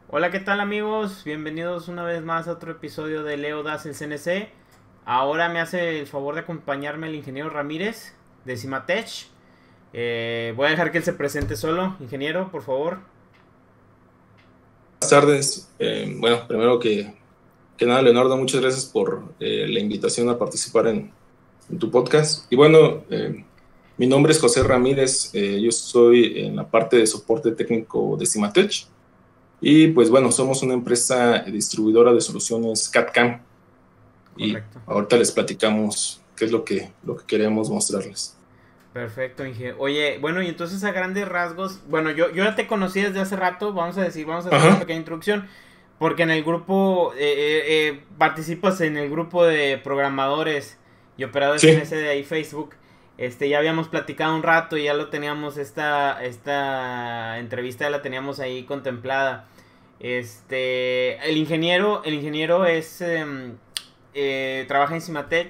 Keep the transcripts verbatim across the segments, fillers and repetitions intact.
Hola, ¿qué tal amigos? Bienvenidos una vez más a otro episodio de Leo Das el C N C. Ahora me hace el favor de acompañarme el ingeniero Ramírez de Cimatech. Eh, voy a dejar que él se presente solo. Ingeniero, por favor. Buenas tardes. Eh, bueno, primero que, que nada, Leonardo, muchas gracias por eh, la invitación a participar en, en tu podcast. Y bueno, eh, mi nombre es José Ramírez, eh, yo estoy en la parte de soporte técnico de Cimatech. Y pues bueno, somos una empresa distribuidora de soluciones C A D/C A M. Y Correcto. ahorita les platicamos qué es lo que, lo que queremos mostrarles. Perfecto, ingeniero. Oye, bueno, y entonces a grandes rasgos, bueno, yo, yo ya te conocí desde hace rato, vamos a decir, vamos a hacer una Ajá, pequeña introducción, porque en el grupo, eh, eh, eh, participas en el grupo de programadores y operadores sí, C N C de ahí Facebook. Este, ya habíamos platicado un rato y ya lo teníamos, esta, esta entrevista ya la teníamos ahí contemplada. Este, el ingeniero, el ingeniero es, eh, eh, trabaja en Cimatech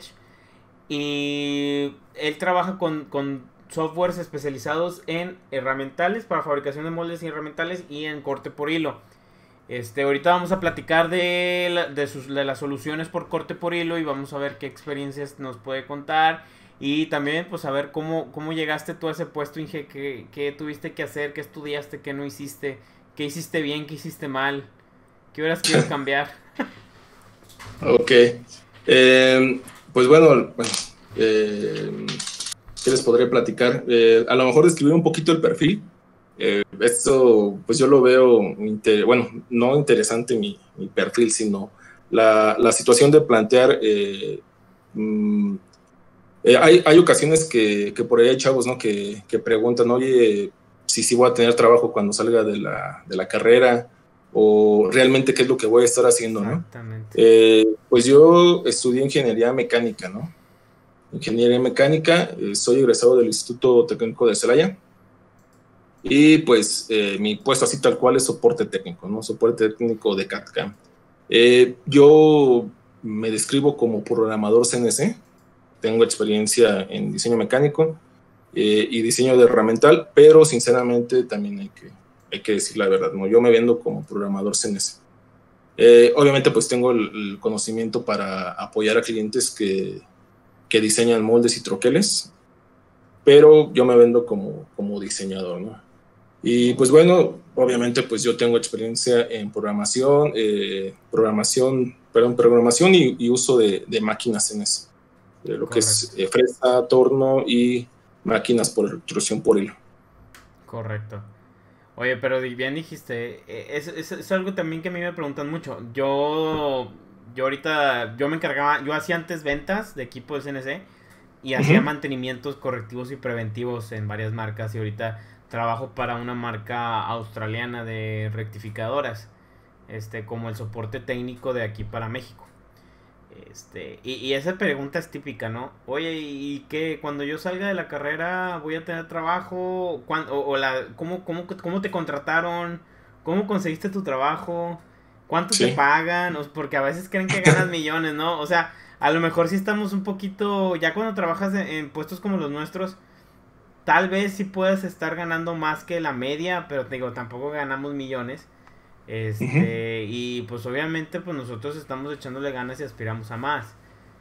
y él trabaja con, con softwares especializados en herramientales para fabricación de moldes y herramientales y en corte por hilo. Este, ahorita vamos a platicar de, la, de, sus, de las soluciones por corte por hilo y vamos a ver qué experiencias nos puede contar. Y también, pues, a ver cómo, cómo llegaste tú a ese puesto, Inge, qué, qué tuviste que hacer, qué estudiaste, qué no hiciste, qué hiciste bien, qué hiciste mal, qué hubieras querido cambiar. ok. Eh, pues bueno, bueno eh, ¿qué les podré platicar? Eh, a lo mejor describir un poquito el perfil. Eh, esto, pues yo lo veo, inter, bueno, no interesante mi, mi perfil, sino la, la, situación de plantear. Eh, mmm, eh, hay, hay, ocasiones que, que, por ahí hay chavos, ¿no? Que, que preguntan, oye, si sí voy a tener trabajo cuando salga de la, de la carrera, o realmente qué es lo que voy a estar haciendo, ¿no? Exactamente. Eh, pues yo estudié ingeniería mecánica, ¿no? Ingeniería mecánica, eh, soy egresado del Instituto Técnico de Celaya. Y pues eh, mi puesto así tal cual es soporte técnico, ¿no? Soporte técnico de C A D/C A M. Eh, yo me describo como programador C N C, tengo experiencia en diseño mecánico eh, y diseño de herramental, pero sinceramente también hay que, hay que decir la verdad, ¿no? Yo me vendo como programador C N C. Eh, obviamente pues tengo el, el, conocimiento para apoyar a clientes que, que diseñan moldes y troqueles, pero yo me vendo como, como diseñador, ¿no? Y pues bueno, obviamente pues yo tengo experiencia en programación, eh, programación, perdón, programación y, y uso de, de máquinas en eso, de lo que es Correcto. eh, fresa, torno y máquinas por extrusión por hilo. Correcto. Oye, pero bien dijiste, eh, es, es, es algo también que a mí me preguntan mucho. Yo, yo ahorita, yo me encargaba, yo hacía antes ventas de equipo de C N C y Uh hacía -huh. mantenimientos correctivos y preventivos en varias marcas y ahorita trabajo para una marca australiana de rectificadoras, este, como el soporte técnico de aquí para México. Este, y, y esa pregunta es típica, ¿no? Oye, ¿y qué? Cuando yo salga de la carrera voy a tener trabajo. ¿Cuándo, o, o la, ¿cómo, cómo, ¿Cómo te contrataron? ¿Cómo conseguiste tu trabajo? ¿Cuánto te Sí, pagan? O, porque a veces creen que ganas millones, ¿no? O sea, a lo mejor sí estamos un poquito. Ya cuando trabajas en, en puestos como los nuestros, tal vez sí puedes estar ganando más que la media, pero te digo, tampoco ganamos millones. uh -huh. Este, y pues obviamente pues nosotros estamos echándole ganas y aspiramos a más.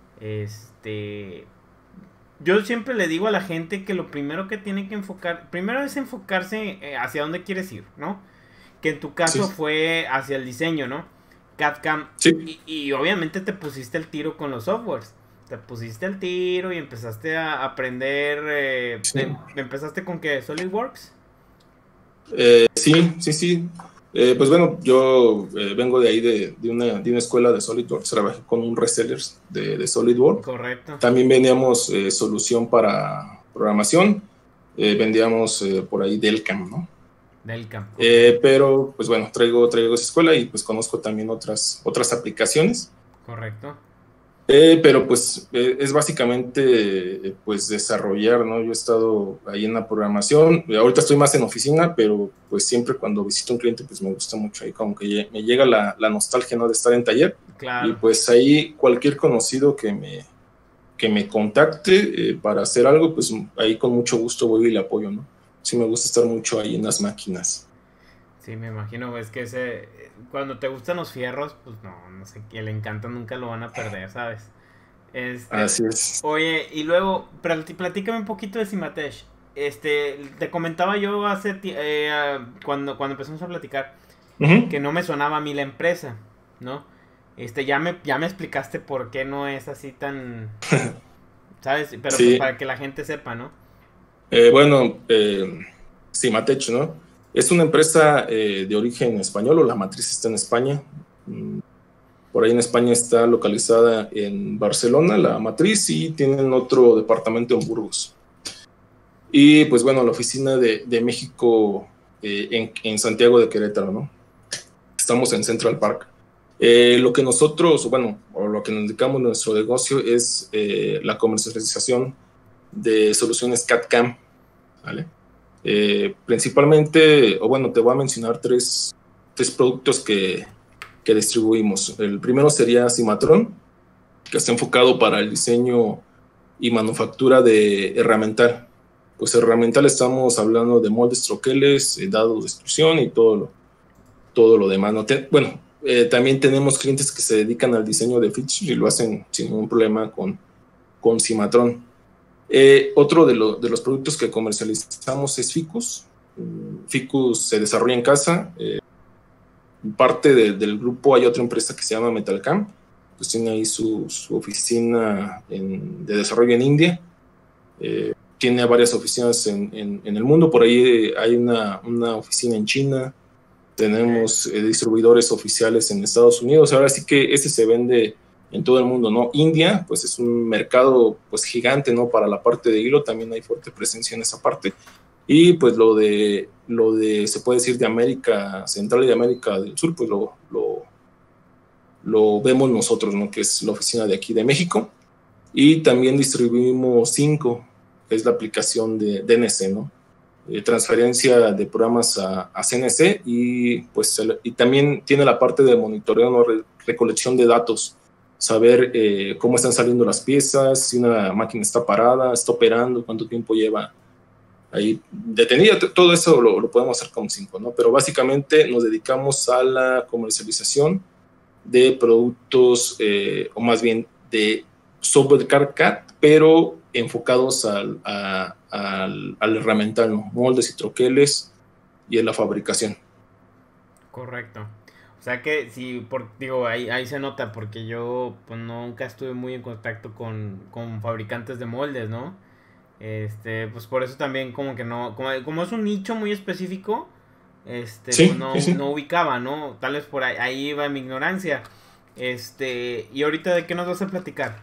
Este, yo siempre le digo a la gente que lo primero que tiene que enfocar, primero es enfocarse eh, hacia dónde quieres ir, ¿no? Que en tu caso Sí, fue hacia el diseño, ¿no? C A D/C A M. sí. Y, y obviamente te pusiste el tiro con los softwares. Te pusiste el tiro y empezaste a aprender. Eh, Sí, em- empezaste con qué? ¿SolidWorks? eh, sí, sí, sí. Eh, pues bueno, yo eh, vengo de ahí de, de, una, de una escuela de SolidWorks, trabajé con un reseller de, de SolidWorks. Correcto. También vendíamos eh, solución para programación, eh, vendíamos eh, por ahí Delcam, ¿no? Del C A M, ok. Eh, pero, pues bueno, traigo, traigo esa escuela y pues conozco también otras, otras aplicaciones. Correcto. Eh, pero pues eh, es básicamente eh, pues desarrollar, ¿no? Yo he estado ahí en la programación, ahorita estoy más en oficina, pero pues siempre cuando visito a un cliente pues me gusta mucho ahí, como que me llega la, la nostalgia, ¿no? De estar en taller y Claro. pues ahí cualquier conocido que me, que me contacte eh, para hacer algo, pues ahí con mucho gusto voy y le apoyo, ¿no? Sí me gusta estar mucho ahí en las máquinas. Sí, me imagino, es que ese, cuando te gustan los fierros, pues no, no sé, que le encanta nunca lo van a perder, ¿sabes? Este, Así es. oye, y luego, plati- platícame un poquito de Cimatech. Este, te comentaba yo hace, ti- eh, ah, cuando, cuando empezamos a platicar, Ujú. que no me sonaba a mí la empresa, ¿no? Este, ya me, ya me explicaste por qué no es así tan, ¿sabes? Pero pues Sí, para que la gente sepa, ¿no? eh, bueno, eh, Cimatech, ¿no? Es una empresa eh, de origen español, o la matriz está en España. Mm, Por ahí en España está localizada en Barcelona, la matriz, y tienen otro departamento en Burgos. Y pues bueno, la oficina de, de México eh, en, en Santiago de Querétaro, ¿no? Estamos en Central Park. Eh, lo que nosotros, bueno, o lo que nos dedicamos a nuestro negocio es eh, la comercialización de soluciones C A D/C A M, ¿vale? Eh, principalmente, o bueno, te voy a mencionar tres, tres productos que, que distribuimos. El primero sería Cimatron, que está enfocado para el diseño y manufactura de herramental. Pues herramental estamos hablando de moldes, troqueles, eh, dados de extrusión y todo lo, todo lo demás. ¿No? Te, bueno, eh, también tenemos clientes que se dedican al diseño de features y lo hacen sin ningún problema con, con Cimatron. Eh, otro de, lo, de, los productos que comercializamos es Ficus. Ficus se desarrolla en casa. Eh, parte de, del grupo hay otra empresa que se llama Metalcam. Pues tiene ahí su, su oficina en, de desarrollo en India. Eh, tiene varias oficinas en, en, en, el mundo. Por ahí hay una, una oficina en China. Tenemos Okay. eh, distribuidores oficiales en Estados Unidos. Ahora sí que ese se vende en todo el mundo, ¿no? India, pues es un mercado pues gigante, ¿no? Para la parte de hilo también hay fuerte presencia en esa parte. Y pues lo de, lo de se puede decir de América Central y de América del Sur, pues lo, lo, lo vemos nosotros, ¿no? Que es la oficina de aquí de México. Y también distribuimos Cinco, que es la aplicación de D N C, ¿no? Eh, transferencia de programas a, a C N C y pues el, y también tiene la parte de monitoreo, ¿no? Re, recolección de datos, saber eh, cómo están saliendo las piezas, si una máquina está parada, está operando, cuánto tiempo lleva ahí detenida. Todo eso lo, lo podemos hacer con Cinco, ¿no? Pero básicamente nos dedicamos a la comercialización de productos eh, o más bien de software C A D, pero enfocados al, a, al, al herramental, ¿no? Moldes y troqueles y en la fabricación. Correcto. O sea que sí, por, digo, ahí, ahí se nota porque yo pues nunca estuve muy en contacto con, con fabricantes de moldes, ¿no? Este, pues por eso también como que no, como, como es un nicho muy específico, este, pues Sí, sí, no, sí. no ubicaba, ¿no? Tal vez por ahí, ahí iba mi ignorancia. Este, y ahorita de qué nos vas a platicar.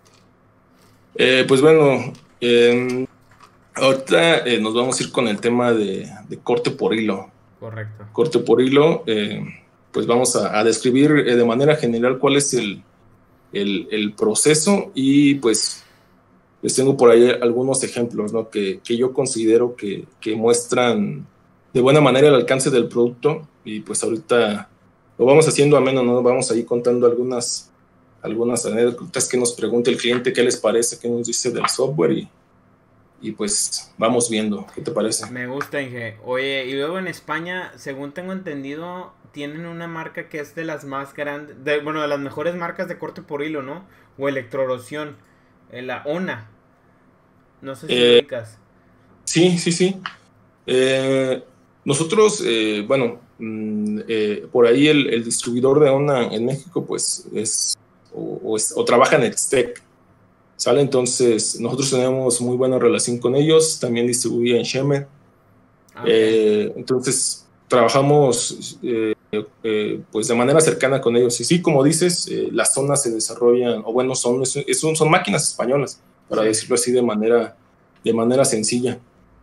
Eh, pues bueno, eh, ahorita eh, nos vamos a ir con el tema de, de corte por hilo. Correcto. Corte por hilo, eh, pues vamos a, a describir eh, de manera general cuál es el, el, el proceso y pues les tengo por ahí algunos ejemplos, ¿no? que, que yo considero que, que muestran de buena manera el alcance del producto y pues ahorita lo vamos haciendo ameno, ¿no? Vamos ahí contando algunas, algunas anécdotas que nos pregunte el cliente qué les parece, qué nos dice del software y, y pues vamos viendo, ¿qué te parece? Me gusta, Inge. Oye, y luego en España, según tengo entendido, tienen una marca que es de las más grandes, de, bueno, de las mejores marcas de corte por hilo, ¿no? O electroerosión, eh, la ONA. No sé si lo Eh, ubicas. sí, sí, sí. Eh, nosotros, eh, bueno, mm, eh, por ahí el, el distribuidor de ONA en México, pues es o, o, es, o trabaja en Extec, ¿sale? Entonces, nosotros tenemos muy buena relación con ellos, también distribuye en Shemer. Ok. Eh, entonces, trabajamos eh, eh, pues de manera cercana con ellos. Y sí, como dices, eh, las zonas se desarrollan, o bueno, son, son, son máquinas españolas, para Sí. decirlo así de manera, de manera sencilla.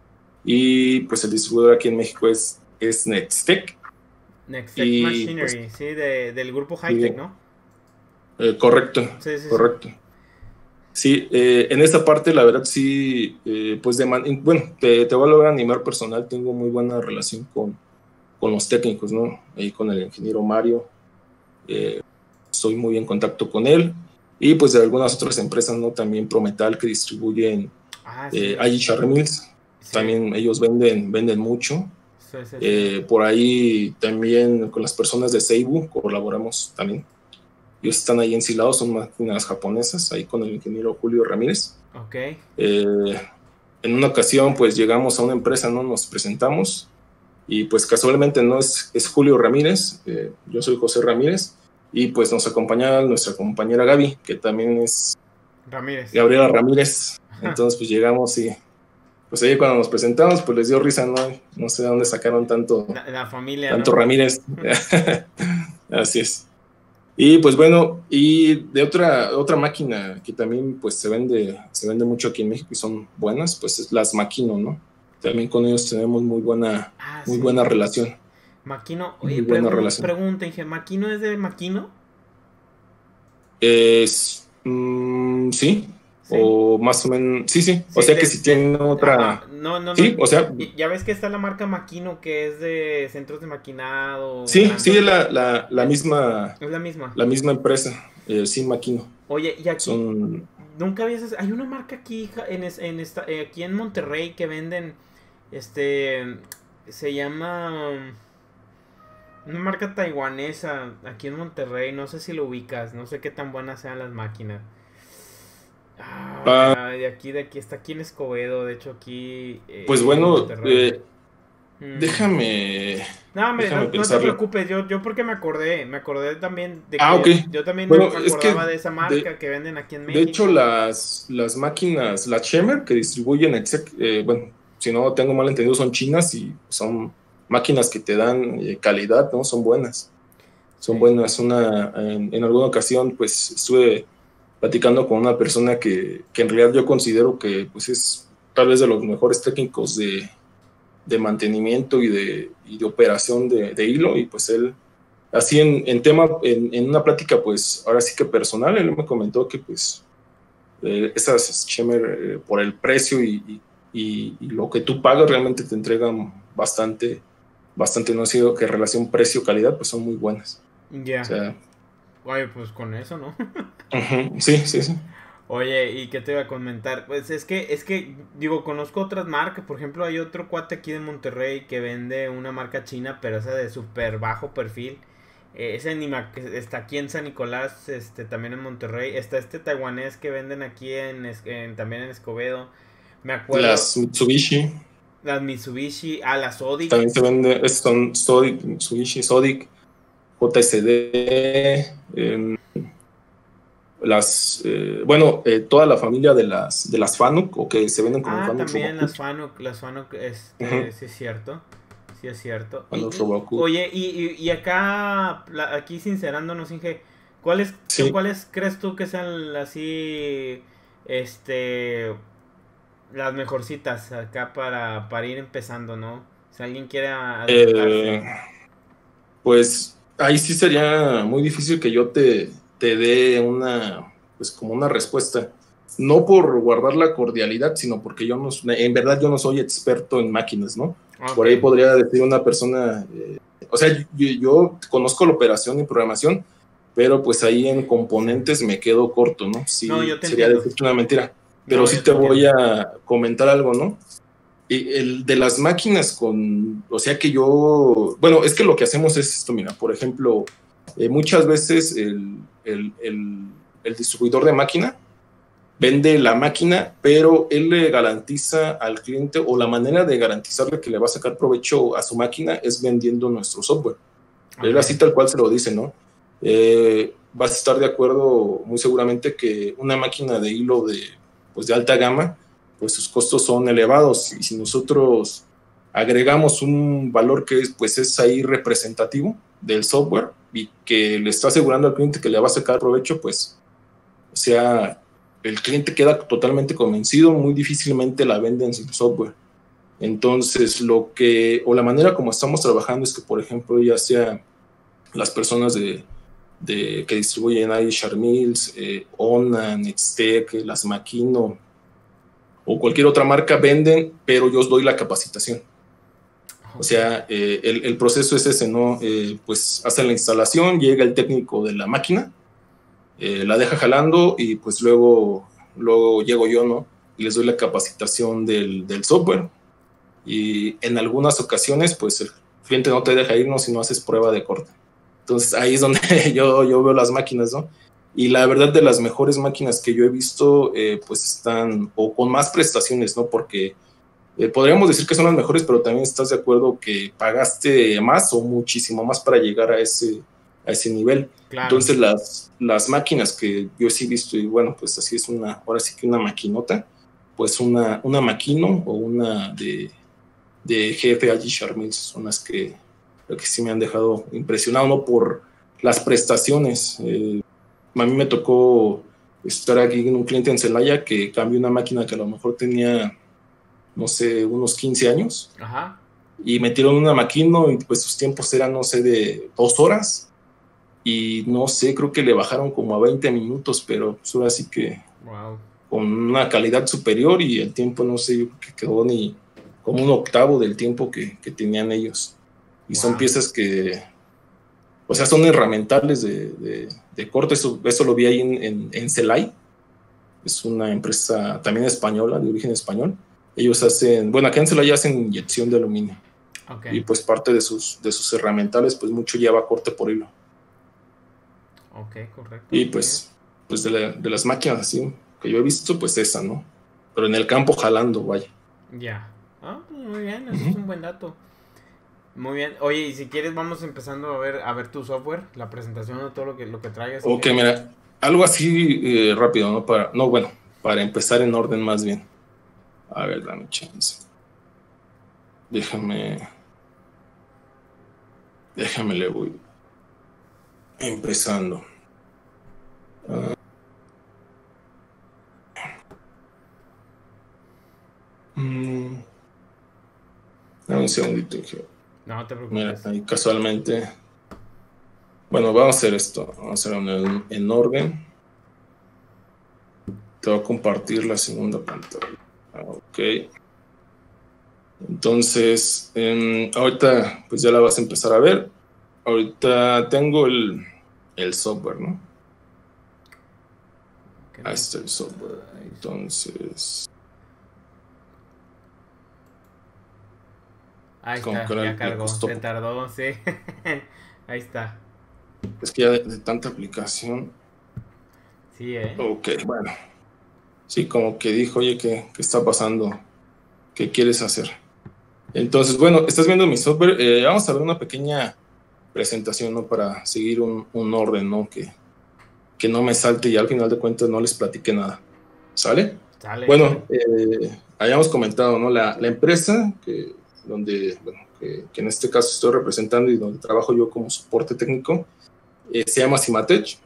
Y pues el distribuidor aquí en México es, es Nextec. Nextech Y pues, Machinery, sí, de, del grupo sí, Hightech, ¿no? eh, correcto, Sí, sí, sí. correcto. Sí, eh, en esta parte, la verdad, sí, eh, pues de man bueno, te, te voy a lograr animar personal, tengo muy buena relación con, con los técnicos, ¿no? Ahí con el ingeniero Mario, eh, estoy muy en contacto con él. Y pues de algunas otras empresas, ¿no? También Prometal, que distribuyen Ah, eh, sí. I G Mills, Sí. también ellos venden, venden mucho. Sí, sí, sí. Eh, por ahí también con las personas de Seibu colaboramos también. Ellos están ahí ensilados, son máquinas japonesas, ahí con el ingeniero Julio Ramírez. Ok. Eh, en una ocasión, pues llegamos a una empresa, ¿no? Nos presentamos y pues casualmente no es, es Julio Ramírez, eh, yo soy José Ramírez, y pues nos acompaña nuestra compañera Gaby, que también es Ramírez. Gabriela Ramírez. Entonces pues llegamos y pues ahí cuando nos presentamos pues les dio risa, no, no sé de dónde sacaron tanto, La, la familia, tanto ¿no? Ramírez. Así es. Y pues bueno, y de otra, otra máquina que también pues se vende, se vende mucho aquí en México y son buenas, pues es las Makino, ¿no? También con ellos tenemos muy buena, Ah, muy sí. buena relación. Makino, Muy oye, buena pregun- relación. pregunta, Inge, ¿Makino es de Makino? Es, mm, sí, Sí. o más o menos, sí, sí, o Sí, sea de- que si de- tiene otra, ajá, no, no, no. sí, o sea, Y- Ya ves que está la marca Makino que es de centros de maquinado, sí, sí, es grandote. la, la, la Es- misma, Es la misma. la misma empresa, eh, sí, Makino, Oye, y aquí son, nunca habías, hay una marca aquí ja- en, es- en esta, eh, aquí en Monterrey que venden, este, se llama una marca taiwanesa aquí en Monterrey, no sé si lo ubicas, no sé qué tan buenas sean las máquinas. ah, Ah, de aquí, de aquí, está aquí en Escobedo, de hecho aquí pues eh, en bueno, Monterrey. eh, Mm. déjame, No, hombre, no, déjame no te pensarlo. preocupes, yo, yo porque me acordé, me acordé también de Ah, que ok. yo, yo también me Bueno, me es acordaba que de esa de, marca que venden aquí en de hecho México. las, las máquinas, la Shemer que distribuyen, Exec, eh, bueno, si no tengo mal entendido, son chinas y son máquinas que te dan eh, calidad, ¿no? Son buenas. Son Sí. buenas. Una, en, en alguna ocasión, pues estuve platicando con una persona que, que en realidad yo considero que pues es tal vez de los mejores técnicos de, de mantenimiento y de, y de operación de, de hilo, y pues él, así en, en tema, en, en una plática, pues ahora sí que personal, él me comentó que pues eh, esas Shemer, eh, por el precio y, y, y, lo que tú pagas, realmente te entregan bastante, bastante, no ha sido que relación precio-calidad, pues son muy buenas. Ya. O sea, Oye, pues con eso, ¿no? uh-huh, sí, sí, sí. Oye, ¿y qué te iba a comentar? Pues es que, es que, digo, conozco otras marcas. Por ejemplo, hay otro cuate aquí de Monterrey que vende una marca china, pero esa de súper bajo perfil. Eh, ese anima que está aquí en San Nicolás, este, también en Monterrey. Está este taiwanés que venden aquí en, en también en Escobedo. Me acuerdo, Las Mitsubishi las Mitsubishi, ah, las Odic. también se vende, son Sodic, Mitsubishi, Sodic, J S D, eh, las, eh, bueno, eh, toda la familia de las, de las Fanuc, o que se venden como Ah, Fanuc también Robocop. las Fanuc, las Fanuc, este, Uh-huh. sí es cierto. Sí es cierto. Y, Fanuc y, Robocop. oye, y, y, y acá, la- aquí sincerándonos, Inge, ¿cuáles, Sí. ¿cuáles crees tú que sean así, este, las mejorcitas acá para, para ir empezando, ¿no? Si alguien quiere adelantarse. Eh, pues ahí sí sería muy difícil que yo te, te dé una, pues como una respuesta. No por guardar la cordialidad, sino porque yo no, en verdad yo no soy experto en máquinas, ¿no? Okay. Por ahí podría decir una persona, eh, o sea, yo, yo conozco la operación y programación, pero pues ahí en componentes me quedo corto, ¿no? Sí, No, yo te sería entiendo. decirte una mentira, pero No, sí yo te te voy entiendo. a comentar algo, ¿no? Y el de las máquinas con, o sea que yo, bueno, es que lo que hacemos es esto, mira, por ejemplo, eh, muchas veces el, el, el, el distribuidor de máquina vende la máquina, pero él le garantiza al cliente, o la manera de garantizarle que le va a sacar provecho a su máquina es vendiendo nuestro software. Okay. Él así tal cual se lo dice, ¿no? Eh, vas a estar de acuerdo muy seguramente que una máquina de hilo de, pues de alta gama, pues sus costos son elevados, y si nosotros agregamos un valor que es, pues es ahí representativo del software y que le está asegurando al cliente que le va a sacar provecho, pues, o sea, el cliente queda totalmente convencido, muy difícilmente la venden sin software. Entonces, lo que, o la manera como estamos trabajando es que, por ejemplo, ya sea las personas de, de que distribuyen ahí Charmills, eh, Ona, Nextec, las Makino, o cualquier otra marca venden, pero yo os doy la capacitación. Okay. O sea, eh, el, el proceso es ese, ¿no? Eh, pues hacen la instalación, llega el técnico de la máquina, eh, la deja jalando y pues luego, luego llego yo, ¿no? Y les doy la capacitación del, del software. y en algunas ocasiones pues el cliente no te deja irnos si no haces prueba de corte. Entonces ahí es donde yo, yo veo las máquinas, ¿no? Y la verdad, de las mejores máquinas que yo he visto, eh, pues están, o con más prestaciones, ¿no? Porque eh, podríamos decir que son las mejores, pero también estás de acuerdo que pagaste más o muchísimo más para llegar a ese, a ese nivel. Claro. Entonces las, las máquinas que yo sí he visto, y bueno, pues así es una, ahora sí que una maquinota, pues una, una Makino o una de, de G F A G Charmills son las que, que sí me han dejado impresionado, ¿no? Por las prestaciones. Eh, a mí me tocó estar aquí en un cliente en Celaya que cambió una máquina que a lo mejor tenía, no sé, unos quince años. Ajá. Y metieron una Makino y pues sus tiempos eran, no sé, de dos horas. Y no sé, creo que le bajaron como a veinte minutos, pero pues ahora sí que wow. Con una calidad superior, y el tiempo, no sé, yo creo que quedó ni como un octavo del tiempo que, que tenían ellos. Y wow. Son piezas que, o sea, son herramientales de, de, de corte. Eso, eso lo vi ahí en, en, en Celay. Es una empresa también española, de origen español. Ellos hacen, bueno, acá en Celay hacen inyección de aluminio. Okay. Y pues parte de sus, de sus herramientales, pues mucho lleva corte por hilo. Ok, correcto. Y pues, pues de, la, de las máquinas así que yo he visto, pues esa, ¿no? Pero en el campo jalando, vaya. Ya. Yeah. Ah, pues muy bien, eso uh-huh. es un buen dato. Muy bien. Oye, y si quieres vamos empezando a ver a ver tu software, la presentación de todo lo que lo que traigas. Ok, que... mira, algo así eh, rápido, ¿no? Para, no, bueno, para empezar en orden más bien. A ver, dame chance. Déjame. Déjame le voy empezando. Uh, mm, dame un segundito. No te preocupes. Mira, ahí casualmente. Bueno, vamos a hacer esto. Vamos a hacerlo en, en orden. Te voy a compartir la segunda pantalla. Ok. Entonces, eh, ahorita pues ya la vas a empezar a ver. Ahorita tengo el, el software, ¿no? Okay. Ahí está el software. Entonces... Ahí está, ya cargó. Se tardó, sí. Ahí está. Es que ya de, de tanta aplicación... Sí, ¿eh? Ok, bueno. Sí, como que dijo, oye, ¿qué, qué está pasando? ¿Qué quieres hacer? Entonces, bueno, estás viendo mi software. Eh, vamos a ver una pequeña presentación, ¿no? Para seguir un, un orden, ¿no? Que, que no me salte y al final de cuentas no les platique nada. ¿Sale? Sale. Bueno, eh, habíamos comentado, ¿no? La, la empresa que, donde, bueno, que, que en este caso estoy representando y donde trabajo yo como soporte técnico, eh, se llama Cimatech.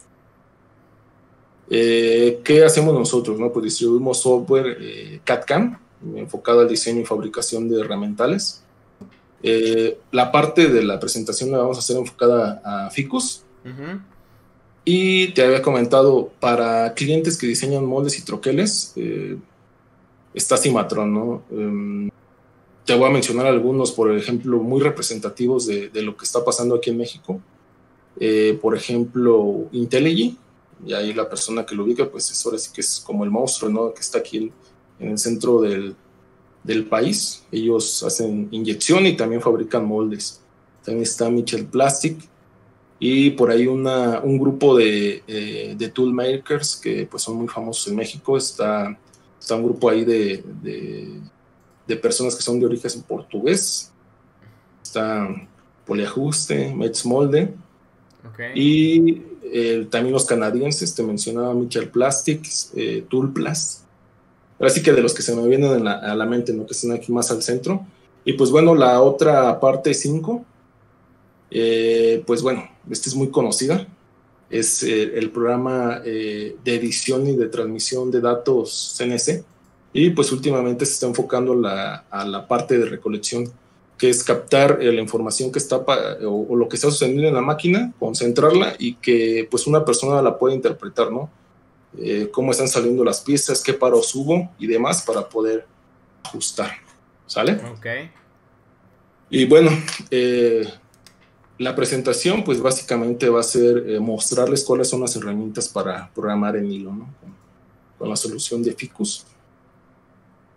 Eh, ¿Qué hacemos nosotros? ¿No? Pues distribuimos software eh, C A D C A M enfocado al diseño y fabricación de herramientales. Eh, la parte de la presentación la vamos a hacer enfocada a Ficus. Uh-huh. Y te había comentado, para clientes que diseñan moldes y troqueles, eh, está Cimatron, ¿no? Um, te voy a mencionar algunos, por ejemplo, muy representativos de, de lo que está pasando aquí en México. Eh, por ejemplo, Intelligy. Y ahí la persona que lo ubica, pues es ahora sí que es como el monstruo, ¿no? Que está aquí en, en el centro del, del país. Ellos hacen inyección y también fabrican moldes. También está Mitchell Plastic y por ahí una, un grupo de, eh, de tool makers que pues son muy famosos en México. Está, está un grupo ahí de, de, de personas que son de origen portugués. Está Poliajuste, Metz Molde. Okay. Y eh, también los canadienses, te mencionaba Mitchell Plastics, eh, Toolplast. Así que de los que se me vienen en la, a la mente, ¿no? Que están aquí más al centro. Y pues bueno, la otra parte cinco, eh, pues bueno, esta es muy conocida. Es eh, el programa eh, de edición y de transmisión de datos C N C. Y pues últimamente se está enfocando la, a la parte de recolección, que es captar eh, la información que está pa, o, o lo que está sucediendo en la máquina, concentrarla y que pues una persona la pueda interpretar, ¿no? Eh, cómo están saliendo las piezas, qué paros hubo y demás para poder ajustar. ¿Sale? Ok. Y bueno, eh, la presentación pues básicamente va a ser eh, mostrarles cuáles son las herramientas para programar en hilo, ¿no? Con, con la solución de Ficus.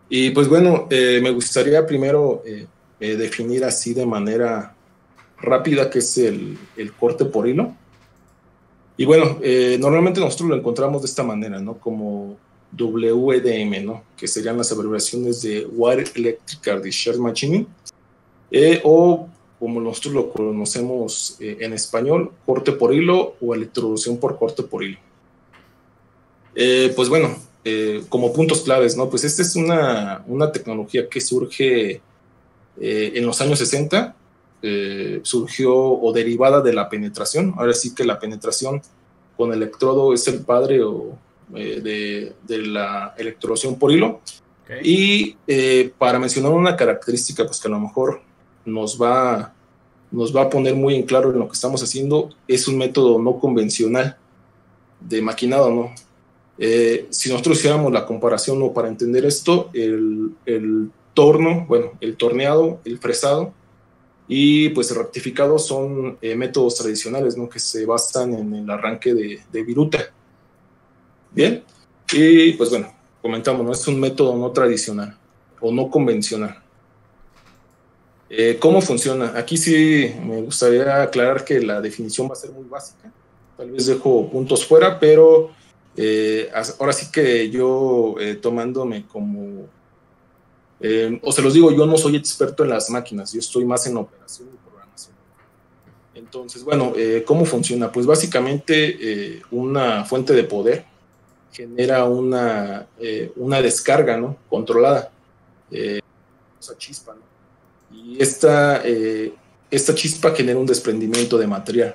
Y pues bueno, eh, me gustaría primero eh, eh, definir así de manera rápida qué es el, el corte por hilo. Y bueno, eh, normalmente nosotros lo encontramos de esta manera, ¿no? Como W E D M, ¿no? Que serían las abreviaciones de Wire Electrical Discharge Machining, eh, o como nosotros lo conocemos eh, en español, corte por hilo o electroducción por corte por hilo. Eh, pues bueno, eh, como puntos claves, ¿no? Pues esta es una, una tecnología que surge eh, en los años sesenta, eh, surgió o derivada de la penetración. Ahora sí que la penetración con electrodo es el padre o, eh, de, de la electroducción por hilo. Okay. Y eh, para mencionar una característica, pues que a lo mejor nos va, nos va a poner muy en claro en lo que estamos haciendo, es un método no convencional de maquinado, ¿no? Eh, si nosotros hiciéramos la comparación, ¿no? Para entender esto, el, el torno, bueno, el torneado, el fresado y pues el rectificado son eh, métodos tradicionales, ¿no? Que se basan en el arranque de, de viruta. Bien, y pues bueno, comentamos, ¿no? Es un método no tradicional o no convencional. Eh, ¿Cómo funciona? Aquí sí me gustaría aclarar que la definición va a ser muy básica. Tal vez dejo puntos fuera, pero eh, ahora sí que yo eh, tomándome como... Eh, o se los digo, yo no soy experto en las máquinas, yo estoy más en operación y programación. Entonces, bueno, eh, ¿cómo funciona? Pues básicamente eh, una fuente de poder genera una, eh, una descarga, ¿no? Controlada, eh, esa chispa, ¿no? Y esta, eh, esta chispa genera un desprendimiento de material.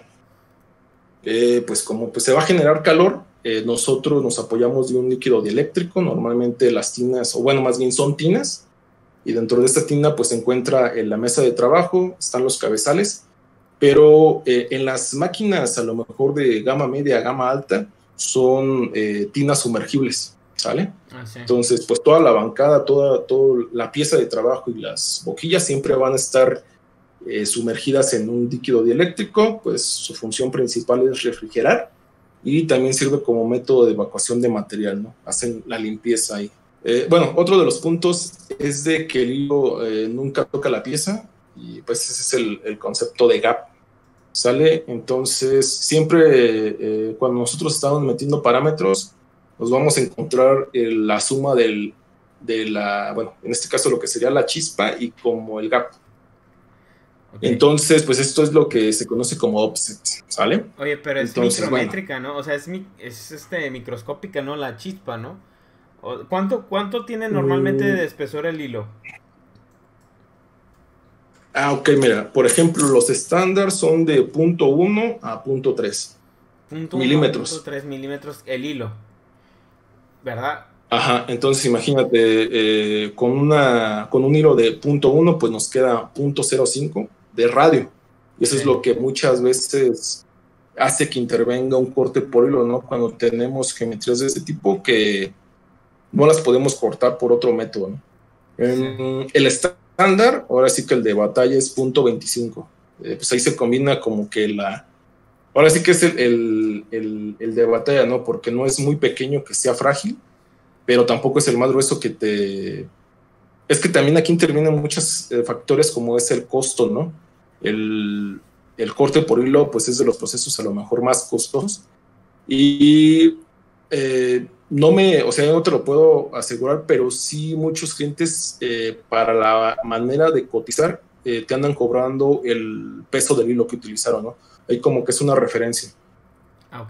Eh, pues como pues, se va a generar calor, eh, nosotros nos apoyamos de un líquido dieléctrico, normalmente las tinas, o bueno, más bien son tinas, y dentro de esta tina pues se encuentra en la mesa de trabajo, están los cabezales, pero eh, en las máquinas a lo mejor de gama media, gama alta, son eh, tinas sumergibles, ¿sale? Ah, sí. Entonces pues toda la bancada, toda, toda la pieza de trabajo y las boquillas siempre van a estar eh, sumergidas en un líquido dieléctrico, pues su función principal es refrigerar y también sirve como método de evacuación de material, ¿no? Hacen la limpieza ahí. Eh, bueno, otro de los puntos es de que el hilo eh, nunca toca la pieza y pues ese es el, el concepto de gap, ¿sale? Entonces siempre eh, cuando nosotros estamos metiendo parámetros nos vamos a encontrar eh, la suma del, de la, bueno, en este caso lo que sería la chispa y como el gap. Okay. Entonces, pues esto es lo que se conoce como offset, ¿sale? Oye, pero es Entonces, micrométrica, bueno. ¿no? O sea, es, es este, microscópica, ¿no? La chispa, ¿no? ¿Cuánto, cuánto tiene normalmente de espesor el hilo? Ah, ok, mira, por ejemplo, los estándares son de punto uno a punto tres milímetros. punto tres milímetros el hilo, ¿verdad? Ajá, entonces imagínate, eh, con, una, con un hilo de punto uno, pues nos queda punto cero cinco de radio. Y eso sí. Es lo que muchas veces hace que intervenga un corte por hilo, ¿no? Cuando tenemos geometrías de este tipo que no las podemos cortar por otro método, ¿no? Sí. El estándar, ahora sí que el de batalla es punto veinticinco. Eh, pues ahí se combina como que la... Ahora sí que es el, el, el, el de batalla, ¿no? Porque no es muy pequeño que sea frágil, pero tampoco es el más grueso que te... Es que también aquí intervienen muchos eh, factores como es el costo, ¿no? El, el corte por hilo, pues es de los procesos a lo mejor más costosos. Y... Eh, no me, o sea, no te lo puedo asegurar, pero sí muchos clientes eh, para la manera de cotizar eh, te andan cobrando el peso del hilo que utilizaron, ¿no? Ahí como que es una referencia. Ok.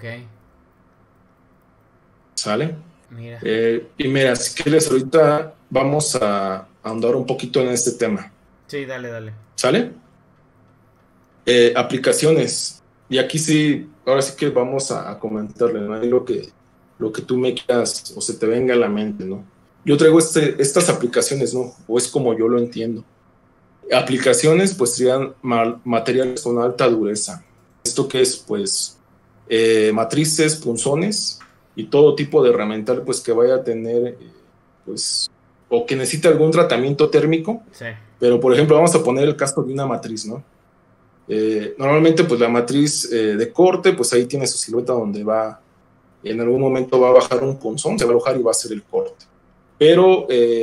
¿Sale? Mira. Eh, y mira, si quieres ahorita vamos a ahondar un poquito en este tema. Sí, dale, dale. ¿Sale? Eh, aplicaciones. Y aquí sí, ahora sí que vamos a, a comentarle, ¿no? Ahí lo que... lo que tú me quieras o se te venga a la mente, ¿no? Yo traigo este, estas aplicaciones, ¿no? O es como yo lo entiendo. Aplicaciones, pues, serían ma materiales con alta dureza. ¿Esto qué es? Pues, eh, matrices, punzones y todo tipo de herramienta, pues, que vaya a tener, eh, pues, o que necesite algún tratamiento térmico. Sí. Pero, por ejemplo, vamos a poner el caso de una matriz, ¿no? Eh, normalmente, pues, la matriz eh, de corte, pues, ahí tiene su silueta donde va... En algún momento va a bajar un punzón, se va a alojar y va a hacer el corte. Pero eh,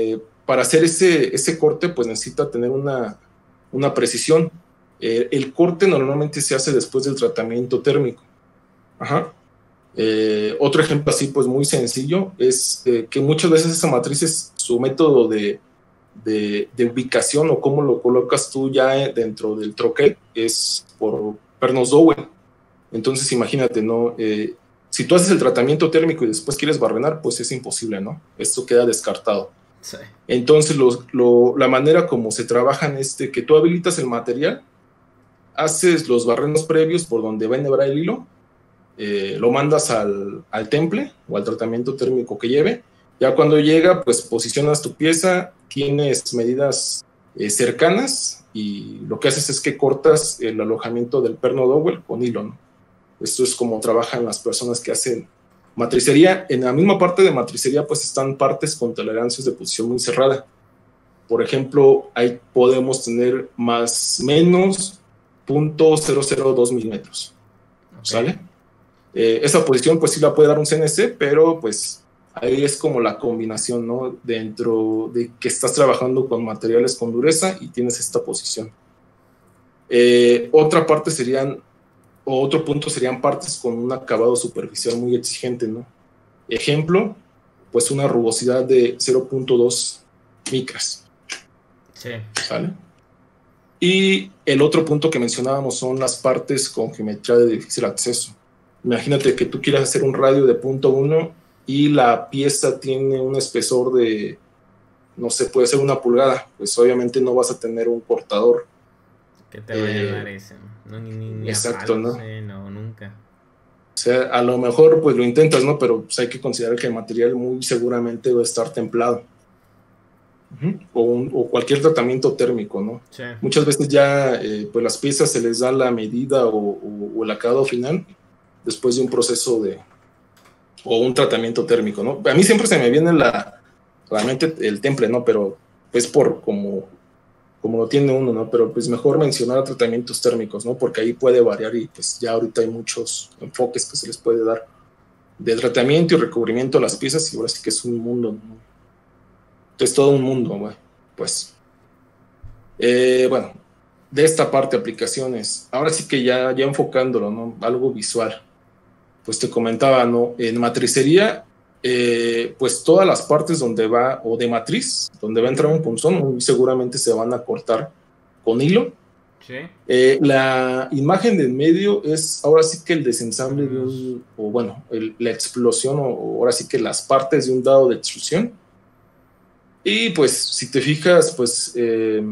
para hacer ese, ese corte, pues necesita tener una, una precisión. Eh, el corte normalmente se hace después del tratamiento térmico. Ajá. Eh, otro ejemplo así, pues muy sencillo, es eh, que muchas veces esa matriz es su método de, de, de ubicación o cómo lo colocas tú ya dentro del troquel, es por pernos Dowell. Entonces imagínate, ¿no? Eh, si tú haces el tratamiento térmico y después quieres barrenar, pues es imposible, ¿no? Esto queda descartado. Sí. Entonces lo, lo, la manera como se trabaja es de que tú habilitas el material, haces los barrenos previos por donde va a enhebrar el hilo, Eh, lo mandas al, al temple o al tratamiento térmico que lleve. Ya cuando llega, pues posicionas tu pieza, tienes medidas eh, cercanas y lo que haces es que cortas el alojamiento del perno Dowell con hilo, ¿no? Esto es como trabajan las personas que hacen matricería. En la misma parte de matricería pues están partes con tolerancias de posición muy cerrada. Por ejemplo, ahí podemos tener más menos punto cero cero dos milímetros. Okay. ¿Sale? Eh, esa posición pues sí la puede dar un C N C, pero pues ahí es como la combinación, ¿no? Dentro de que estás trabajando con materiales con dureza y tienes esta posición. Eh, otra parte serían, o otro punto serían partes con un acabado superficial muy exigente, ¿no? Ejemplo, pues una rugosidad de cero punto dos micras. Sí. ¿Vale? Y el otro punto que mencionábamos son las partes con geometría de difícil acceso. Imagínate que tú quieras hacer un radio de punto uno y la pieza tiene un espesor de, no sé, puede ser una pulgada, pues obviamente no vas a tener un cortador. ¿Qué te va a ayudar ese? No, ni, ni, ni exacto, palos, ¿no? Eh, no, nunca. O sea, a lo mejor pues lo intentas, ¿no? Pero pues, hay que considerar que el material muy seguramente va a estar templado. Uh-huh. O, un, o cualquier tratamiento térmico, ¿no? Sí. Muchas veces ya eh, pues las piezas se les da la medida o, o, o el acabado final después de un proceso de o un tratamiento térmico, ¿no? A mí siempre se me viene la, la mente el temple, ¿no? Pero es por como, como lo tiene uno, ¿no? Pero pues mejor mencionar tratamientos térmicos, ¿no? Porque ahí puede variar y pues ya ahorita hay muchos enfoques que se les puede dar de tratamiento y recubrimiento a las piezas y ahora sí que es un mundo, ¿no? Es todo un mundo, güey. Pues, eh, bueno, de esta parte aplicaciones, ahora sí que ya, ya enfocándolo, ¿no? Algo visual. Pues te comentaba, ¿no? En matricería, eh, pues todas las partes donde va, o de matriz, donde va a entrar un punzón, muy seguramente se van a cortar con hilo. Sí. Eh, la imagen del medio es ahora sí que el desensamble de un, o bueno, el, la explosión, o, o ahora sí que las partes de un dado de extrusión. Y pues, si te fijas, pues eh,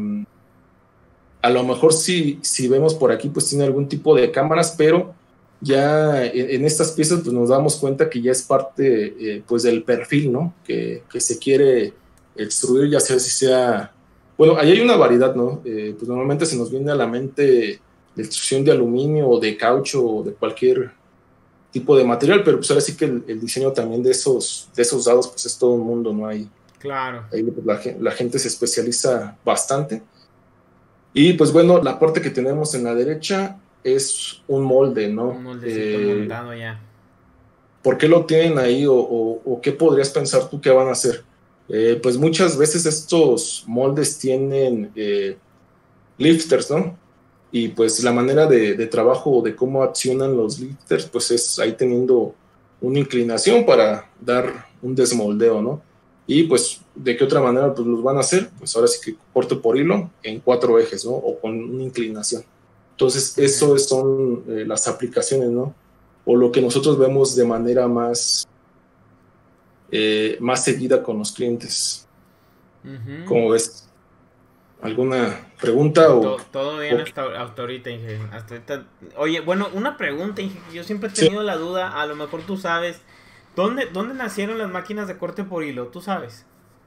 a lo mejor si, si vemos por aquí, pues tiene algún tipo de cámaras, pero ya en, en estas piezas pues nos damos cuenta que ya es parte eh, pues del perfil, ¿no? Que, que se quiere extruir, ya sea si sea... Bueno, ahí hay una variedad, ¿no? Eh, pues normalmente se nos viene a la mente la extrusión de aluminio o de caucho o de cualquier tipo de material, pero pues ahora sí que el, el diseño también de esos, de esos dados pues es todo un mundo, ¿no? Ahí, claro. Ahí pues, la, la gente se especializa bastante. Y pues bueno, la parte que tenemos en la derecha es un molde, ¿no? Un moldecito eh, montado ya. ¿Por qué lo tienen ahí o, o, o qué podrías pensar tú que van a hacer? Eh, pues muchas veces estos moldes tienen eh, lifters, ¿no? Y pues la manera de, de trabajo o de cómo accionan los lifters, pues es ahí teniendo una inclinación para dar un desmoldeo, ¿no? Y pues, ¿de qué otra manera pues los van a hacer? Pues ahora sí que corte por hilo en cuatro ejes, ¿no? O con una inclinación. Entonces, eso son eh, las aplicaciones, ¿no? O lo que nosotros vemos de manera más, eh, más seguida con los clientes. Uh-huh. ¿Cómo ves? ¿Alguna pregunta? Todo, o, todo bien o... hasta, hasta ahorita, Inge. Hasta ahorita. Oye, bueno, una pregunta, Inge. Yo siempre he tenido sí. la duda, a lo mejor tú sabes. ¿Dónde, ¿Dónde nacieron las máquinas de corte por hilo? ¿Tú sabes?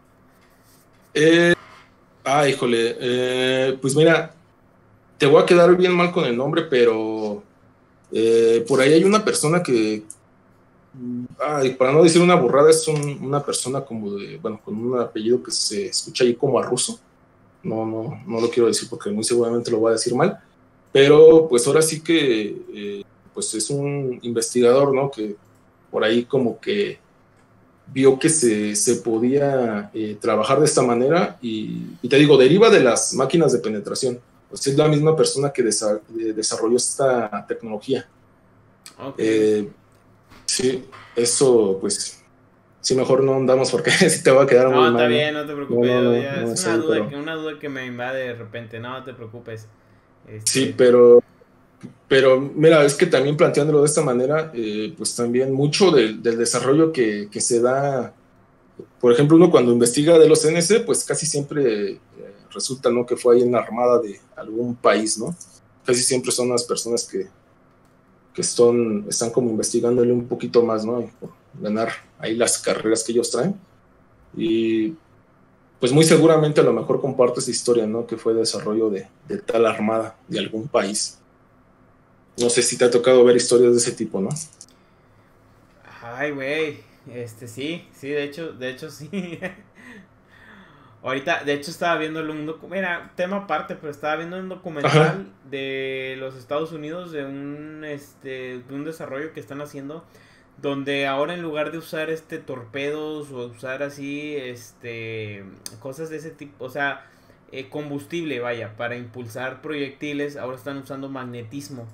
Eh, ah, híjole. Eh, pues mira, te voy a quedar bien mal con el nombre, pero eh, por ahí hay una persona que, ay, para no decir una burrada, es un, una persona como de, bueno, con un apellido que se escucha ahí como a ruso. No, no, no lo quiero decir porque muy seguramente lo voy a decir mal. Pero pues ahora sí que, eh, pues es un investigador, ¿no? Que por ahí como que vio que se, se podía eh, trabajar de esta manera y, y te digo, deriva de las máquinas de penetración. O sea, es la misma persona que desa desarrolló esta tecnología. Okay. Eh, sí, eso pues... Sí, mejor no andamos porque si te va a quedar no, muy mal. No, está bien, no te preocupes. No, no, no, ya, no, es sé, una, duda pero... que, una duda que me invade de repente. No, no te preocupes. Este... Sí, pero, pero mira, es que también planteándolo de esta manera, eh, pues también mucho del, del desarrollo que, que se da, por ejemplo, uno cuando investiga de los C N C, pues casi siempre eh, resulta, ¿no?, que fue ahí en la armada de algún país, ¿no? Casi siempre son las personas que, que son, están como investigándole un poquito más, ¿no? Por ganar ahí las carreras que ellos traen. Y pues muy seguramente a lo mejor comparte esa historia, ¿no?, que fue desarrollo de, de tal armada de algún país. No sé si te ha tocado ver historias de ese tipo, ¿no? Ay, güey, este sí, sí, de hecho, de hecho sí. Ahorita, de hecho estaba viendo un documental, mira, tema aparte, pero estaba viendo un documental Ajá. de los Estados Unidos de un este de un desarrollo que están haciendo donde ahora en lugar de usar este torpedos o usar así este cosas de ese tipo, o sea, eh, combustible, vaya, para impulsar proyectiles, ahora están usando magnetismo.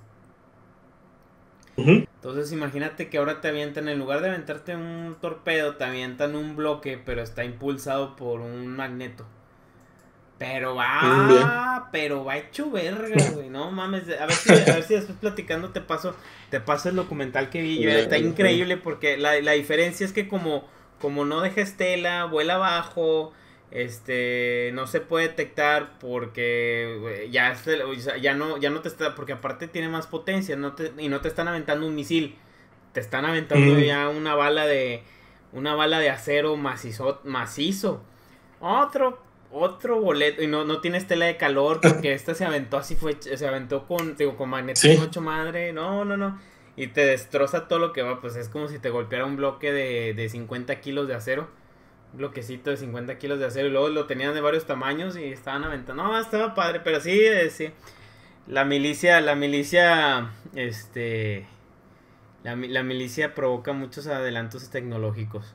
Uh-huh. Entonces imagínate que ahora te avientan, en lugar de aventarte un torpedo, te avientan un bloque, pero está impulsado por un magneto. Pero va, Bien. pero va hecho verga, güey, no mames, a ver si, a ver si después platicando te paso, te paso el documental que vi yo, está increíble porque la, la diferencia es que como, como no deja estela, vuela abajo, este, no se puede detectar porque wey, ya, ya no, ya no te está, porque aparte tiene más potencia, no te, y no te están aventando un misil, te están aventando mm. ya una bala de, una bala de acero macizo, macizo, otro Otro boleto, y no, no tiene estela de calor, porque esta se aventó así, fue, se aventó con, digo, con magnetismo hecho madre, no, no, no, y te destroza todo lo que va, pues es como si te golpeara un bloque de, de cincuenta kilos de acero, un bloquecito de cincuenta kilos de acero, y luego lo tenían de varios tamaños y estaban aventando, no, estaba padre, pero sí, sí, la milicia, la milicia, este, la, la milicia provoca muchos adelantos tecnológicos.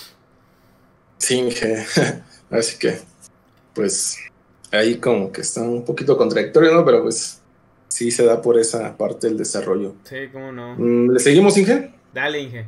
Sí, así que pues ahí como que está un poquito contradictorio, ¿no? Pero pues sí se da por esa parte del desarrollo. Sí, cómo no. ¿Le seguimos, Inge? Dale, Inge.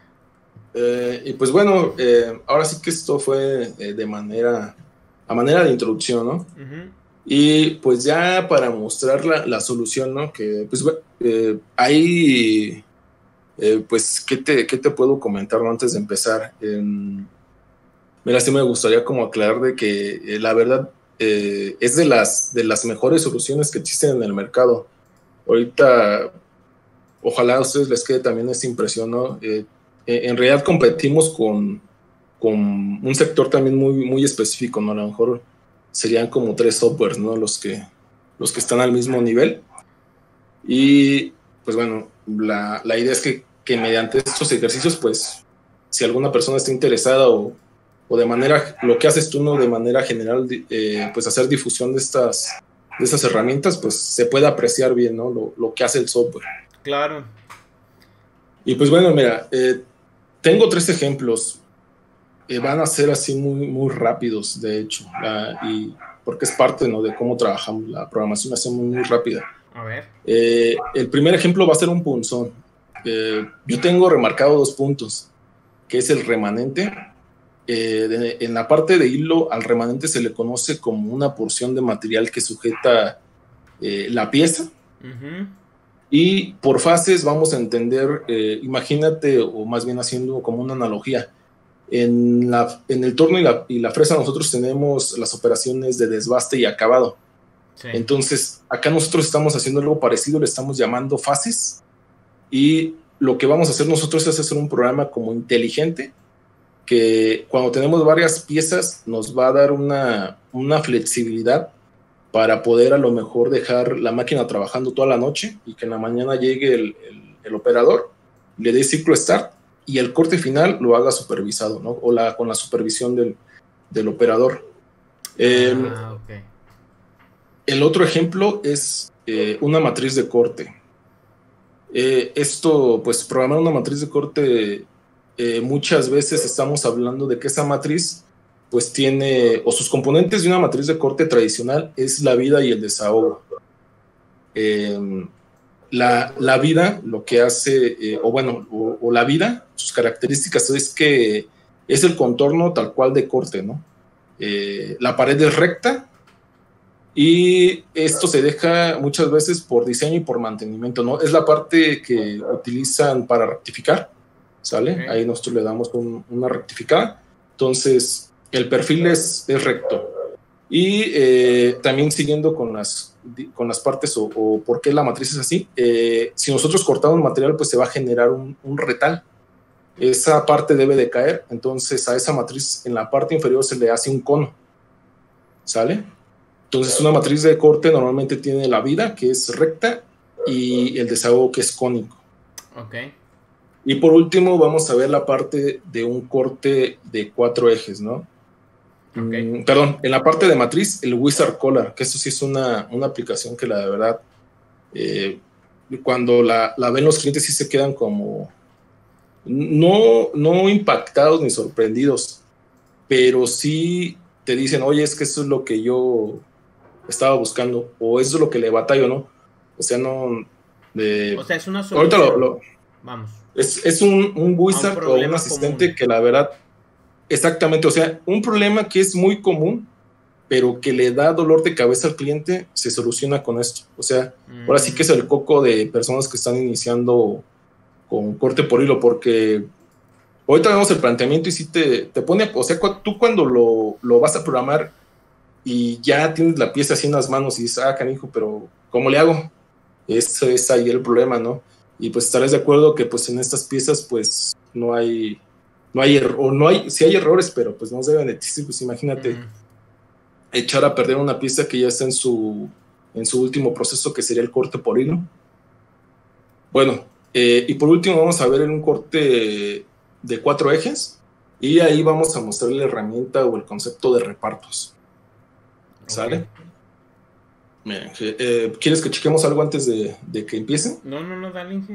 Eh, y pues bueno, eh, ahora sí que esto fue eh, de manera, a manera de introducción, ¿no? Uh-huh. Y pues ya para mostrar la, la solución, ¿no? Que pues eh, ahí, eh, pues, ¿qué te, ¿qué te puedo comentar, ¿no?, antes de empezar? Eh, Mira, sí me gustaría como aclarar de que eh, la verdad eh, es de las, de las mejores soluciones que existen en el mercado. Ahorita, ojalá a ustedes les quede también esa impresión, ¿no? Eh, en realidad competimos con, con un sector también muy, muy específico, ¿no? A lo mejor serían como tres softwares, ¿no?, los que, los que están al mismo nivel. Y pues bueno, la, la idea es que, que mediante estos ejercicios, pues, si alguna persona está interesada o o de manera, lo que haces tú, ¿no?, de manera general, eh, pues hacer difusión de estas, de estas herramientas, pues se puede apreciar bien, ¿no?, lo, lo que hace el software. Claro. Y pues bueno, mira, eh, tengo tres ejemplos, eh, van a ser así muy, muy rápidos, de hecho, la, y porque es parte, ¿no?, de cómo trabajamos, la programación la hacemos muy rápida. A ver. Eh, el primer ejemplo va a ser un punzón. Eh, yo tengo remarcado dos puntos, que es el remanente. Eh, de, en la parte de hilo al remanente se le conoce como una porción de material que sujeta eh, la pieza. Uh-huh. Y por fases vamos a entender, eh, imagínate, o más bien haciendo como una analogía, en, la, en el torno y la, y la fresa nosotros tenemos las operaciones de desbaste y acabado. Sí. Entonces acá nosotros estamos haciendo algo parecido, le estamos llamando fases, y lo que vamos a hacer nosotros es hacer un programa como inteligente, que cuando tenemos varias piezas nos va a dar una, una flexibilidad para poder a lo mejor dejar la máquina trabajando toda la noche y que en la mañana llegue el, el, el operador, le dé ciclo start y el corte final lo haga supervisado, ¿no?, o la, con la supervisión del, del operador. Eh, ah, okay. El otro ejemplo es eh, una matriz de corte. Eh, esto, pues programar una matriz de corte eh, muchas veces estamos hablando de que esa matriz pues tiene, o sus componentes de una matriz de corte tradicional es la vida y el desahogo. Eh, la, la vida lo que hace, eh, o bueno, o, o la vida, sus características es que es el contorno tal cual de corte, ¿no? Eh, la pared es recta y esto se deja muchas veces por diseño y por mantenimiento, ¿no? Es la parte que utilizan para rectificar, ¿sale? Okay. Ahí nosotros le damos un, una rectificada. Entonces, el perfil es, es recto. Y eh, también siguiendo con las, con las partes o, o por qué la matriz es así, eh, si nosotros cortamos el material, pues se va a generar un, un retal. Esa parte debe de caer, entonces a esa matriz en la parte inferior se le hace un cono, ¿sale? Entonces una matriz de corte normalmente tiene la vida, que es recta, y el desahogo, que es cónico. Ok. Y por último vamos a ver la parte de un corte de cuatro ejes, ¿no? Okay. Mm, perdón, en la parte de matriz, el Wizard Collar, que eso sí es una, una aplicación que la de verdad, eh, cuando la, la ven los clientes sí se quedan como, no, no impactados ni sorprendidos, pero sí te dicen, oye, es que eso es lo que yo estaba buscando, o eso es lo que le batallo, ¿no? O sea, no... De, o sea, es una solución. Ahorita lo, lo, Vamos. Es, es un, un Wizard un o un asistente común. Que la verdad... Exactamente, o sea, un problema que es muy común, pero que le da dolor de cabeza al cliente, se soluciona con esto. O sea, mm. ahora sí que es el coco de personas que están iniciando con corte por hilo, porque ahorita vemos el planteamiento y sí te, te pone, o sea, tú cuando lo, lo vas a programar y ya tienes la pieza así en las manos y dices, ah, canijo, pero ¿cómo le hago? Ese es ahí el problema, ¿no? Y pues estarás de acuerdo que pues en estas piezas pues no hay... No hay error, o no hay, sí hay errores, pero pues no se deben de existir, pues imagínate mm. echar a perder una pieza que ya está en su, en su último proceso, que sería el corte por hilo. Bueno, eh, y por último vamos a ver un corte de cuatro ejes, y ahí vamos a mostrar la herramienta o el concepto de repartos. ¿Sale? Okay. Miren, eh, ¿quieres que chequemos algo antes de, de que empiece? No, no, no, dale, Inge.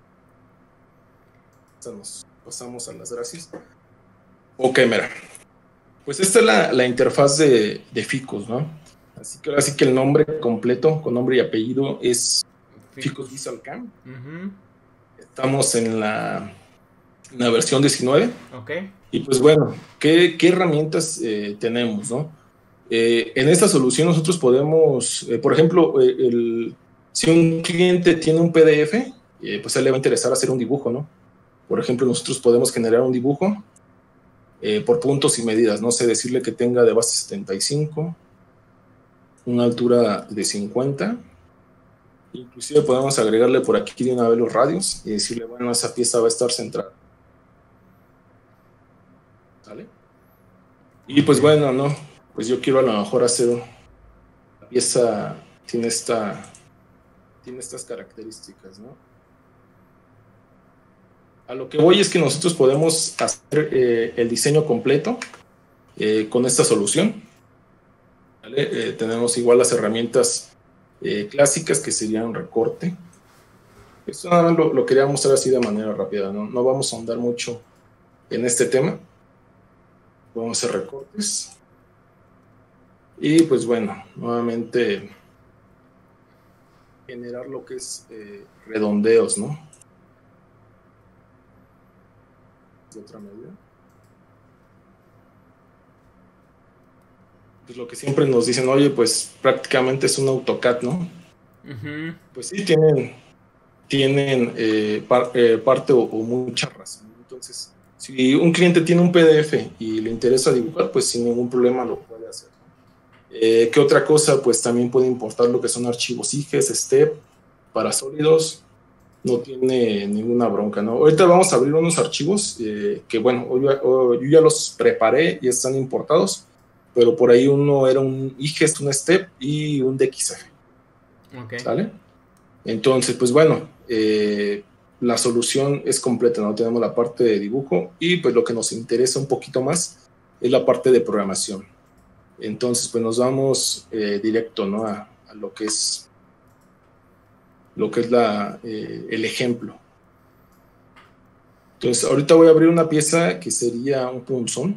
Estamos... Pasamos a las gracias. Ok, mira. Pues esta es la, la interfaz de, de Ficus, ¿no? Así que ahora sí que el nombre completo, con nombre y apellido, es Ficus Visual Cam. Uh-huh. Estamos en la, en la versión diecinueve. Ok. Y pues bueno, ¿qué, qué herramientas eh, tenemos, no? Eh, en esta solución nosotros podemos, eh, por ejemplo, eh, el, si un cliente tiene un P D F, eh, pues a él le va a interesar hacer un dibujo, ¿no? Por ejemplo, nosotros podemos generar un dibujo eh, por puntos y medidas, no sé, decirle que tenga de base setenta y cinco, una altura de cincuenta, inclusive podemos agregarle por aquí de una vez los radios y decirle, bueno, esa pieza va a estar centrada. ¿Sale? Y pues bueno, no, pues yo quiero a lo mejor hacer, la pieza tiene, esta, tiene estas características, ¿no? A lo que voy es que nosotros podemos hacer eh, el diseño completo eh, con esta solución. ¿Vale? Eh, tenemos igual las herramientas eh, clásicas, que serían recorte. Esto nada más lo, lo quería mostrar así de manera rápida, ¿no? No vamos a ahondar mucho en este tema. Vamos a hacer recortes. Y pues bueno, nuevamente generar lo que es eh, redondeos, ¿no? De otra medida. Pues lo que siempre nos dicen, oye, pues prácticamente es un AutoCAD, ¿no? Uh-huh. Pues sí, tienen, tienen eh, par, eh, parte o, o mucha razón. Entonces, si un cliente tiene un P D F y le interesa dibujar, pues sin ningún problema lo puede hacer. Eh, ¿Qué otra cosa? Pues también puede importar lo que son archivos I G E S, STEP, para sólidos. No tiene ninguna bronca, ¿no? Ahorita vamos a abrir unos archivos eh, que, bueno, yo, yo ya los preparé y están importados, pero por ahí uno era un I G E S, un STEP y un D X F. Okay. ¿Sale? Entonces, pues bueno, eh, la solución es completa, ¿no? Tenemos la parte de dibujo y pues lo que nos interesa un poquito más es la parte de programación. Entonces, pues nos vamos eh, directo, ¿no? A, a lo que es lo que es la, eh, el ejemplo. Entonces, ahorita voy a abrir una pieza que sería un punzón.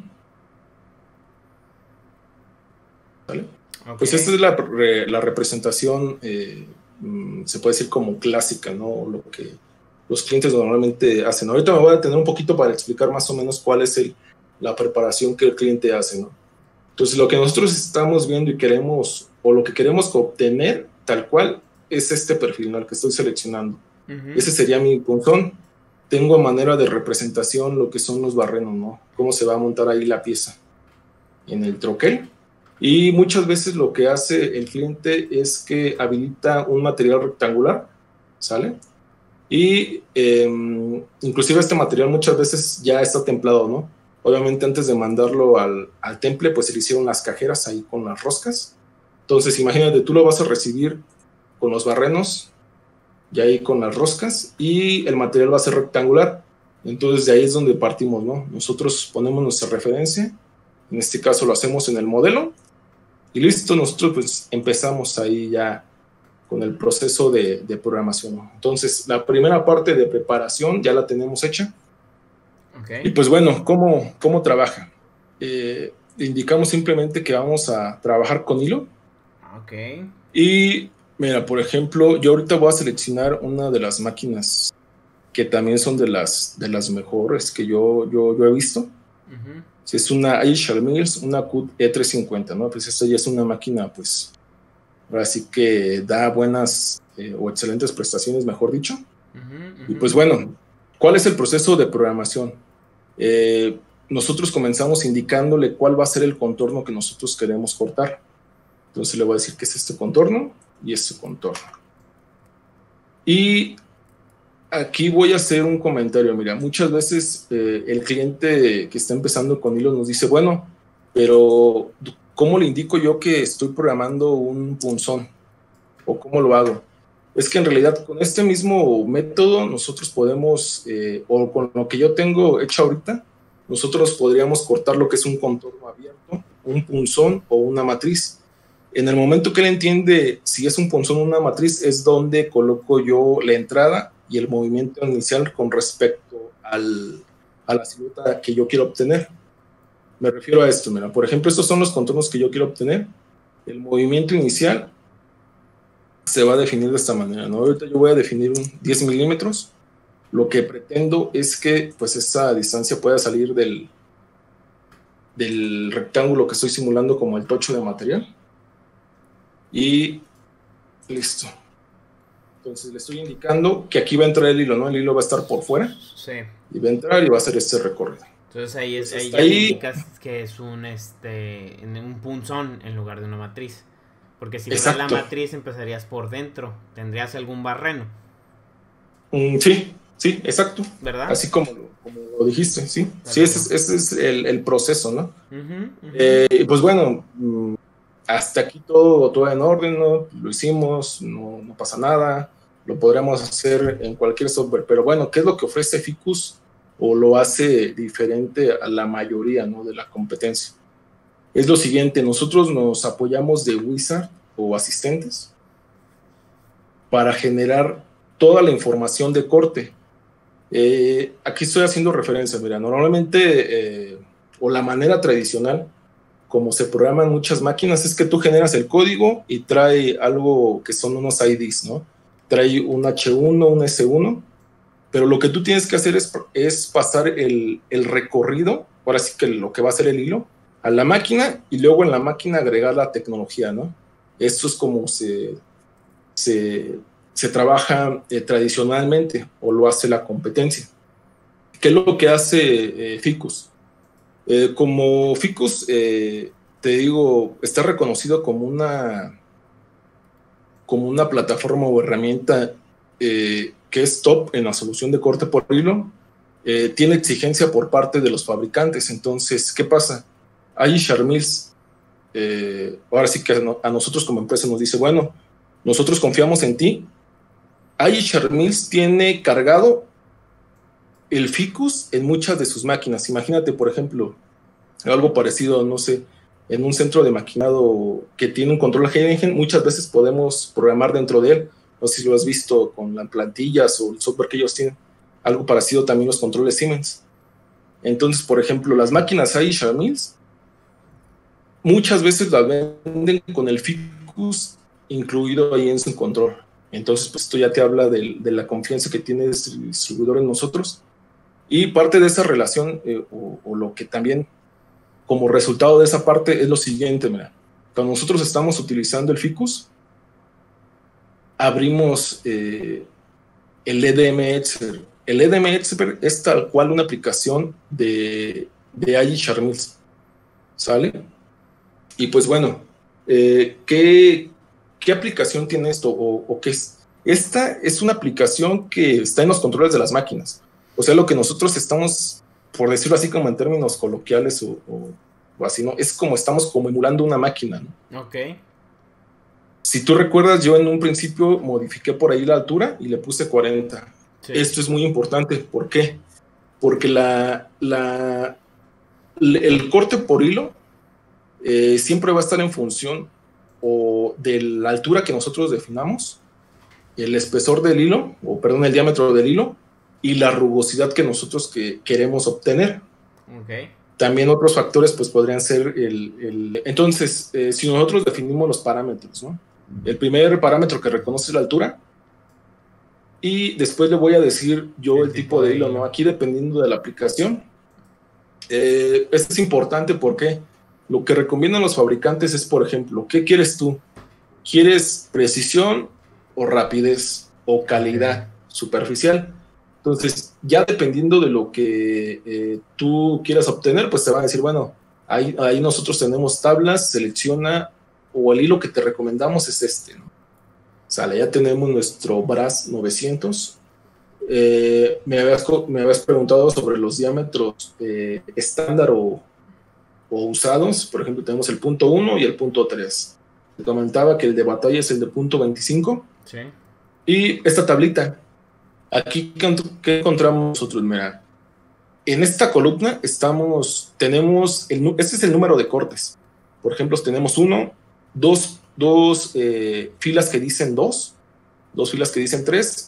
¿Vale? Okay. Pues esta es la, la representación, eh, se puede decir como clásica, ¿no? Lo que los clientes normalmente hacen. Ahorita me voy a detener un poquito para explicar más o menos cuál es el, la preparación que el cliente hace, ¿no? Entonces, lo que nosotros estamos viendo y queremos, o lo que queremos obtener, tal cual, es este perfil, ¿no? El que estoy seleccionando. Uh-huh. Ese sería mi punzón. Tengo a manera de representación lo que son los barrenos, ¿no? Cómo se va a montar ahí la pieza en el troquel. Y muchas veces lo que hace el cliente es que habilita un material rectangular, ¿sale? Y eh, inclusive este material muchas veces ya está templado, ¿no? Obviamente antes de mandarlo al, al temple, pues se le hicieron las cajeras ahí con las roscas. Entonces imagínate, tú lo vas a recibir con los barrenos, y ahí con las roscas, y el material va a ser rectangular. Entonces de ahí es donde partimos, ¿no? Nosotros ponemos nuestra referencia, en este caso lo hacemos en el modelo, y listo, nosotros pues empezamos ahí ya con el proceso de, de programación, ¿no? Entonces la primera parte de preparación ya la tenemos hecha. Okay. Y pues bueno, ¿cómo, cómo trabaja? Eh, indicamos simplemente que vamos a trabajar con hilo. Okay. Y mira, por ejemplo, yo ahorita voy a seleccionar una de las máquinas que también son de las, de las mejores que yo, yo, yo he visto. Uh-huh. Es una Aisha Mills, una Q E trescientos cincuenta, ¿no? Pues esta ya es una máquina, pues, ahora sí que da buenas eh, o excelentes prestaciones, mejor dicho. Uh-huh, uh-huh. Y pues bueno, ¿cuál es el proceso de programación? Eh, nosotros comenzamos indicándole cuál va a ser el contorno que nosotros queremos cortar. Entonces le voy a decir que es este contorno y este contorno. Y aquí voy a hacer un comentario. Mira, muchas veces eh, el cliente que está empezando con hilo nos dice, bueno, pero ¿cómo le indico yo que estoy programando un punzón? ¿O cómo lo hago? Es que en realidad con este mismo método nosotros podemos, eh, o con lo que yo tengo hecho ahorita, nosotros podríamos cortar lo que es un contorno abierto, un punzón o una matriz. En el momento que él entiende si es un punzón o una matriz, es donde coloco yo la entrada y el movimiento inicial con respecto al, a la silueta que yo quiero obtener. Me refiero a esto, mira, por ejemplo, estos son los contornos que yo quiero obtener. El movimiento inicial se va a definir de esta manera, ¿no? Ahorita yo voy a definir un diez milímetros. Lo que pretendo es que pues esta distancia pueda salir del, del rectángulo que estoy simulando como el tocho de material. Y listo. Entonces le estoy indicando que aquí va a entrar el hilo, ¿no? El hilo va a estar por fuera. Sí. Y va a entrar y va a hacer este recorrido. Entonces ahí, es, Entonces, ahí ya ahí, indicas que es un, este, un punzón en lugar de una matriz. Porque si fuera la matriz empezarías por dentro. ¿Tendrías algún barreno? Mm, sí, sí, exacto. ¿Verdad? Así como lo, como lo dijiste, sí. Perfecto. Sí, ese es, ese es el, el proceso, ¿no? Uh-huh, uh-huh. Eh, pues bueno, hasta aquí todo, todo en orden, ¿no? Lo hicimos, no, no pasa nada. Lo podríamos hacer en cualquier software. Pero bueno, ¿qué es lo que ofrece Ficus o lo hace diferente a la mayoría, ¿no?, de la competencia? Es lo siguiente, nosotros nos apoyamos de Wizard o asistentes para generar toda la información de corte. Eh, aquí estoy haciendo referencia, mira, normalmente, eh, o la manera tradicional, como se programan muchas máquinas, es que tú generas el código y trae algo que son unos I Ds, ¿no? Trae un H uno, un S uno, pero lo que tú tienes que hacer es, es pasar el, el recorrido, ahora sí que lo que va a ser el hilo, a la máquina y luego en la máquina agregar la tecnología, ¿no? Esto es como se, se, se trabaja eh, tradicionalmente o lo hace la competencia. ¿Qué es lo que hace eh, Ficus? Eh, como Ficus, eh, te digo, está reconocido como una, como una plataforma o herramienta eh, que es top en la solución de corte por hilo, eh, tiene exigencia por parte de los fabricantes. Entonces, ¿qué pasa? Aisha Mills, eh, ahora sí que a nosotros como empresa nos dice, bueno, nosotros confiamos en ti. Aisha Mills tiene cargado el Ficus en muchas de sus máquinas. Imagínate, por ejemplo, algo parecido, no sé, en un centro de maquinado que tiene un control Heineken, muchas veces podemos programar dentro de él. No sé si lo has visto con las plantillas o el software que ellos tienen. algo parecido también los controles Siemens. Entonces, por ejemplo, las máquinas Agisha Mills muchas veces las venden con el ficus incluido ahí en su control. Entonces, pues esto ya te habla de, de la confianza que tiene el distribuidor en nosotros. Y parte de esa relación, eh, o, o lo que también como resultado de esa parte es lo siguiente, mira. Cuando nosotros estamos utilizando el ficus, abrimos eh, el E D M Expert. El E D M Expert es tal cual una aplicación de, de Agisha Mills, ¿sale? Y pues bueno, eh, ¿qué, ¿qué aplicación tiene esto? ¿O, o qué es? Esta es una aplicación que está en los controles de las máquinas. O sea, lo que nosotros estamos, por decirlo así como en términos coloquiales o, o, o así, ¿no? Es como estamos como emulando una máquina, ¿no? Ok. Si tú recuerdas, yo en un principio modifiqué por ahí la altura y le puse cuarenta. Sí. Esto es muy importante. ¿Por qué? Porque la, la, el corte por hilo eh, siempre va a estar en función o de la altura que nosotros definamos, el espesor del hilo, o perdón, el diámetro del hilo, y la rugosidad que nosotros que queremos obtener. Okay. También otros factores pues podrían ser el... el entonces, eh, si nosotros definimos los parámetros, ¿no? El primer parámetro que reconoce es la altura, y después le voy a decir yo el, el tipo, tipo de hilo, hilo, ¿no? Aquí dependiendo de la aplicación. Eh, esto es importante porque lo que recomiendan los fabricantes es, por ejemplo, ¿qué quieres tú? ¿Quieres precisión o rapidez o calidad superficial? Entonces, ya dependiendo de lo que eh, tú quieras obtener, pues te van a decir, bueno, ahí, ahí nosotros tenemos tablas, selecciona, o el hilo que te recomendamos es este, ¿no? Sale, ya tenemos nuestro Brass novecientos. Eh, me, habías, me habías preguntado sobre los diámetros eh, estándar o, o usados. Por ejemplo, tenemos el punto uno y el punto tres. Te comentaba que el de batalla es el de punto veinticinco. Sí. Y esta tablita, aquí, ¿qué encontramos nosotros? Mira, en esta columna estamos, tenemos, el, este es el número de cortes. Por ejemplo, tenemos uno, dos, dos eh, filas que dicen dos, dos filas que dicen tres,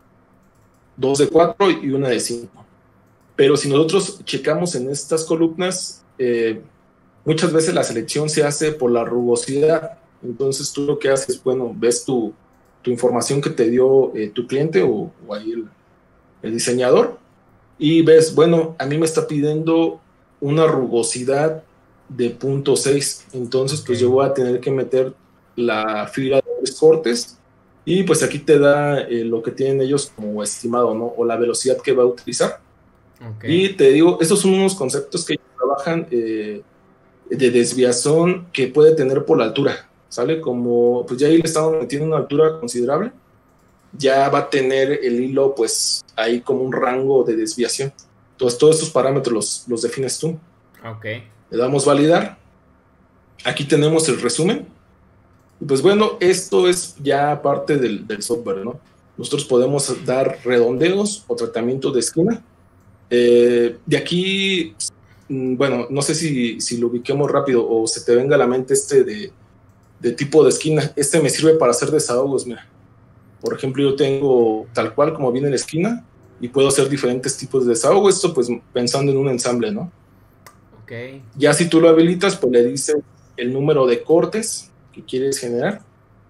dos de cuatro y una de cinco. Pero si nosotros checamos en estas columnas, eh, muchas veces la selección se hace por la rugosidad. Entonces tú lo que haces, bueno, ves tu, tu información que te dio eh, tu cliente o, o ahí el, el diseñador, y ves, bueno, a mí me está pidiendo una rugosidad de punto seis, entonces okay. Pues yo voy a tener que meter la fila de tres cortes, y pues aquí te da eh, lo que tienen ellos como estimado, ¿no? O la velocidad que va a utilizar. Okay. Y te digo, estos son unos conceptos que ellos trabajan eh, de desviación que puede tener por la altura, ¿sale? Como pues ya ahí le estamos metiendo una altura considerable, ya va a tener el hilo pues ahí como un rango de desviación. Entonces todos estos parámetros los, los defines tú. Ok. Le damos validar. Aquí tenemos el resumen. Y pues bueno, esto es ya parte del, del software, ¿no? Nosotros podemos dar redondeos o tratamiento de esquina. Eh, de aquí, bueno, no sé si, si lo ubiquemos rápido o se te venga a la mente este de, de tipo de esquina. Este me sirve para hacer desahogos, mira. Por ejemplo, yo tengo tal cual como viene la esquina y puedo hacer diferentes tipos de desahogo. Esto pues pensando en un ensamble, ¿no? Ok. Ya si tú lo habilitas, pues le dices el número de cortes que quieres generar.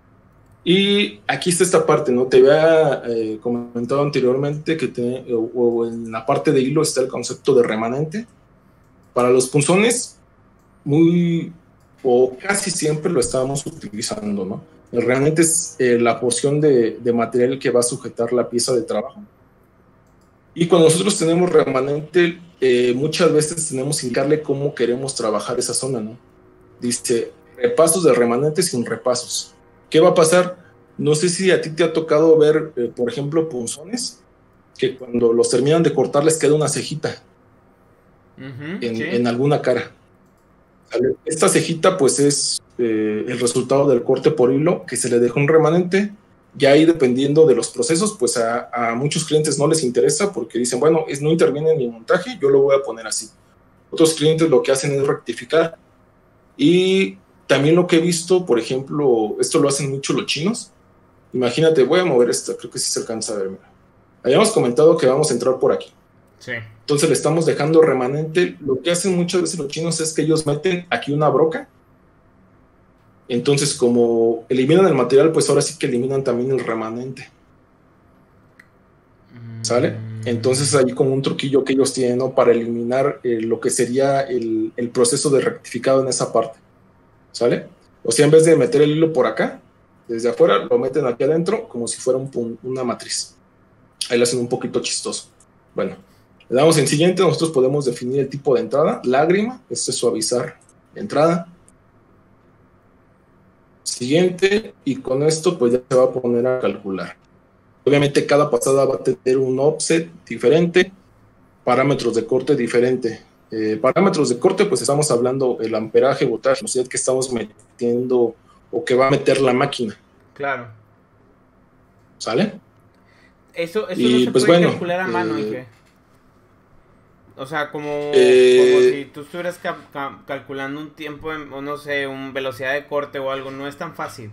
Y aquí está esta parte, ¿no? Te había eh, comentado anteriormente que te, o, o en la parte de hilo está el concepto de remanente. Para los punzones, muy o casi siempre lo estábamos utilizando, ¿no? El remanente es eh, la porción de, de material que va a sujetar la pieza de trabajo. Y cuando nosotros tenemos remanente, eh, muchas veces tenemos que indicarle cómo queremos trabajar esa zona, ¿no? Dice, repasos de remanente sin repasos. ¿Qué va a pasar? No sé si a ti te ha tocado ver, eh, por ejemplo, punzones, que cuando los terminan de cortar les queda una cejita uh-huh, en, ¿sí? en alguna cara. Esta cejita pues es eh, el resultado del corte por hilo que se le dejó un remanente. Ya ahí dependiendo de los procesos, pues a, a muchos clientes no les interesa porque dicen, bueno, es, no interviene en mi montaje, yo lo voy a poner así. Otros clientes lo que hacen es rectificar. Y también lo que he visto, por ejemplo, esto lo hacen mucho los chinos. Imagínate, voy a mover esta, creo que sí se alcanza a ver, mira. Habíamos comentado que vamos a entrar por aquí. Sí. Entonces le estamos dejando remanente. Lo que hacen muchas veces los chinos es que ellos meten aquí una broca. Entonces, como eliminan el material, pues ahora sí que eliminan también el remanente. ¿Sale? Entonces hay como un truquillo que ellos tienen, ¿no? Para eliminar eh, lo que sería el, el proceso de rectificado en esa parte. ¿Sale? O sea, en vez de meter el hilo por acá, desde afuera, lo meten aquí adentro como si fuera un, una matriz. Ahí lo hacen un poquito chistoso. Bueno, le damos en siguiente. Nosotros podemos definir el tipo de entrada. Lágrima, este es suavizar la entrada. Siguiente, y con esto pues ya se va a poner a calcular. Obviamente cada pasada va a tener un offset diferente, parámetros de corte diferente. Eh, parámetros de corte, pues estamos hablando el amperaje, voltaje, velocidad que estamos metiendo o que va a meter la máquina. Claro. ¿Sale? Eso, eso y, no se pues, puede bueno, calcular a mano, eh, Inge. O sea, como, eh, como si tú estuvieras ca ca calculando un tiempo, en, o no sé, una velocidad de corte o algo, no es tan fácil.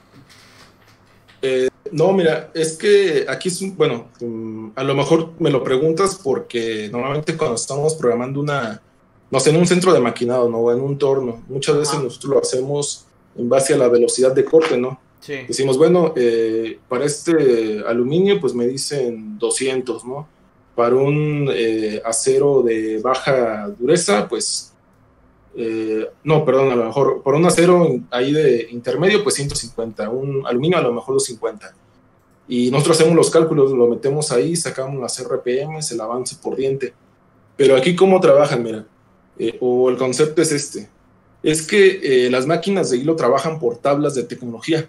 Eh, no, mira, es que aquí es un, bueno, um, a lo mejor me lo preguntas porque normalmente cuando estamos programando una, no sé, en un centro de maquinado, ¿no? O en un torno, muchas Ajá. veces nosotros lo hacemos en base a la velocidad de corte, ¿no? Sí. Decimos, bueno, eh, para este aluminio, pues me dicen doscientos, ¿no? Para un eh, acero de baja dureza, pues, eh, no, perdón, a lo mejor, por un acero ahí de intermedio, pues ciento cincuenta, un aluminio a lo mejor doscientos cincuenta. Y nosotros hacemos los cálculos, lo metemos ahí, sacamos las R P Ms, el avance por diente. Pero aquí, ¿cómo trabajan? Mira, eh, o el concepto es este, es que eh, las máquinas de hilo trabajan por tablas de tecnología,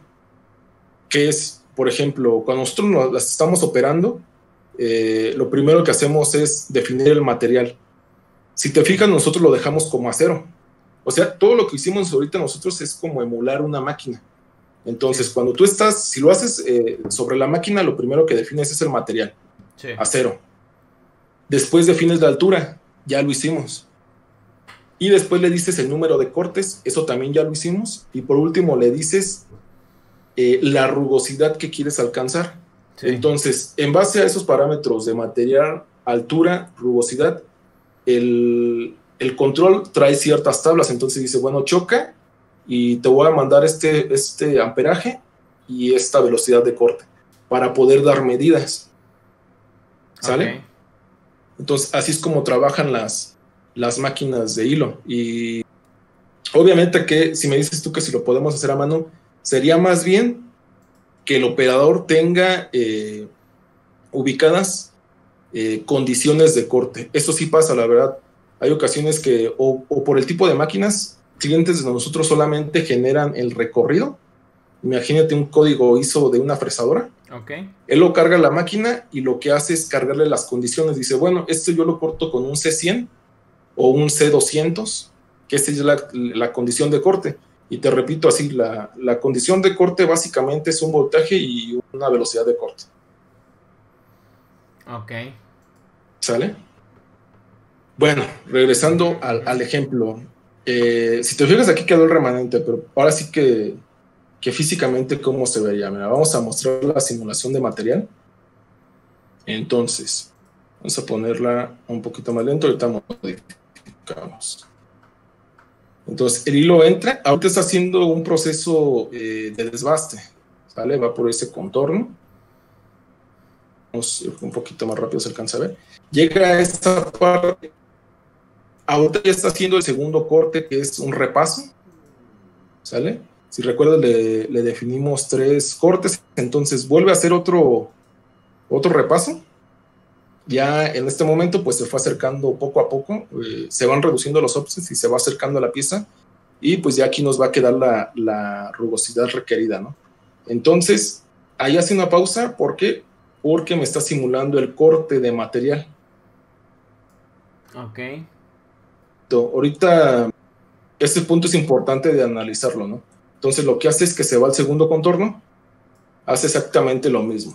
que es, por ejemplo, cuando nosotros nos, las estamos operando, eh, lo primero que hacemos es definir el material. Si te fijas, nosotros lo dejamos como acero. O sea, todo lo que hicimos ahorita nosotros es como emular una máquina. Entonces, sí. Cuando tú estás, si lo haces eh, sobre la máquina, lo primero que defines es el material, sí. Acero. Después defines la altura, ya lo hicimos. Y después le dices el número de cortes, eso también ya lo hicimos. Y por último le dices eh, la rugosidad que quieres alcanzar. Sí. Entonces, en base a esos parámetros de material, altura, rugosidad, el, el control trae ciertas tablas. Entonces dice, bueno, choca y te voy a mandar este, este amperaje y esta velocidad de corte para poder dar medidas. ¿Sale? Okay. Entonces, así es como trabajan las, las máquinas de hilo. Y obviamente que si me dices tú que si lo podemos hacer a mano, sería más bien que el operador tenga eh, ubicadas eh, condiciones de corte. Eso sí pasa, la verdad. Hay ocasiones que, o, o por el tipo de máquinas, clientes de nosotros solamente generan el recorrido. Imagínate un código I S O de una fresadora. Okay. Él lo carga a la máquina y lo que hace es cargarle las condiciones. Dice, bueno, esto yo lo corto con un C cien o un C doscientos, que esta es la, la condición de corte. Y te repito así, la, la condición de corte básicamente es un voltaje y una velocidad de corte. Ok. ¿Sale? Bueno, regresando al, al ejemplo. Eh, si te fijas, aquí quedó el remanente, pero ahora sí que, que físicamente, ¿cómo se vería? Mira, vamos a mostrar la simulación de material. Entonces, vamos a ponerla un poquito más lento, ahorita modificamos. Entonces, el hilo entra, ahorita está haciendo un proceso eh, de desbaste, ¿sale? Va por ese contorno. Vamos un poquito más rápido, se alcanza a ver. Llega a esta parte, ahorita ya está haciendo el segundo corte, que es un repaso, ¿sale? Si recuerdas, le, le definimos tres cortes, entonces vuelve a hacer otro, otro repaso. Ya en este momento pues se fue acercando poco a poco, eh, se van reduciendo los offsets y se va acercando a la pieza y pues ya aquí nos va a quedar la, la rugosidad requerida, ¿no? Entonces ahí hace una pausa, ¿por qué? Porque me está simulando el corte de material. Ok. Entonces, ahorita este punto es importante de analizarlo, ¿no? Entonces lo que hace es que se va al segundo contorno, hace exactamente lo mismo.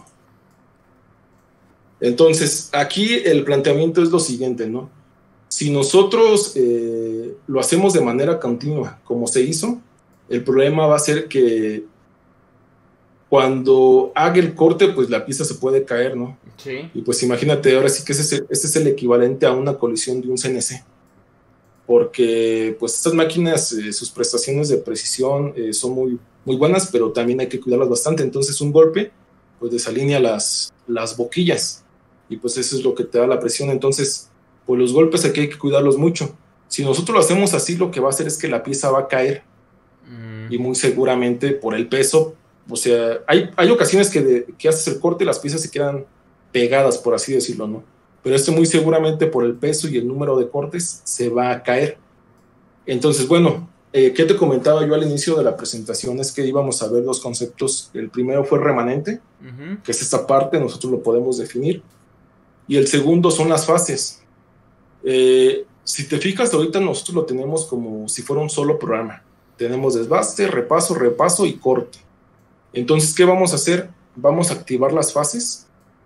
Entonces, aquí el planteamiento es lo siguiente, ¿no? Si nosotros eh, lo hacemos de manera continua, como se hizo, el problema va a ser que cuando haga el corte, pues la pieza se puede caer, ¿no? Sí. Y pues imagínate, ahora sí que ese es el, ese es el equivalente a una colisión de un C N C. Porque pues estas máquinas, eh, sus prestaciones de precisión eh, son muy, muy buenas, pero también hay que cuidarlas bastante. Entonces un golpe pues desalinea las, las boquillas y pues eso es lo que te da la presión. Entonces pues los golpes aquí hay que cuidarlos mucho. Si nosotros lo hacemos así, lo que va a hacer es que la pieza va a caer mm. y muy seguramente por el peso, o sea, hay, hay ocasiones que, de, que haces el corte y las piezas se quedan pegadas, por así decirlo, ¿no? Pero esto muy seguramente por el peso y el número de cortes se va a caer. Entonces, bueno, eh, ¿qué te comentaba yo al inicio de la presentación? Es que íbamos a ver dos conceptos. El primero fue remanente, uh-huh. que es esta parte, nosotros lo podemos definir. Y el segundo son las fases. Eh, si te fijas, ahorita nosotros lo tenemos como si fuera un solo programa. Tenemos desbaste, repaso, repaso y corte. Entonces, ¿qué vamos a hacer? Vamos a activar las fases.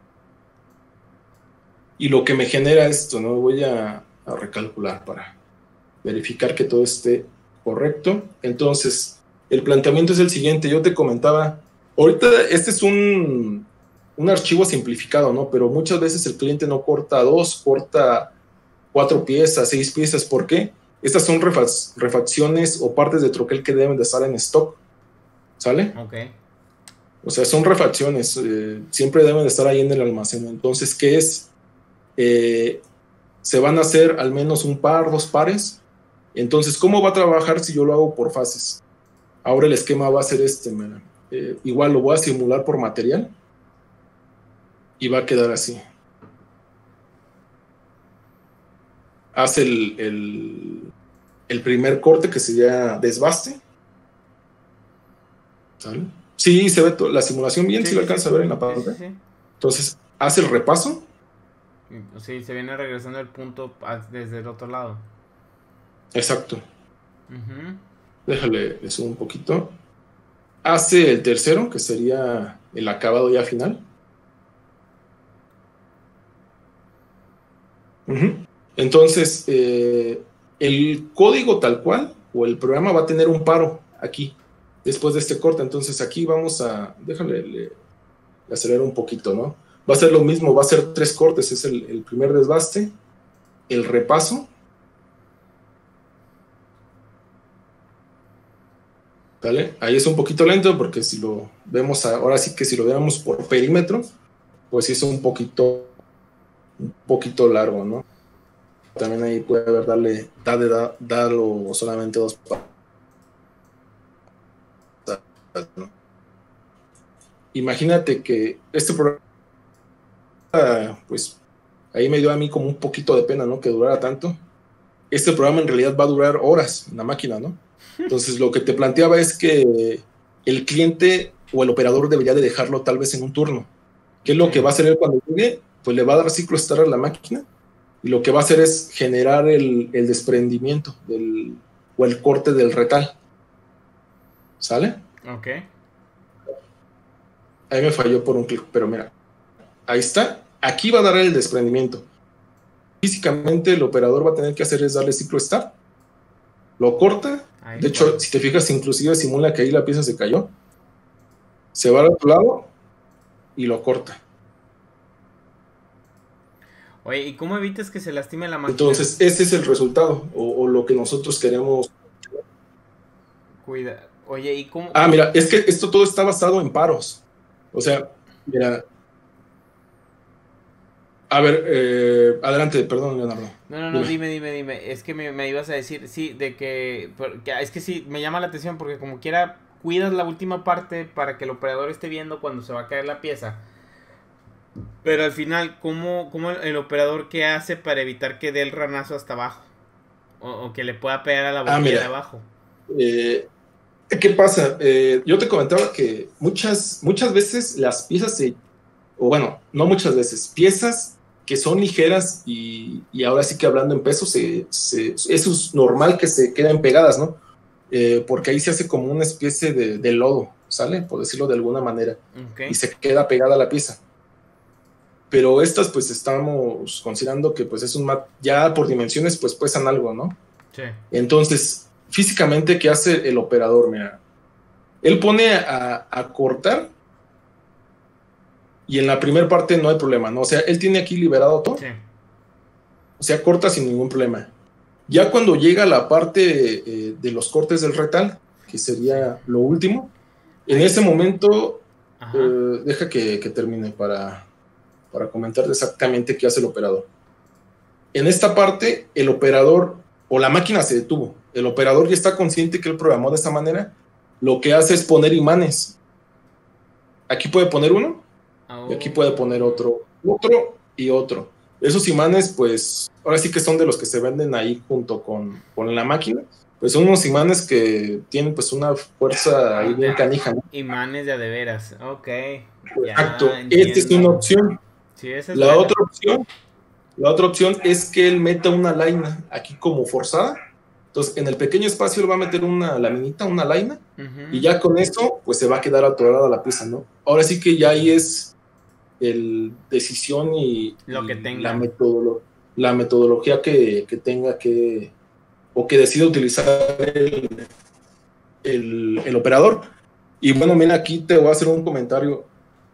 Y lo que me genera esto, ¿no? Voy a, a recalcular para verificar que todo esté correcto. Entonces, el planteamiento es el siguiente. Yo te comentaba, ahorita este es un, un archivo simplificado, ¿no? Pero muchas veces el cliente no corta dos, corta cuatro piezas, seis piezas. ¿Por qué? Estas son refac- refacciones o partes de troquel que deben de estar en stock. ¿Sale? Ok. O sea, son refacciones. Eh, siempre deben de estar ahí en el almacén. Entonces, ¿qué es? Eh, se van a hacer al menos un par, dos pares. Entonces, ¿cómo va a trabajar si yo lo hago por fases? Ahora el esquema va a ser este, eh, igual lo voy a simular por material y va a quedar así. Hace el, el, el primer corte que sería desbaste. ¿Sale? Sí, se ve la simulación bien, sí, sí lo alcanza sí, a ver en la pantalla. Sí, sí. Entonces, hace el repaso. Sí, se viene regresando el punto desde el otro lado. Exacto. Uh-huh. Déjale, le subo un poquito. Hace el tercero, que sería el acabado ya final. Uh-huh. Entonces, eh, el código tal cual, o el programa va a tener un paro aquí, después de este corte. Entonces aquí vamos a, déjale, le, le acelero un poquito, ¿no? Va a ser lo mismo, va a ser tres cortes, es el, el primer desbaste, el repaso, ¿vale? Ahí es un poquito lento porque si lo vemos, ahora sí que si lo vemos por perímetro, pues sí es un poquito, un poquito largo, ¿no? También ahí puede haber darle, darle, da, darlo solamente dos pasos, ¿no? Imagínate que este programa, pues ahí me dio a mí como un poquito de pena, ¿no? Que durara tanto. Este programa en realidad va a durar horas en la máquina, ¿no? Entonces lo que te planteaba es que el cliente o el operador debería de dejarlo tal vez en un turno. ¿Qué es lo que va a hacer él cuando llegue? Pues le va a dar ciclo estar a la máquina y lo que va a hacer es generar el, el desprendimiento del, o el corte del retal. ¿Sale? Ok. Ahí me falló por un clic, pero mira, ahí está. Aquí va a dar el desprendimiento. Físicamente el operador va a tener que hacer es darle ciclo start. Lo corta. Ahí de hecho, si te fijas, inclusive simula que ahí la pieza se cayó. Se va al otro lado y lo corta. Oye, ¿y cómo evitas que se lastime la máquina? Entonces, ese es el resultado, o, o lo que nosotros queremos. Cuida. Oye, ¿y cómo? Ah, mira, es que esto todo está basado en paros. O sea, mira. A ver, eh, adelante, perdón, Leonardo. No, no, no, dime, dime, dime. Es que me, me ibas a decir, sí, de que, porque, es que sí, me llama la atención porque como quiera cuidas la última parte para que el operador esté viendo cuando se va a caer la pieza. Pero al final, ¿cómo, cómo el, el operador qué hace para evitar que dé el ranazo hasta abajo? O, o que le pueda pegar a la boquilla ah, mira, de abajo. Eh, ¿Qué pasa? Eh, yo te comentaba que muchas, muchas veces las piezas se, o bueno, no muchas veces, piezas que son ligeras y, y ahora sí que hablando en peso, se, se, eso es normal que se queden pegadas, ¿no? Eh, porque ahí se hace como una especie de, de lodo, ¿sale? Por decirlo de alguna manera. Okay. Y se queda pegada la pieza. Pero estas, pues, estamos considerando que, pues, es un mat, ya por dimensiones, pues, pesan algo, ¿no? Sí. Entonces, físicamente, ¿qué hace el operador? Mira, él pone a, a cortar y en la primera parte no hay problema, ¿no? O sea, él tiene aquí liberado todo. Sí. O sea, corta sin ningún problema. Ya cuando llega la parte eh, de los cortes del retal, que sería lo último, en Ahí. ese momento, Ajá. eh, deja que, que termine para, para comentar exactamente qué hace el operador. En esta parte, el operador o la máquina se detuvo. El operador ya está consciente que él programó de esta manera. Lo que hace es poner imanes. Aquí puede poner uno, Oh. y aquí puede poner otro, otro y otro. Esos imanes, pues, ahora sí que son de los que se venden ahí junto con, con la máquina. Pues son unos imanes que tienen pues una fuerza ahí bien canija, ¿no? Imanes de a de veras, ok. Exacto, Ya, esta es una entiendo. opción. Sí, esa es La buena. otra opción, la otra opción es que él meta una laina aquí como forzada. Entonces, en el pequeño espacio él va a meter una laminita, una laina, Ujú. y ya con eso, pues se va a quedar atorada la pieza, ¿no? Ahora sí que ya ahí es el decisión y, Lo que y tenga. la, metodolo la metodología que, que tenga que, o que decida utilizar el, el, el operador. Y bueno, mira, aquí te voy a hacer un comentario.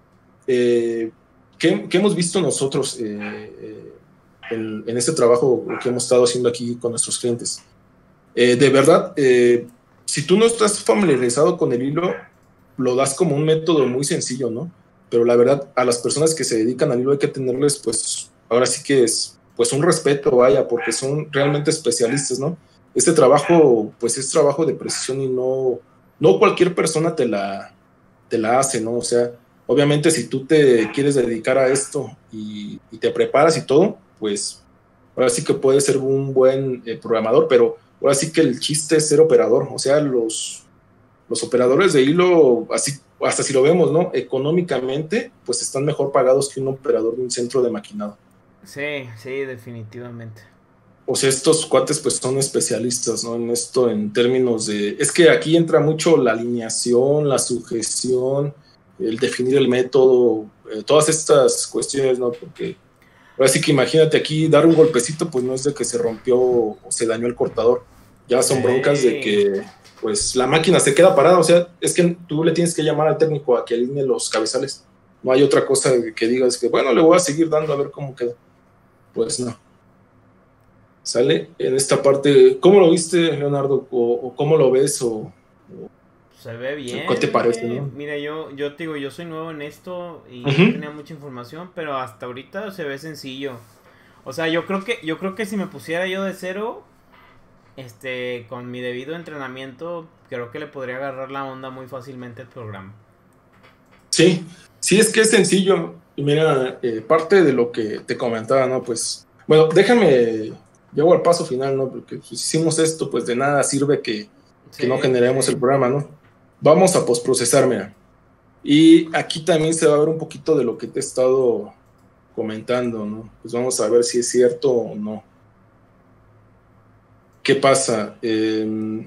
Eh, ¿qué, ¿Qué hemos visto nosotros eh, eh, en, en este trabajo que hemos estado haciendo aquí con nuestros clientes? Eh, de verdad, eh, si tú no estás familiarizado con el hilo, lo das como un método muy sencillo, ¿no? Pero la verdad, a las personas que se dedican al hilo hay que tenerles, pues, ahora sí que es, pues, un respeto, vaya, porque son realmente especialistas, ¿no? Este trabajo, pues, es trabajo de precisión y no, no cualquier persona te la, te la hace, ¿no? O sea, obviamente si tú te quieres dedicar a esto y, y te preparas y todo, pues, ahora sí que puedes ser un buen eh, programador, pero ahora sí que el chiste es ser operador, o sea, los, los operadores de hilo, así, hasta si lo vemos, ¿no? Económicamente, pues están mejor pagados que un operador de un centro de maquinado. Sí, sí, definitivamente. O sea, estos cuates pues son especialistas, ¿no? En esto, en términos de... Es que aquí entra mucho la alineación, la sujeción, el definir el método, eh, todas estas cuestiones, ¿no? Porque ahora sí que imagínate aquí dar un golpecito, pues no es de que se rompió o se dañó el cortador. Ya son broncas de que pues la máquina se queda parada. O sea, es que tú le tienes que llamar al técnico a que alinee los cabezales. No hay otra cosa que digas que, bueno, le voy a seguir dando a ver cómo queda. Pues no. Sale en esta parte. ¿Cómo lo viste, Leonardo? ¿O, o cómo lo ves? ¿O, se ve bien? ¿Qué te parece, eh. no? Mira, yo, yo te digo, yo soy nuevo en esto y uh-huh. no tenía mucha información, pero hasta ahorita se ve sencillo. O sea, yo creo que, yo creo que si me pusiera yo de cero, este, con mi debido entrenamiento, creo que le podría agarrar la onda muy fácilmente al programa. Sí, sí es que es sencillo. Y mira, eh, parte de lo que te comentaba, ¿no? Pues, bueno, déjame, llego al paso final, ¿no? Porque pues, hicimos esto, pues de nada sirve que, sí, que no generemos sí. el programa, ¿no? Vamos a postprocesar, mira. Y aquí también se va a ver un poquito de lo que te he estado comentando, ¿no? Pues vamos a ver si es cierto o no. ¿Qué pasa? Eh,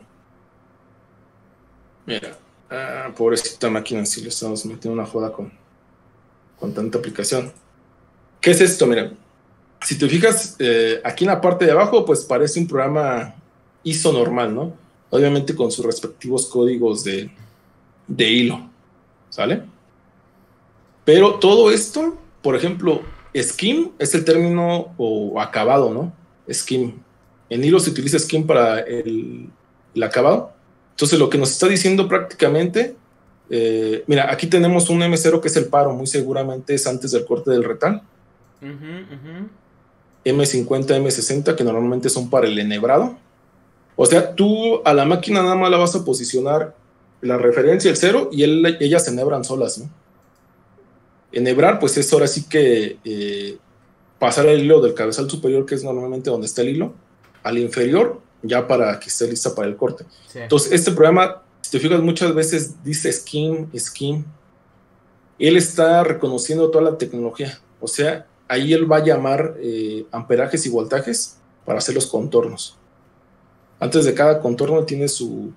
mira, ah, pobrecita máquina, si le estamos metiendo una joda con, con tanta aplicación. ¿Qué es esto? Mira, si te fijas, eh, aquí en la parte de abajo, pues parece un programa I S O normal, ¿no? Obviamente con sus respectivos códigos de, de hilo, ¿sale? Pero todo esto, por ejemplo, skim es el término o acabado, ¿no? Skim. En hilo se utiliza skim para el, el acabado. Entonces, lo que nos está diciendo prácticamente, eh, mira, aquí tenemos un eme cero que es el paro, muy seguramente es antes del corte del retal. Uh-huh, uh-huh. eme cincuenta, eme sesenta, que normalmente son para el enhebrado. O sea, tú a la máquina nada más la vas a posicionar la referencia, el cero, y él, ellas se enhebran solas, ¿no? Enhebrar, pues es ahora sí que eh, pasar el hilo del cabezal superior, que es normalmente donde está el hilo, al inferior, ya para que esté lista para el corte. Sí. Entonces, este programa, si te fijas, muchas veces dice skim, skim. Él está reconociendo toda la tecnología. O sea, ahí él va a llamar eh, amperajes y voltajes para hacer los contornos. Antes de cada contorno tiene su,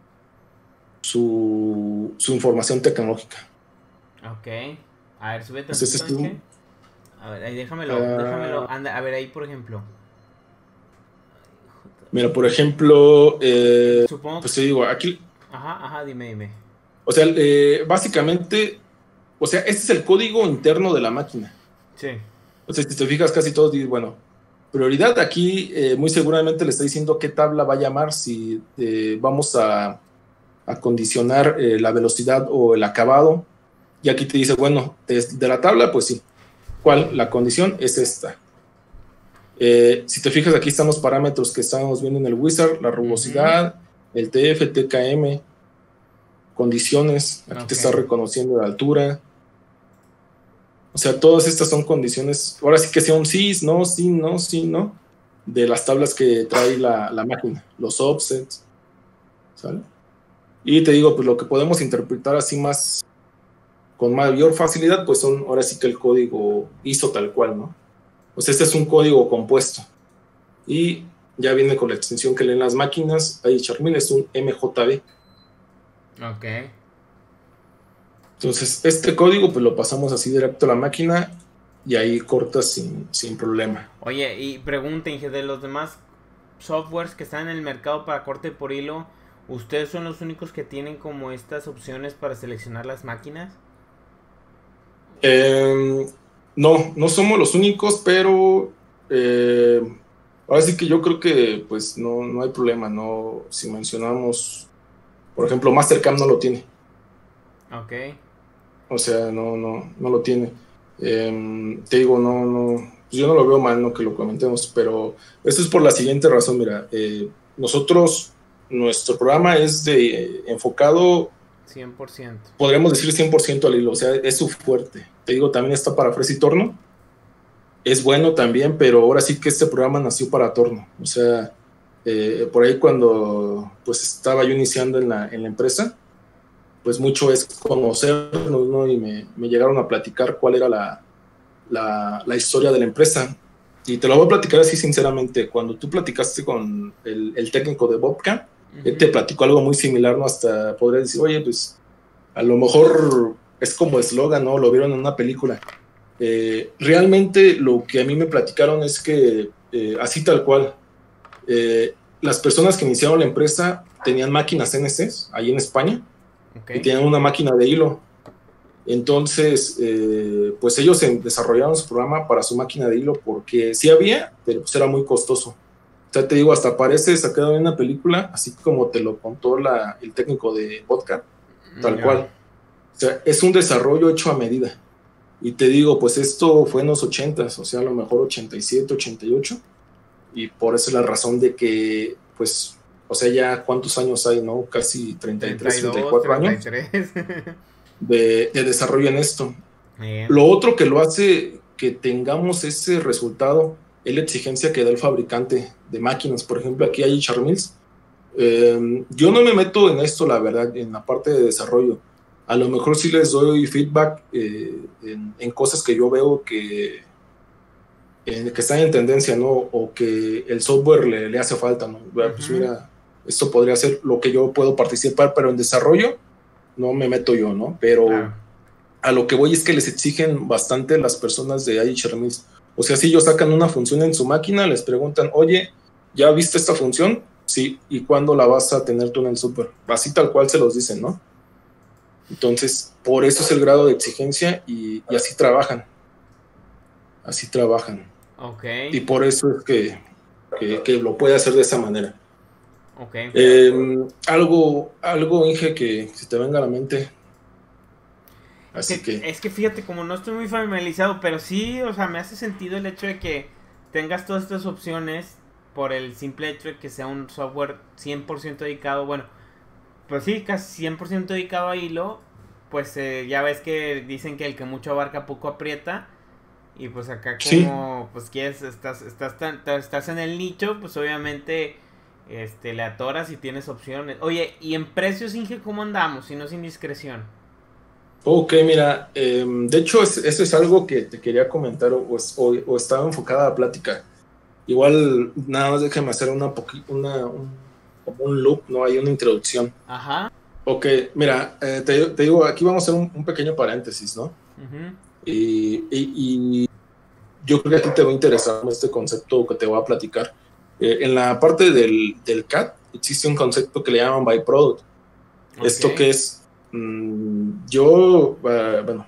su, su información tecnológica. Ok. A ver, súbete. Entonces, este es un, a ver, ahí déjamelo, uh, déjamelo. Anda, a ver, ahí, por ejemplo. Mira, por ejemplo, eh, supongo pues te digo, aquí... Ajá, ajá, dime, dime. O sea, eh, básicamente, o sea, este es el código interno de la máquina. Sí. O sea, si te fijas, casi todos dicen, bueno, prioridad aquí, eh, muy seguramente le está diciendo qué tabla va a llamar, si eh, vamos a, a condicionar eh, la velocidad o el acabado. Y aquí te dice, bueno, de, de la tabla, pues sí. ¿Cuál? La condición es esta. Eh, si te fijas, aquí están los parámetros que estábamos viendo en el wizard, la rugosidad, uh-huh. el T F, T K M, condiciones, aquí okay. te está reconociendo la altura. O sea, todas estas son condiciones, ahora sí que sea un sí, no, sí, no, sí, no, de las tablas que trae la, la máquina, los offsets, ¿sale? Y te digo, pues lo que podemos interpretar así más, con mayor facilidad, pues son ahora sí que el código I S O tal cual, ¿no? Pues este es un código compuesto y ya viene con la extensión que leen las máquinas. Ahí Charmil es un M J B. Ok. Entonces este código pues lo pasamos así directo a la máquina y ahí corta sin, sin problema. Oye, y pregunta, Inge, de los demás softwares que están en el mercado para corte por hilo, ¿ustedes son los únicos que tienen como estas opciones para seleccionar las máquinas? Eh... No, no somos los únicos, pero eh, ahora sí que yo creo que pues no, no hay problema, no, si mencionamos, por ejemplo, Mastercam no lo tiene. Ok. O sea, no, no, no lo tiene. Eh, te digo, no, no, yo no lo veo mal, no que lo comentemos, pero esto es por la siguiente razón, mira, eh, nosotros, nuestro programa es de eh, enfocado cien por ciento. Podríamos decir cien por ciento al hilo, o sea, es su fuerte. Te digo, también está para fresa y torno. Es bueno también, pero ahora sí que este programa nació para torno. O sea, eh, por ahí cuando pues estaba yo iniciando en la, en la empresa, pues mucho es conocernos, ¿no? Y me, me llegaron a platicar cuál era la, la, la historia de la empresa. Y te lo voy a platicar así sinceramente. Cuando tú platicaste con el, el técnico de Bobcat, él te platicó algo muy similar, ¿no? Hasta podría decir, oye, pues a lo mejor es como eslogan, ¿no? Lo vieron en una película. Eh, realmente lo que a mí me platicaron es que, eh, así tal cual, eh, las personas que iniciaron la empresa tenían máquinas C N Cs ahí en España, okay. Y tenían una máquina de hilo. Entonces, eh, pues ellos desarrollaron su programa para su máquina de hilo porque sí había, pero pues era muy costoso. O sea, te digo, hasta parece sacado en una película, así como te lo contó la, el técnico de Bobcat, tal yeah. cual. O sea, es un desarrollo hecho a medida. Y te digo, pues esto fue en los ochentas, o sea, a lo mejor ochenta y siete, ochenta y ocho. Y por eso es la razón de que, pues, o sea, ya cuántos años hay, ¿no? Casi treinta y tres, treinta y cuatro años de, de desarrollo en esto. Yeah. Lo otro que lo hace que tengamos ese resultado es la exigencia que da el fabricante de máquinas. Por ejemplo, aquí hay Charmills. Eh, yo no me meto en esto, la verdad, en la parte de desarrollo. A lo mejor sí les doy feedback eh, en, en cosas que yo veo que, eh, que están en tendencia, ¿no? O que el software le, le hace falta, ¿no? Uh-huh. Pues mira, esto podría ser lo que yo puedo participar, pero en desarrollo no me meto yo, ¿no? Pero claro. A lo que voy es que les exigen bastante las personas de I H R Mills. O sea, si ellos sacan una función en su máquina, les preguntan, oye, ¿ya viste esta función? Sí, ¿y cuándo la vas a tener tú en el software? Así tal cual se los dicen, ¿no? Entonces, por eso es el grado de exigencia y, y así trabajan. Así trabajan. Ok. Y por eso es que, que, que lo puede hacer de esa manera. Ok. Eh, algo, algo, Inge, que se te venga a la mente. Así que, que... Es que fíjate, como no estoy muy familiarizado, pero sí, o sea, me hace sentido el hecho de que tengas todas estas opciones por el simple hecho de que sea un software cien por ciento dedicado, bueno, pues sí, casi cien por ciento dedicado a hilo, pues eh, ya ves que dicen que el que mucho abarca poco aprieta, y pues acá como, sí. Pues quieres, estás, estás, tan, estás en el nicho, pues obviamente este, le atoras y tienes opciones. Oye, ¿y en precios, Inge, cómo andamos? Si no es indiscreción. Ok, mira, eh, de hecho es, eso es algo que te quería comentar o, o, o estaba enfocada a la plática. Igual, nada más déjame hacer una poquita, una, un, como un loop, ¿no? Hay una introducción. Ajá. Ok, mira, eh, te, te digo, aquí vamos a hacer un, un pequeño paréntesis, ¿no? Uh-huh. Y, y, y yo creo que a ti te va a interesar este concepto que te voy a platicar. Eh, en la parte del, del C A D existe un concepto que le llaman byproduct. Okay. Esto que es, mmm, yo, uh, bueno,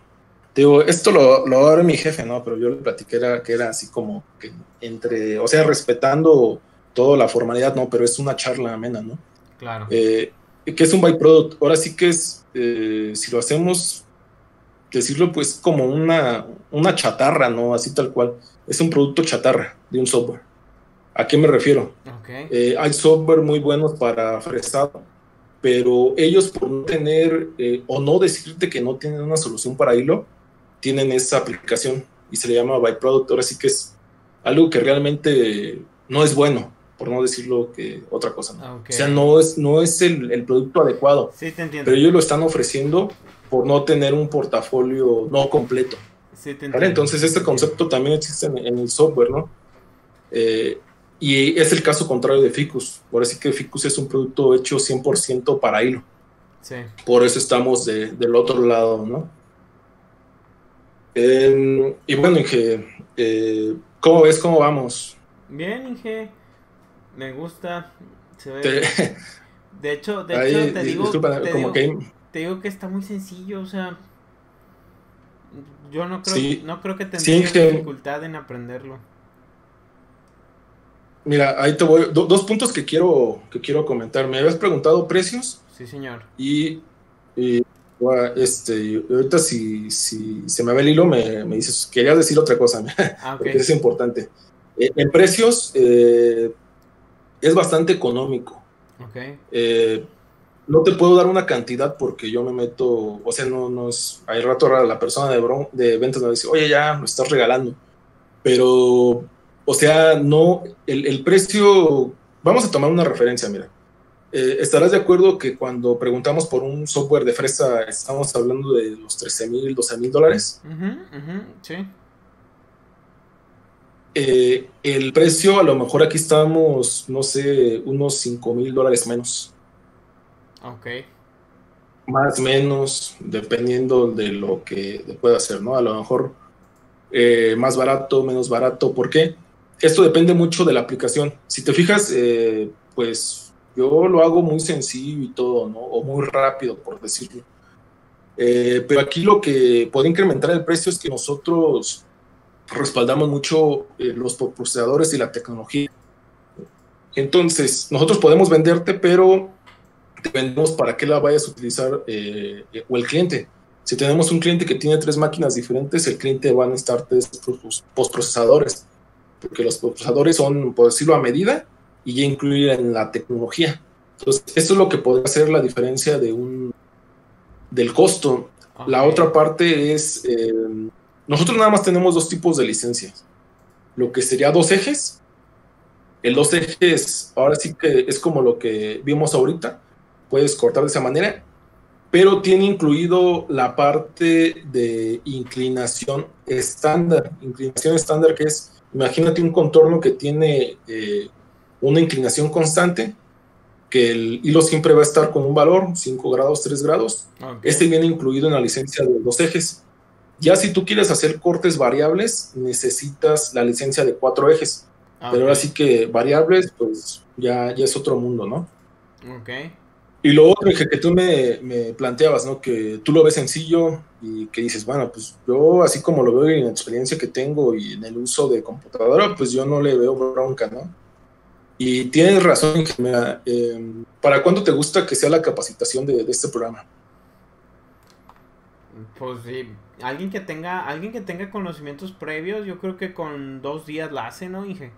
Digo, esto lo, lo va a ver mi jefe, ¿no? Pero yo le platiqué era, que era así como que entre, o sea, respetando toda la formalidad, ¿no? Pero es una charla amena, ¿no? Claro. Eh, que es un byproduct. Ahora sí que es, eh, si lo hacemos, decirlo pues como una, una chatarra, ¿no? Así tal cual. Es un producto chatarra de un software. ¿A qué me refiero? Okay. Eh, hay software muy buenos para fresado, pero ellos por no tener eh, o no decirte que no tienen una solución para hilo, tienen esa aplicación y se le llama byproduct. Ahora sí que es algo que realmente no es bueno, por no decirlo que otra cosa, ¿no? Okay. O sea, no es, no es el, el producto adecuado. Sí, te entiendo. Pero ellos lo están ofreciendo por no tener un portafolio no completo. Sí, te entiendo. ¿Vale? Entonces este concepto también existe en, en el software, ¿no? Eh, y es el caso contrario de Ficus. Ahora sí que Ficus es un producto hecho cien por ciento para hilo. Sí. Por eso estamos de, del otro lado, ¿no? Eh, y bueno, Inge, eh, ¿cómo ves? ¿Cómo vamos? Bien, Inge. Me gusta. Se ve Te, bien. De hecho, de ahí, hecho te digo, disculpa, te, como digo que te digo que está muy sencillo, o sea, yo no creo, sí, no creo que sí, tendría Inge, dificultad en aprenderlo. mira, ahí te voy. Do, dos puntos que quiero, que quiero comentar. Me habías preguntado precios. Sí, señor. Y, y este, ahorita si, si se me ve el hilo, me, me dices, querías decir otra cosa, Ah, porque okay. es importante. Eh, en precios eh, es bastante económico. Okay. Eh, no te puedo dar una cantidad porque yo me meto, o sea, no, no es, hay rato la persona de, bron, de ventas me dice, oye, ya, me estás regalando. Pero, o sea, no, el, el precio, vamos a tomar una referencia, mira. Eh, ¿Estarás de acuerdo que cuando preguntamos por un software de fresa estamos hablando de los trece mil, doce mil dólares? Uh-huh, uh-huh, sí. Eh, el precio, a lo mejor aquí estamos, no sé, unos cinco mil dólares menos. Ok. Más menos, dependiendo de lo que pueda hacer, ¿no? A lo mejor eh, más barato, menos barato. ¿Por qué? Esto depende mucho de la aplicación. Si te fijas, eh, pues yo lo hago muy sencillo y todo, ¿no? O muy rápido, por decirlo. Eh, pero aquí lo que puede incrementar el precio es que nosotros respaldamos mucho eh, los procesadores y la tecnología. Entonces, nosotros podemos venderte, pero te vendemos para que la vayas a utilizar eh, o el cliente. Si tenemos un cliente que tiene tres máquinas diferentes, el cliente va a necesitar tres postprocesadores, porque los procesadores son, por decirlo, a medida y ya incluir en la tecnología. Entonces, esto es lo que puede hacer la diferencia de un, del costo. Okay. La otra parte es, eh, nosotros nada más tenemos dos tipos de licencias. Lo que sería dos ejes. El dos ejes, ahora sí que es como lo que vimos ahorita. Puedes cortar de esa manera, pero tiene incluido la parte de inclinación estándar. Inclinación estándar que es, imagínate un contorno que tiene eh, una inclinación constante, que el hilo siempre va a estar con un valor, cinco grados, tres grados. Okay. Este viene incluido en la licencia de dos ejes. Ya si tú quieres hacer cortes variables, necesitas la licencia de cuatro ejes. Okay. Pero ahora sí que variables, pues ya, ya es otro mundo, ¿no? Ok. Y lo otro que, que tú me, me planteabas, ¿no? Que tú lo ves sencillo y que dices, bueno, pues yo así como lo veo en la experiencia que tengo y en el uso de computadora, pues yo no le veo bronca, ¿no? Y tienes razón, mira, eh, ¿para cuándo te gusta que sea la capacitación de, de este programa? Pues sí, alguien que tenga, alguien que tenga conocimientos previos, yo creo que con dos días la hace, ¿no, Inge?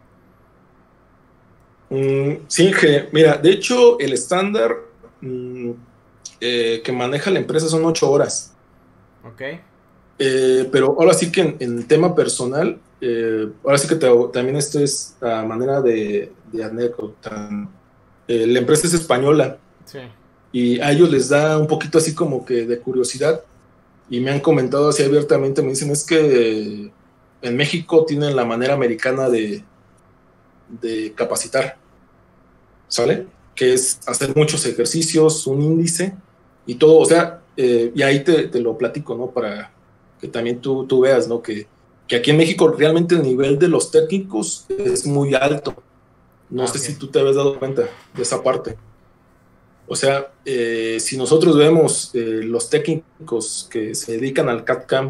Mm, sí, Inge, mira, de hecho el estándar mm, eh, que maneja la empresa son ocho horas. Ok. Eh, pero ahora sí que en, en tema personal, eh, ahora sí que te, también esto es a manera de, de anécdota. Eh, la empresa es española. Sí. Y a ellos les da un poquito así como que de curiosidad. Y me han comentado así abiertamente, me dicen, es que en México tienen la manera americana de, de capacitar, ¿sale? Que es hacer muchos ejercicios, un índice y todo, o sea, eh, y ahí te, te lo platico, ¿no? Para que también tú, tú veas, ¿no? Que, que aquí en México realmente el nivel de los técnicos es muy alto. No ah, sé okay. si tú te habías dado cuenta de esa parte. O sea, eh, si nosotros vemos eh, los técnicos que se dedican al C A D C A M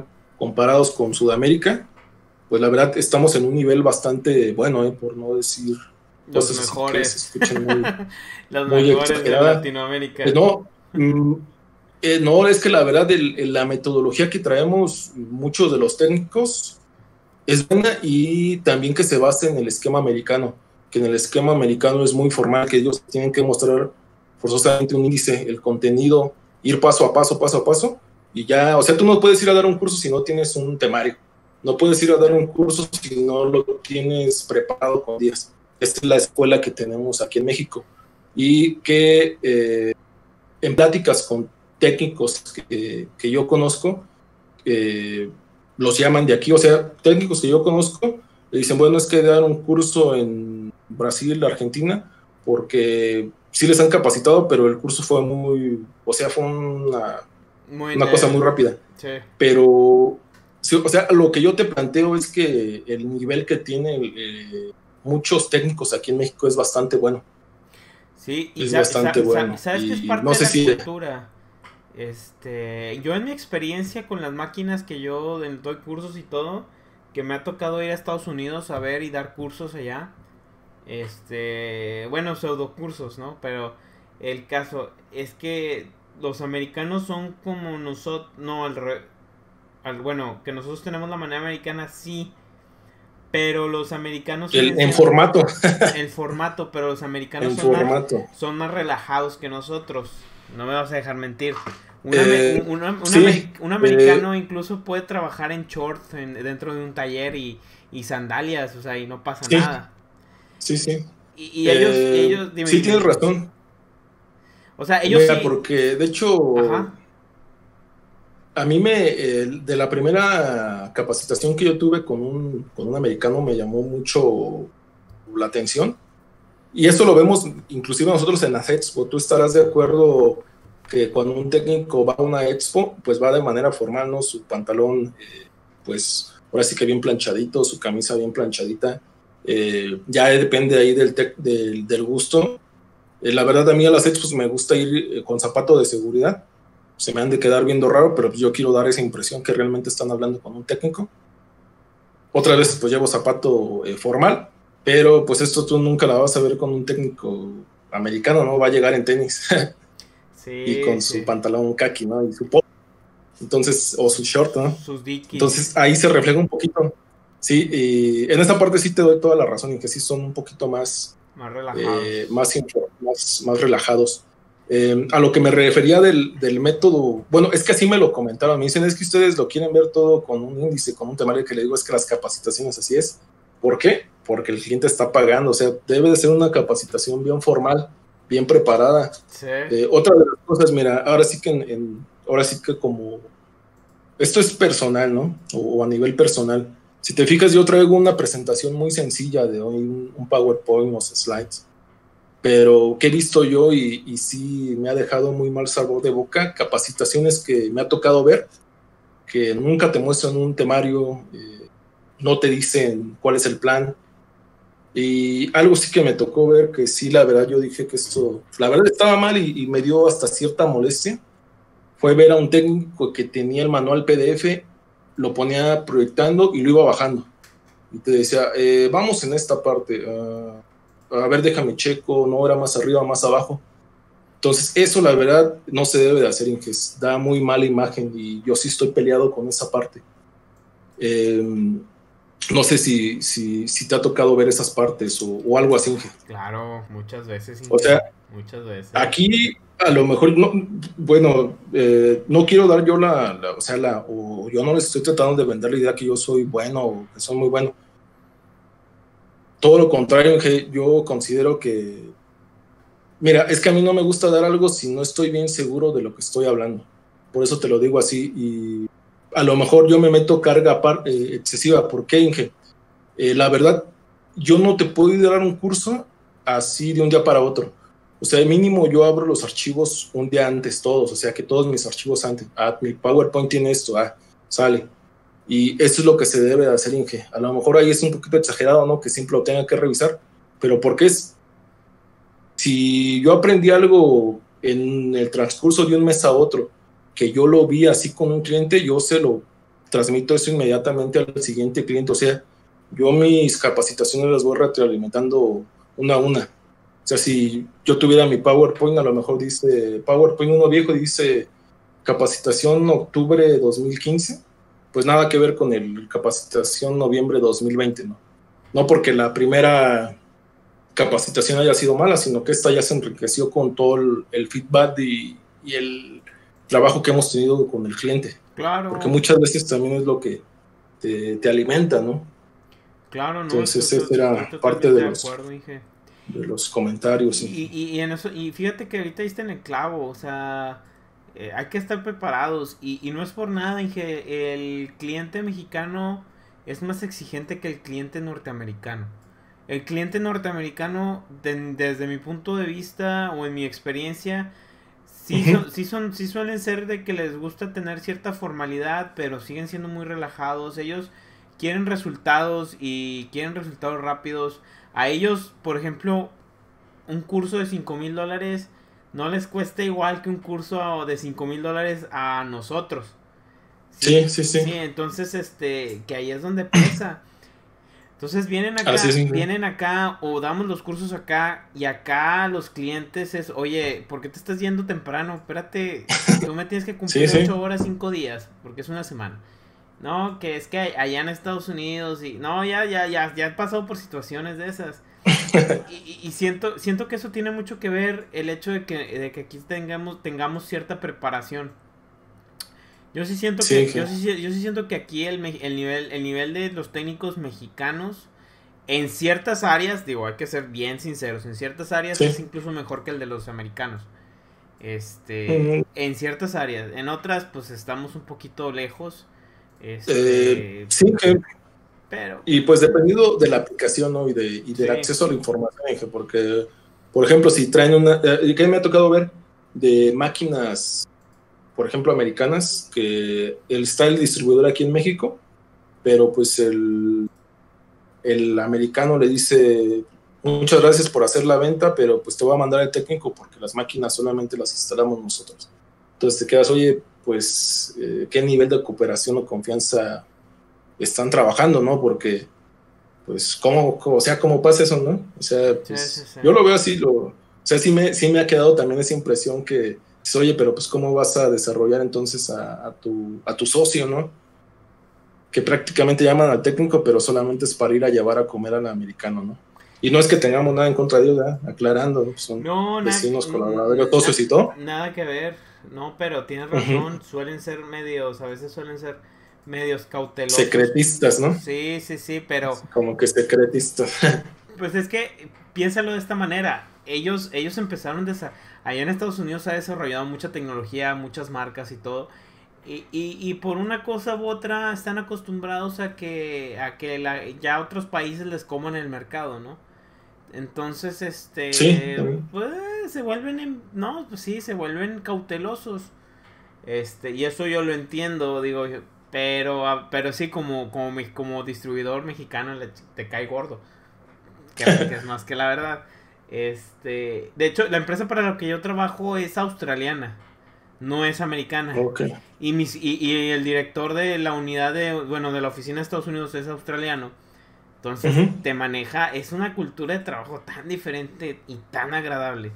comparados con Sudamérica, pues la verdad estamos en un nivel bastante bueno, eh, por no decir los cosas mejores. Así que se escuchan muy, los muy mejores de exageradas. Latinoamérica. Pues no, mm, eh, no, es que la verdad el, el, la metodología que traemos muchos de los técnicos es buena, y también que se basa en el esquema americano, que en el esquema americano es muy formal, que ellos tienen que mostrar forzosamente un índice, el contenido, ir paso a paso, paso a paso, y ya, o sea, tú no puedes ir a dar un curso si no tienes un temario, no puedes ir a dar un curso si no lo tienes preparado con días. Esta es la escuela que tenemos aquí en México, y que eh, en pláticas con técnicos que, que yo conozco, eh, los llaman de aquí, o sea, técnicos que yo conozco, le dicen, bueno, es que dar un curso en Brasil, Argentina, porque sí les han capacitado, pero el curso fue muy, o sea, fue una, muy una cosa muy rápida. Sí. Pero, sí, o sea, lo que yo te planteo es que el nivel que tienen eh, muchos técnicos aquí en México es bastante bueno. Sí, y es sa bastante sa bueno. ¿Sabes qué es parte no de sé la si... cultura? Este, yo en mi experiencia con las máquinas que yo doy cursos y todo, que me ha tocado ir a Estados Unidos a ver y dar cursos allá, este, bueno, pseudo cursos, ¿no? Pero el caso es que los americanos son como nosotros, no, al, re, al bueno, que nosotros tenemos la manera americana, sí, pero los americanos el, en formato el formato, pero los americanos en son formato. más, son más relajados que nosotros, no me vas a dejar mentir. Un, eh, un, un, sí, amer, un americano eh, incluso puede trabajar en shorts en, dentro de un taller y, y sandalias, o sea, y no pasa sí, nada. Sí, sí. Y, y ellos, eh, ellos, dime, sí, dime. tienes razón. O sea, ellos Mira, sí. porque de hecho, Ajá. a mí me, eh, de la primera capacitación que yo tuve con un, con un americano me llamó mucho la atención. Y esto lo vemos inclusive nosotros en las expo. Tú estarás de acuerdo que cuando un técnico va a una expo, pues va de manera formal, ¿no? Su pantalón, eh, pues ahora sí que bien planchadito, su camisa bien planchadita. Eh, ya depende ahí del, del, del gusto. Eh, la verdad, a mí a las expos me gusta ir eh, con zapato de seguridad. Se me han de quedar viendo raro, pero pues yo quiero dar esa impresión que realmente están hablando con un técnico. Otras veces pues llevo zapato eh, formal, pero pues esto tú nunca la vas a ver con un técnico americano, ¿no? Va a llegar en tenis sí, y con sí. su pantalón khaki, ¿no? Y su polo. Entonces, o su short, ¿no? Sus dickies. Entonces ahí se refleja un poquito. Sí, y en esta parte sí te doy toda la razón, y que sí son un poquito más más relajados, eh, más, más, más relajados. Eh, a lo que me refería del, del método, bueno, es que así me lo comentaron, me dicen, es que ustedes lo quieren ver todo con un índice, con un temario, que le digo, es que las capacitaciones así es. ¿Por qué? Porque el cliente está pagando, o sea, debe de ser una capacitación bien formal, bien preparada. Sí. Eh, otra de las cosas, mira, ahora sí que en, en, ahora sí que como, esto es personal, ¿no? O, o a nivel personal. Si te fijas, yo traigo una presentación muy sencilla de hoy, un, un PowerPoint, unos slides, pero que he visto yo y, y sí me ha dejado muy mal sabor de boca, capacitaciones que me ha tocado ver, que nunca te muestran un temario, eh, no te dicen cuál es el plan, y algo sí que me tocó ver, que sí, la verdad, yo dije que esto, la verdad estaba mal, y, y me dio hasta cierta molestia, fue ver a un técnico que tenía el manual P D F, lo ponía proyectando y lo iba bajando. Y te decía, eh, vamos en esta parte, uh, a ver, déjame checo, no era más arriba, más abajo. Entonces, eso la verdad no se debe de hacer, Inges, da muy mala imagen, y yo sí estoy peleado con esa parte. Eh, no sé si, si, si te ha tocado ver esas partes o, o algo así, Inge. Claro, muchas veces, Inge. O sea, muchas veces. Aquí a lo mejor, no, bueno, eh, no quiero dar yo la, la, o sea, la, o yo no les estoy tratando de vender la idea que yo soy bueno o que soy muy bueno. Todo lo contrario, yo considero que, mira, es que a mí no me gusta dar algo si no estoy bien seguro de lo que estoy hablando. Por eso te lo digo así, y a lo mejor yo me meto carga par, eh, excesiva. ¿Por qué, Inge? Eh, la verdad, yo no te puedo ir a dar un curso así de un día para otro. O sea, mínimo yo abro los archivos un día antes todos, o sea, que todos mis archivos antes, ah, mi PowerPoint tiene esto, ah, sale. Y eso es lo que se debe de hacer, Inge. A lo mejor ahí es un poquito exagerado, ¿no? Que siempre lo tenga que revisar, pero porque es, si yo aprendí algo en el transcurso de un mes a otro, que yo lo vi así con un cliente, yo se lo transmito eso inmediatamente al siguiente cliente. O sea, yo mis capacitaciones las voy retroalimentando una a una. O sea, si yo tuviera mi PowerPoint, a lo mejor dice, PowerPoint uno viejo dice capacitación octubre dos mil quince, pues nada que ver con el capacitación noviembre dos mil veinte, ¿no? No porque la primera capacitación haya sido mala, sino que esta ya se enriqueció con todo el, el feedback y, y el trabajo que hemos tenido con el cliente. Claro. Porque muchas veces también es lo que te, te alimenta, ¿no? Claro, ¿no? Entonces, Esto, esta era parte de, de los, acuerdo, Inge. de los comentarios. Y, y, y, en eso, y fíjate que ahorita diste en el clavo, o sea, eh, hay que estar preparados. Y, y no es por nada, Inge, el cliente mexicano es más exigente que el cliente norteamericano. El cliente norteamericano, de, desde mi punto de vista o en mi experiencia, sí, Uh-huh. son, sí, son, sí suelen ser de que les gusta tener cierta formalidad, pero siguen siendo muy relajados. Ellos quieren resultados y quieren resultados rápidos. A ellos, por ejemplo, un curso de cinco mil dólares no les cuesta igual que un curso de cinco mil dólares a nosotros. Sí, sí, sí. Sí, entonces, este, que ahí es donde pesa. Entonces vienen acá, Así es, sí. vienen acá o damos los cursos acá y acá los clientes es, oye, ¿por qué te estás yendo temprano? Espérate, tú me tienes que cumplir Sí, sí. ocho horas, cinco días, porque es una semana. No, que es que allá en Estados Unidos y no, ya, ya, ya, ya he pasado por situaciones de esas. Y, y, y siento, siento que eso tiene mucho que ver el hecho de que, de que aquí tengamos, tengamos cierta preparación. Yo sí siento Sí, que, que- yo sí, yo sí siento que aquí el, me- el nivel, el nivel de los técnicos mexicanos, en ciertas áreas, digo, hay que ser bien sinceros, en ciertas áreas Sí. es incluso mejor que el de los americanos. Este, Mm, en ciertas áreas, en otras, pues estamos un poquito lejos. eh, Este, sí, que, pero, y pues dependiendo de la aplicación, ¿no? Y, de, y del sí, acceso a la información, Inge, porque, por ejemplo, si traen una, eh, que me ha tocado ver de máquinas, por ejemplo, americanas, que el, está el distribuidor aquí en México, pero pues el, el americano le dice, muchas gracias por hacer la venta, pero pues te voy a mandar el técnico porque las máquinas solamente las instalamos nosotros. Entonces te quedas, oye, pues, eh, ¿qué nivel de cooperación o confianza están trabajando, no? Porque, pues, ¿cómo, o sea, cómo pasa eso, no? O sea, pues, sí, sí, sí. yo lo veo así, lo, o sea, sí me, sí me ha quedado también esa impresión que, pues, oye, pero pues, ¿cómo vas a desarrollar entonces a, a, tu, a tu socio, no? Que prácticamente llaman al técnico, pero solamente es para ir a llevar a comer al americano, ¿no? Y no es que tengamos nada en contra de ellos, ¿verdad? Aclarando, ¿no? Son No, na- vecinos, n- colaboradores, n- socios y todo. nada que ver, no, pero tienes Uh-huh. razón, suelen ser medios, a veces suelen ser medios cautelosos. Secretistas, ¿no? Sí, sí, sí, pero Como que secretistas. pues es que piénsalo de esta manera. Ellos, ellos empezaron desa- allá en Estados Unidos se ha desarrollado mucha tecnología, muchas marcas y todo. Y, y, y por una cosa u otra están acostumbrados a que, a que la, ya otros países les coman el mercado, ¿no? Entonces, Sí, este, también. pues se vuelven, en- no, pues sí, se vuelven cautelosos. Este, y eso yo lo entiendo, digo, yo, pero, ah, pero sí, como, como, me- como distribuidor mexicano le, te cae gordo. Que, que es más que la verdad. Este, de hecho, la empresa para la que yo trabajo es australiana, no es americana. Ok. Y, mis, y, y el director de la unidad de, bueno, de la oficina de Estados Unidos es australiano. Entonces Uh-huh. te maneja, es una cultura de trabajo tan diferente y tan agradable.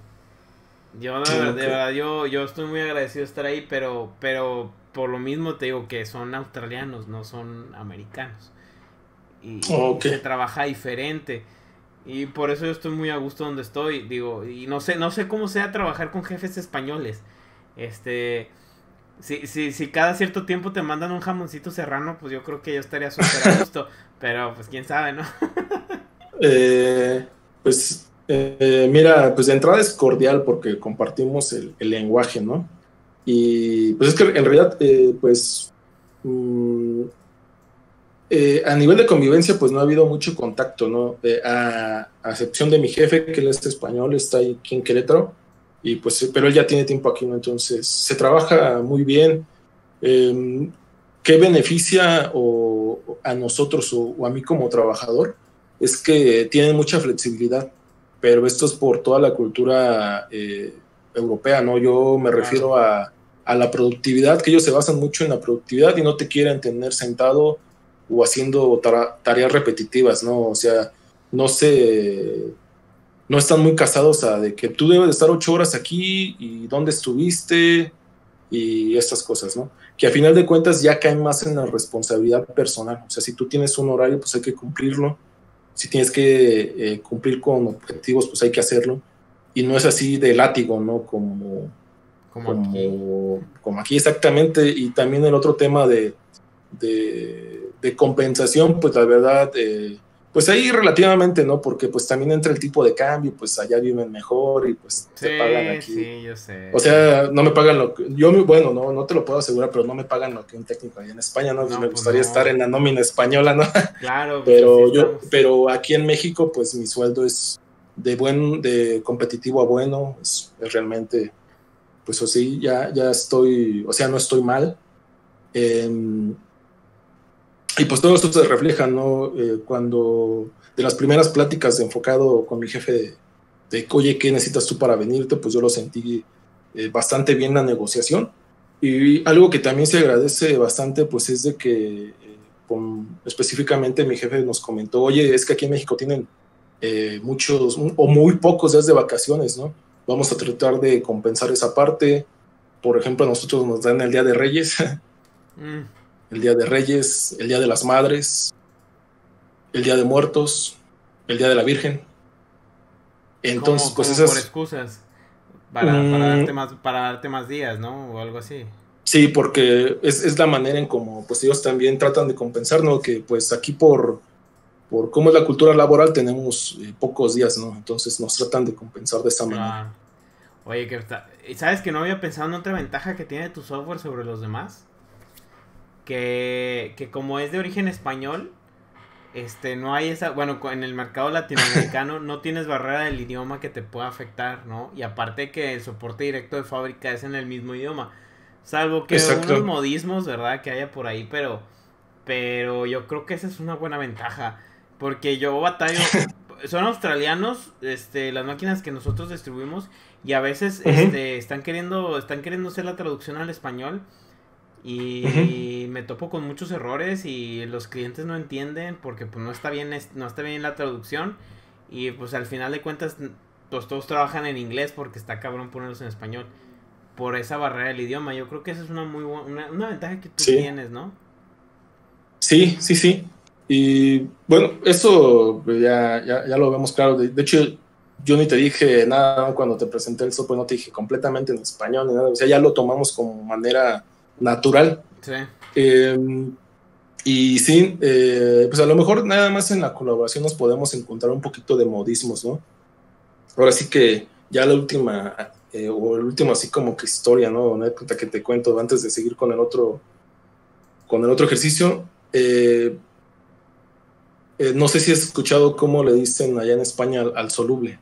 Yo de, verdad, Ok. de verdad, yo, yo estoy muy agradecido de estar ahí, pero, pero por lo mismo te digo que son australianos, no son americanos. Y, y Ok. se trabaja diferente. Y por eso yo estoy muy a gusto donde estoy, digo, y no sé, no sé cómo sea trabajar con jefes españoles. Este, si, si, si cada cierto tiempo te mandan un jamoncito serrano, pues yo creo que yo estaría súper a gusto. Pero pues quién sabe, ¿no? Eh, pues, eh, mira, pues de entrada es cordial porque compartimos el, el lenguaje, ¿no? Y pues es que en realidad, eh, pues, mm, eh, a nivel de convivencia, pues no ha habido mucho contacto, ¿no? Eh, a, a excepción de mi jefe, que él es español, está ahí aquí en Querétaro, y pues, pero él ya tiene tiempo aquí, ¿no? Entonces, se trabaja muy bien. Eh, ¿Qué beneficia o, a nosotros o, o a mí como trabajador? Es que tienen mucha flexibilidad, pero esto es por toda la cultura eh, europea, ¿no? Yo me Claro. refiero a a la productividad, que ellos se basan mucho en la productividad y no te quieren tener sentado o haciendo tareas repetitivas, ¿no? O sea, no sé, no están muy casados a de que tú debes de estar ocho horas aquí y dónde estuviste y estas cosas, ¿no? Que a final de cuentas ya caen más en la responsabilidad personal. O sea, si tú tienes un horario, pues hay que cumplirlo. Si tienes que eh, cumplir con objetivos, pues hay que hacerlo. Y no es así de látigo, ¿no? Como, como, como, aquí. como aquí exactamente. Y también el otro tema de, de, de compensación, pues la verdad... Eh, pues ahí relativamente, ¿no? Porque pues también entra el tipo de cambio, pues allá viven mejor y pues sí, te pagan aquí. Sí, yo sé. O sea, no me pagan lo que... Yo, bueno, no, no te lo puedo asegurar, pero no me pagan lo que un técnico allá en España, ¿no? Pues no me pues gustaría no. estar en la nómina española, ¿no? Claro. Pero pues yo, estamos. pero aquí en México, pues mi sueldo es de buen, de competitivo a bueno, es, es realmente, pues o sí, ya, ya estoy, o sea, no estoy mal. Eh, y pues todo esto se refleja, ¿no? Eh, cuando de las primeras pláticas de enfocado con mi jefe de, de, oye, ¿qué necesitas tú para venirte? Pues yo lo sentí eh, bastante bien la negociación. Y algo que también se agradece bastante, pues es de que eh, con, específicamente mi jefe nos comentó, oye, es que aquí en México tienen eh, muchos o muy pocos días de vacaciones, ¿no? Vamos a tratar de compensar esa parte. Por ejemplo, a nosotros nos dan el Día de Reyes. mm. El Día de Reyes, el Día de las Madres, el Día de Muertos, el Día de la Virgen. Entonces, como, pues como esas... por excusas. Para, um, para, darte más, para darte más días, ¿no? O algo así. Sí, porque es, es la manera en como pues ellos también tratan de compensar, ¿no? Que pues aquí por, por cómo es la cultura laboral tenemos eh, pocos días, ¿no? Entonces nos tratan de compensar de esta claro. manera. Oye, que está... ¿sabes que no había pensado en otra ventaja que tiene tu software sobre los demás? Que, que como es de origen español, este, no hay esa, bueno, en el mercado latinoamericano no tienes barrera del idioma que te pueda afectar, ¿no? Y aparte que el soporte directo de fábrica es en el mismo idioma, salvo que Exacto. unos modismos, ¿verdad? Que haya por ahí, pero, pero yo creo que esa es una buena ventaja, porque yo batallo, son australianos, este, las máquinas que nosotros distribuimos y a veces, uh-huh. este, están queriendo, están queriendo hacer la traducción al español. Y uh-huh. me topo con muchos errores y los clientes no entienden porque pues no está bien no está bien la traducción y pues al final de cuentas pues todos trabajan en inglés porque está cabrón ponerlos en español por esa barrera del idioma. Yo creo que esa es una muy buena, una, una ventaja que tú sí. tienes, ¿no? Sí, sí, sí. Y bueno, eso ya, ya, ya lo vemos claro. De, de hecho, yo ni te dije nada cuando te presenté el software, no te dije completamente en español ni nada. O sea, ya lo tomamos como manera natural. Sí. Eh, y sí, eh, pues a lo mejor nada más en la colaboración nos podemos encontrar un poquito de modismos, ¿no? Ahora sí que ya la última, eh, o el último así como que historia, ¿no? Una anécdota que te cuento antes de seguir con el otro, con el otro ejercicio. Eh, eh, no sé si has escuchado cómo le dicen allá en España al, al soluble.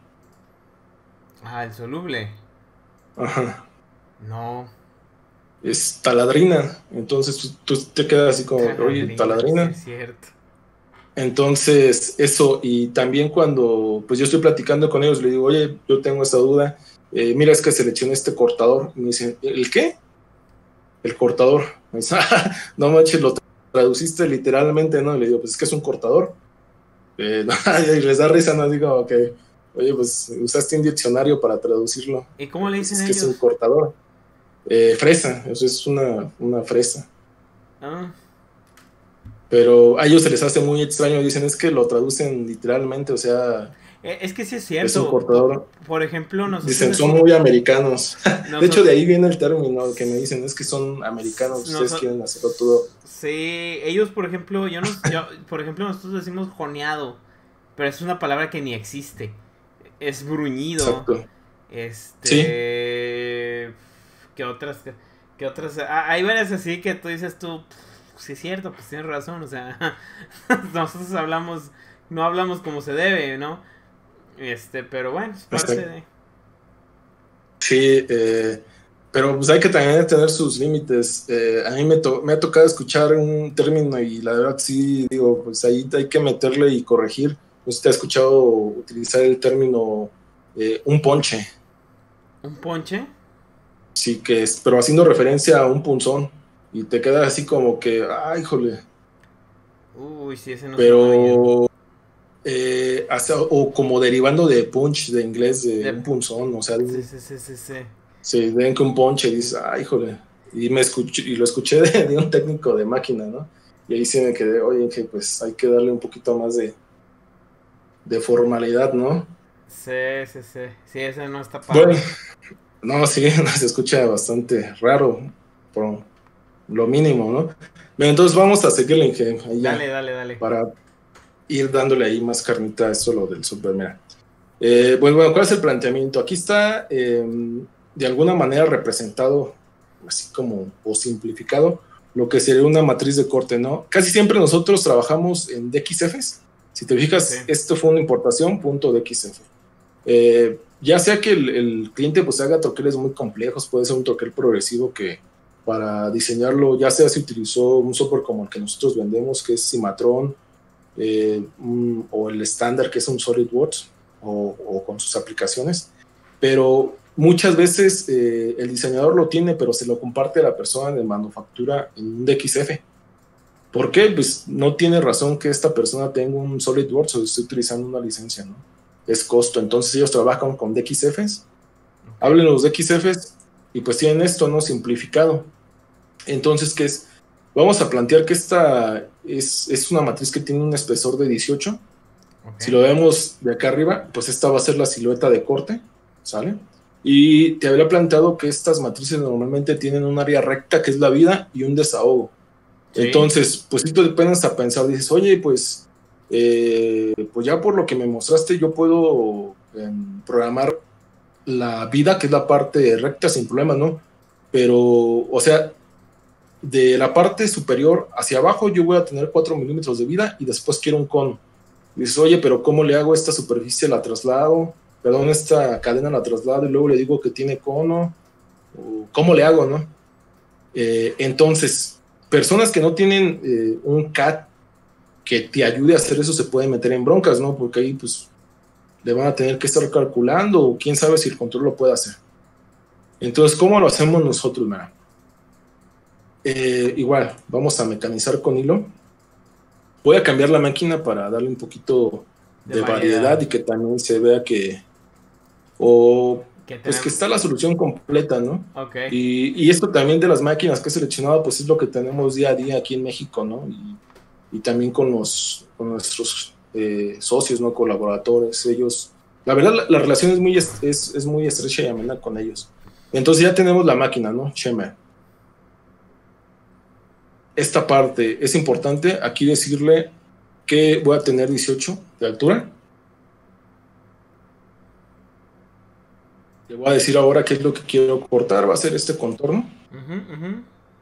Ah, el soluble. Ajá. No. Es taladrina, entonces tú te quedas así como, oye, taladrina. Sí, es cierto. Entonces, eso, y también cuando pues yo estoy platicando con ellos, le digo, oye, yo tengo esta duda, eh, mira, es que seleccioné este cortador, y me dicen, ¿el qué? El cortador. Me dicen, no manches, lo traduciste literalmente, ¿no? Y le digo, pues es que es un cortador. Eh, y les da risa, ¿no? Digo, ok, oye, pues usaste un diccionario para traducirlo. ¿Y cómo le dicen pues, es ellos? que es un cortador. Eh, fresa, eso es una, una fresa. Ah. Pero a ellos se les hace muy extraño, dicen, es que lo traducen literalmente, o sea... Es que sí es cierto. Es un cortador. Por, por ejemplo, nosotros... Dicen, son muy americanos. Nosotros, de hecho, de ahí viene el término que me dicen, es que son americanos, ustedes nosotros, quieren hacerlo todo. Sí, ellos, por ejemplo, yo no... Yo, por ejemplo, nosotros decimos joneado, pero es una palabra que ni existe. Es bruñido. Exacto. Este... Sí. ¿Qué otras? ¿Qué otras? Ah, hay varias así que tú dices tú, sí es cierto, pues tienes razón, o sea, nosotros hablamos, no hablamos como se debe, ¿no? Este, pero bueno, es parte Exacto. de... Sí, eh, pero pues hay que también tener sus límites. Eh, a mí me, to me ha tocado escuchar un término y la verdad sí, digo, pues ahí hay que meterle y corregir. Usted ha escuchado utilizar el término eh, un ponche. ¿Un ponche? Sí que es, pero haciendo referencia a un punzón. Y te queda así como que, ay, híjole. Uy, sí, ese no Pero, eh, hasta, o como derivando de punch de inglés, de, de... un punzón, o sea, Sí, sí, sí, sí, sí. se ven que un ponche y dices, ay, híjole. Y, me escuché, y lo escuché de, de un técnico de máquina, ¿no? Y ahí sí me quedé, oye, que pues hay que darle un poquito más de, de formalidad, ¿no? Sí, sí, sí. Sí, ese no está Bueno, padre. no, sí, se escucha bastante raro, por lo mínimo, ¿no? Bien, entonces vamos a seguirle, Inge, ahí Dale, ya, dale, dale. para ir dándole ahí más carnita a eso, lo del super, mira. Eh, pues bueno, ¿cuál es el planteamiento? Aquí está, eh, de alguna manera representado, así como, o simplificado, lo que sería una matriz de corte, ¿no? Casi siempre nosotros trabajamos en D X Fs. Si te fijas, Sí. esto fue una importación, punto D X F. Eh, ya sea que el, el cliente pues haga troqueles muy complejos, puede ser un troquel progresivo que para diseñarlo, ya sea se utilizó un software como el que nosotros vendemos, que es Cimatron, eh, un, o el estándar que es un SolidWorks, o, o con sus aplicaciones, pero muchas veces eh, el diseñador lo tiene, pero se lo comparte a la persona de manufactura en un D X F. ¿Por qué? Pues no tiene razón que esta persona tenga un SolidWorks o esté utilizando una licencia, ¿no? Es costo. Entonces ellos trabajan con D X Fs, okay. Hablen los D X Fs y pues tienen esto, ¿no? Simplificado. Entonces, ¿qué es? Vamos a plantear que esta es, es una matriz que tiene un espesor de dieciocho. Okay. Si lo vemos de acá arriba, pues esta va a ser la silueta de corte, ¿sale? Y te había planteado que estas matrices normalmente tienen un área recta, que es la vida, y un desahogo. Sí. Entonces, pues si tú dependes a pensar, dices, oye, pues, eh, pues ya por lo que me mostraste, yo puedo eh, programar la vida, que es la parte recta, sin problema, ¿no? Pero, o sea, de la parte superior hacia abajo, yo voy a tener cuatro milímetros de vida y después quiero un cono. Dices, oye, pero ¿cómo le hago esta superficie? La traslado, perdón, esta cadena la traslado y luego le digo que tiene cono. ¿Cómo le hago, no? Eh, entonces, personas que no tienen eh, un C A D que te ayude a hacer eso se pueden meter en broncas, ¿no? Porque ahí, pues, le van a tener que estar calculando o quién sabe si el control lo puede hacer. Entonces, ¿cómo lo hacemos nosotros, Mara? Eh, igual, vamos a mecanizar con hilo. Voy a cambiar la máquina para darle un poquito de, de variedad. variedad y que también se vea que o pues que está la solución completa, ¿no? Okay. Y, y esto también de las máquinas que he seleccionado, pues es lo que tenemos día a día aquí en México, ¿no? Y, y también con, los, con nuestros eh, socios, ¿no? Colaboradores, ellos. La verdad, la, la relación es muy, es, es muy estrecha y amena con ellos. Entonces ya tenemos la máquina, ¿no? Shema. Esta parte es importante, aquí decirle que voy a tener dieciocho de altura. Le voy a decir ahora qué es lo que quiero cortar, va a ser este contorno. Uh-huh, uh-huh.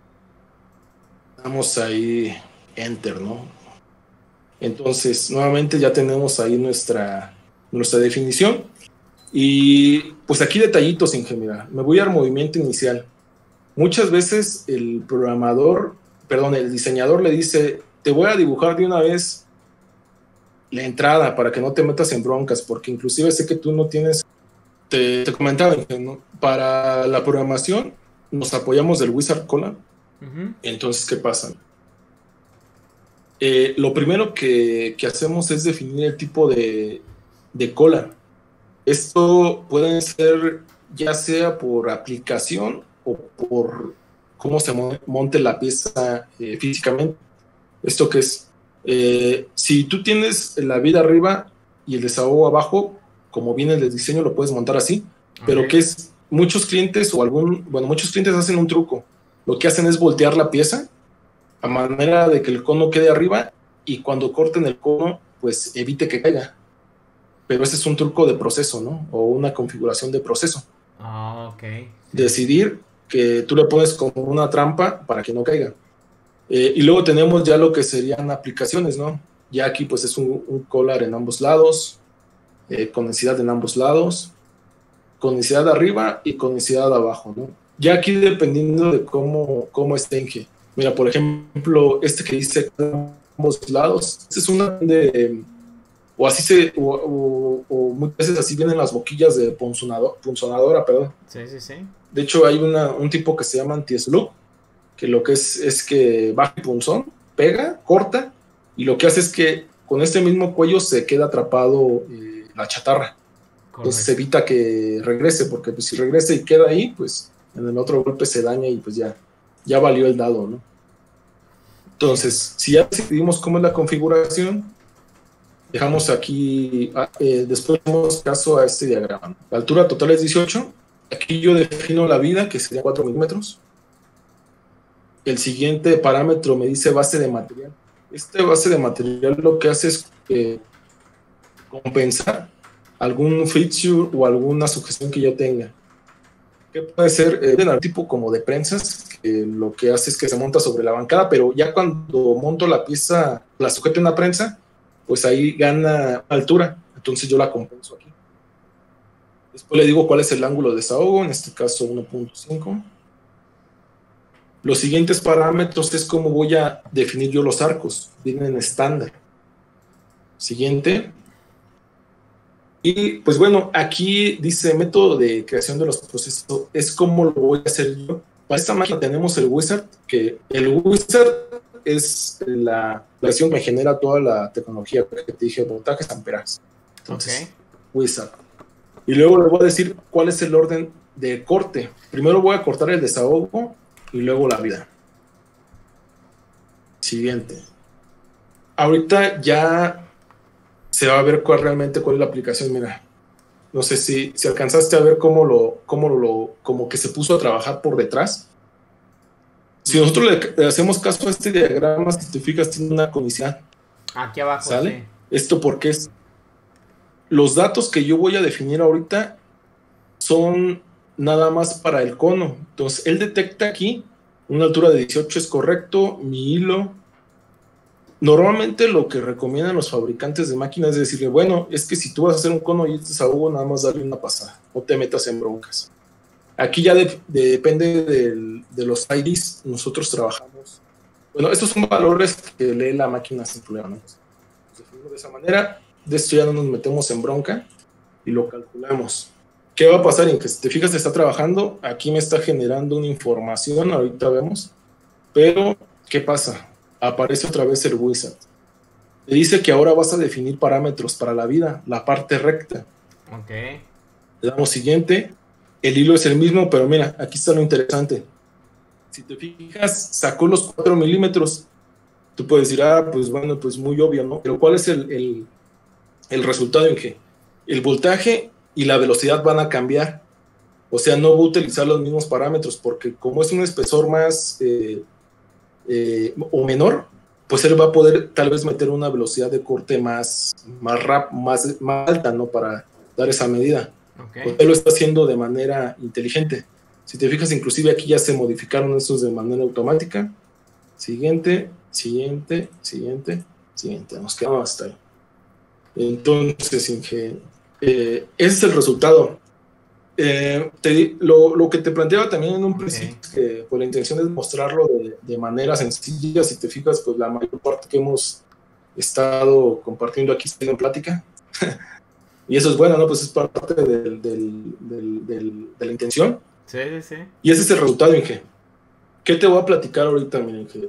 Damos ahí Enter, ¿no? Entonces, nuevamente ya tenemos ahí nuestra, nuestra definición. Y pues aquí detallitos, ingeniera. Me voy al movimiento inicial. Muchas veces el programador, perdón, el diseñador le dice, te voy a dibujar de una vez la entrada para que no te metas en broncas, porque inclusive sé que tú no tienes, te, te comentaba, ¿no? Para la programación nos apoyamos del Wizard Collar. Uh-huh. Entonces, ¿qué pasa? Eh, lo primero que, que hacemos es definir el tipo de, de cola. Esto puede ser ya sea por aplicación o por cómo se monte la pieza eh, físicamente. ¿Esto qué es? Eh, si tú tienes la vida arriba y el desahogo abajo, como viene el diseño, lo puedes montar así. Okay. Pero que es, muchos clientes o algún, bueno, muchos clientes hacen un truco. Lo que hacen es voltear la pieza a manera de que el cono quede arriba y cuando corten el cono, pues evite que caiga. Pero ese es un truco de proceso, ¿no? O una configuración de proceso. Ah, oh, ok. Sí. Decidir que tú le pones como una trampa para que no caiga. Eh, y luego tenemos ya lo que serían aplicaciones, ¿no? Ya aquí pues es un, un collar en ambos lados, eh, conicidad en ambos lados, conicidad arriba y conicidad abajo, ¿no? Ya aquí dependiendo de cómo, cómo esté. Mira, por ejemplo, este que dice ambos lados, este es una de, o así se, o, o, o muchas veces así vienen las boquillas de punzonador, punzonadora, perdón. Sí, sí, sí. De hecho, hay una, un tipo que se llama anti-slug, que lo que es es que baja el punzón, pega, corta, y lo que hace es que con este mismo cuello se queda atrapado eh, la chatarra. Correcto. Entonces se evita que regrese, porque pues, si regresa y queda ahí, pues en el otro golpe se daña y pues ya, ya valió el dado, ¿no? Entonces, si ya decidimos cómo es la configuración, dejamos aquí, eh, después damos caso a este diagrama. La altura total es dieciocho. Aquí yo defino la vida, que sería cuatro milímetros. El siguiente parámetro me dice base de material. Este base de material lo que hace es eh, compensar algún feature o alguna sujeción que yo tenga. Que puede ser eh, de tipo como de prensas, que lo que hace es que se monta sobre la bancada, pero ya cuando monto la pieza, la sujeto en una prensa, pues ahí gana altura, entonces yo la compenso aquí. Después le digo cuál es el ángulo de desahogo, en este caso uno punto cinco. Los siguientes parámetros es cómo voy a definir yo los arcos, vienen estándar. Siguiente. Y pues bueno, aquí dice método de creación de los procesos, es cómo lo voy a hacer yo. Para esta máquina tenemos el Wizard, que el Wizard es la versión que me genera toda la tecnología que te dije, voltajes, amperajes. Entonces, okay. Wizard. Y luego le voy a decir cuál es el orden de corte. Primero voy a cortar el desahogo y luego la vida. Siguiente. Ahorita ya se va a ver cuál realmente cuál es la aplicación. Mira, no sé si, si alcanzaste a ver cómo lo, cómo lo, como que se puso a trabajar por detrás. Si nosotros le hacemos caso a este diagrama, si te fijas, tiene una conicidad. Aquí abajo. ¿Sale? Sí. Esto porque es los datos que yo voy a definir ahorita son nada más para el cono. Entonces, él detecta aquí una altura de dieciocho es correcto, mi hilo. Normalmente lo que recomiendan los fabricantes de máquinas es decirle, bueno, es que si tú vas a hacer un cono y este desahogo, nada más darle una pasada, no te metas en broncas. Aquí ya de, de, depende de, de los I Ds, nosotros trabajamos. Bueno, estos son valores que lee la máquina sin problema, ¿no? Los definimos de esa manera, de esto ya no nos metemos en bronca y lo calculamos. ¿Qué va a pasar? En que si te fijas, está trabajando, aquí me está generando una información, ahorita vemos, pero ¿qué pasa? Aparece otra vez el Wizard. Le dice que ahora vas a definir parámetros para la vida, la parte recta. Ok. Le damos siguiente. El hilo es el mismo, pero mira, aquí está lo interesante. Si te fijas, sacó los cuatro milímetros. Tú puedes decir, ah, pues bueno, pues muy obvio, ¿no? Pero ¿cuál es el, el, el resultado en que el voltaje y la velocidad van a cambiar? O sea, no va a utilizar los mismos parámetros, porque como es un espesor más eh, eh, o menor, pues él va a poder tal vez meter una velocidad de corte más, más, rap, más, más alta, ¿no? Para dar esa medida. Okay. Él lo está haciendo de manera inteligente. Si te fijas, inclusive aquí ya se modificaron estos de manera automática. Siguiente, siguiente, siguiente, siguiente. Nos quedamos hasta ahí. Entonces, Inge, eh, ese es el resultado. Eh, te, lo, lo que te planteaba también en un okay. principio, que pues, la intención es mostrarlo de, de manera sencilla. Si te fijas, pues la mayor parte que hemos estado compartiendo aquí está en plática. Y eso es bueno, ¿no? Pues es parte del, del, del, del, de la intención. Sí, sí, sí. Y ese es el resultado, Inge. ¿Qué te voy a platicar ahorita, mi Inge?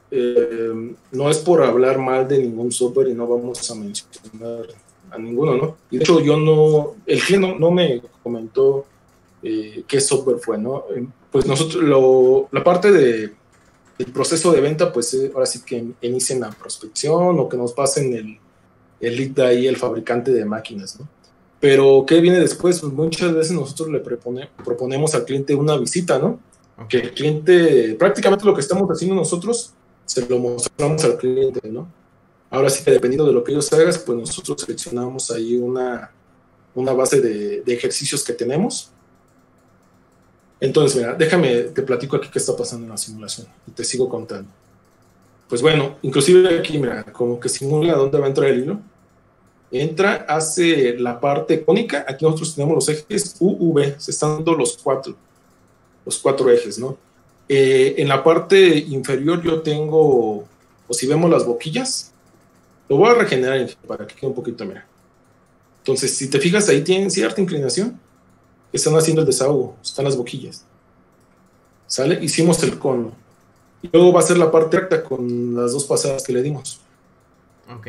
Eh, no es por hablar mal de ningún software y no vamos a mencionar a ninguno, ¿no? Y de hecho yo no, el cliente no, no me comentó eh, qué software fue, ¿no? Eh, pues nosotros, lo, la parte de, del proceso de venta, pues eh, ahora sí que inicien la prospección o que nos pasen el el lead de ahí, el fabricante de máquinas, ¿no? Pero, ¿qué viene después? Pues muchas veces nosotros le propone, proponemos al cliente una visita, ¿no? Okay. Que el cliente, prácticamente lo que estamos haciendo nosotros, se lo mostramos al cliente, ¿no? Ahora sí que dependiendo de lo que ellos hagan, pues nosotros seleccionamos ahí una, una base de, de ejercicios que tenemos. Entonces, mira, déjame, te platico aquí qué está pasando en la simulación y te sigo contando. Pues bueno, inclusive aquí, mira, como que simula dónde va a entrar el hilo. Entra, hace la parte cónica. Aquí nosotros tenemos los ejes U, V. Se están dando los cuatro, los cuatro ejes, ¿no? Eh, en la parte inferior yo tengo, o si vemos las boquillas, Lo voy a regenerar para que quede un poquito, mira. Entonces, si te fijas, ahí tienen cierta inclinación. Están haciendo el desahogo, están las boquillas. ¿Sale? Hicimos el cono. Y luego va a ser la parte recta con las dos pasadas que le dimos. Ok.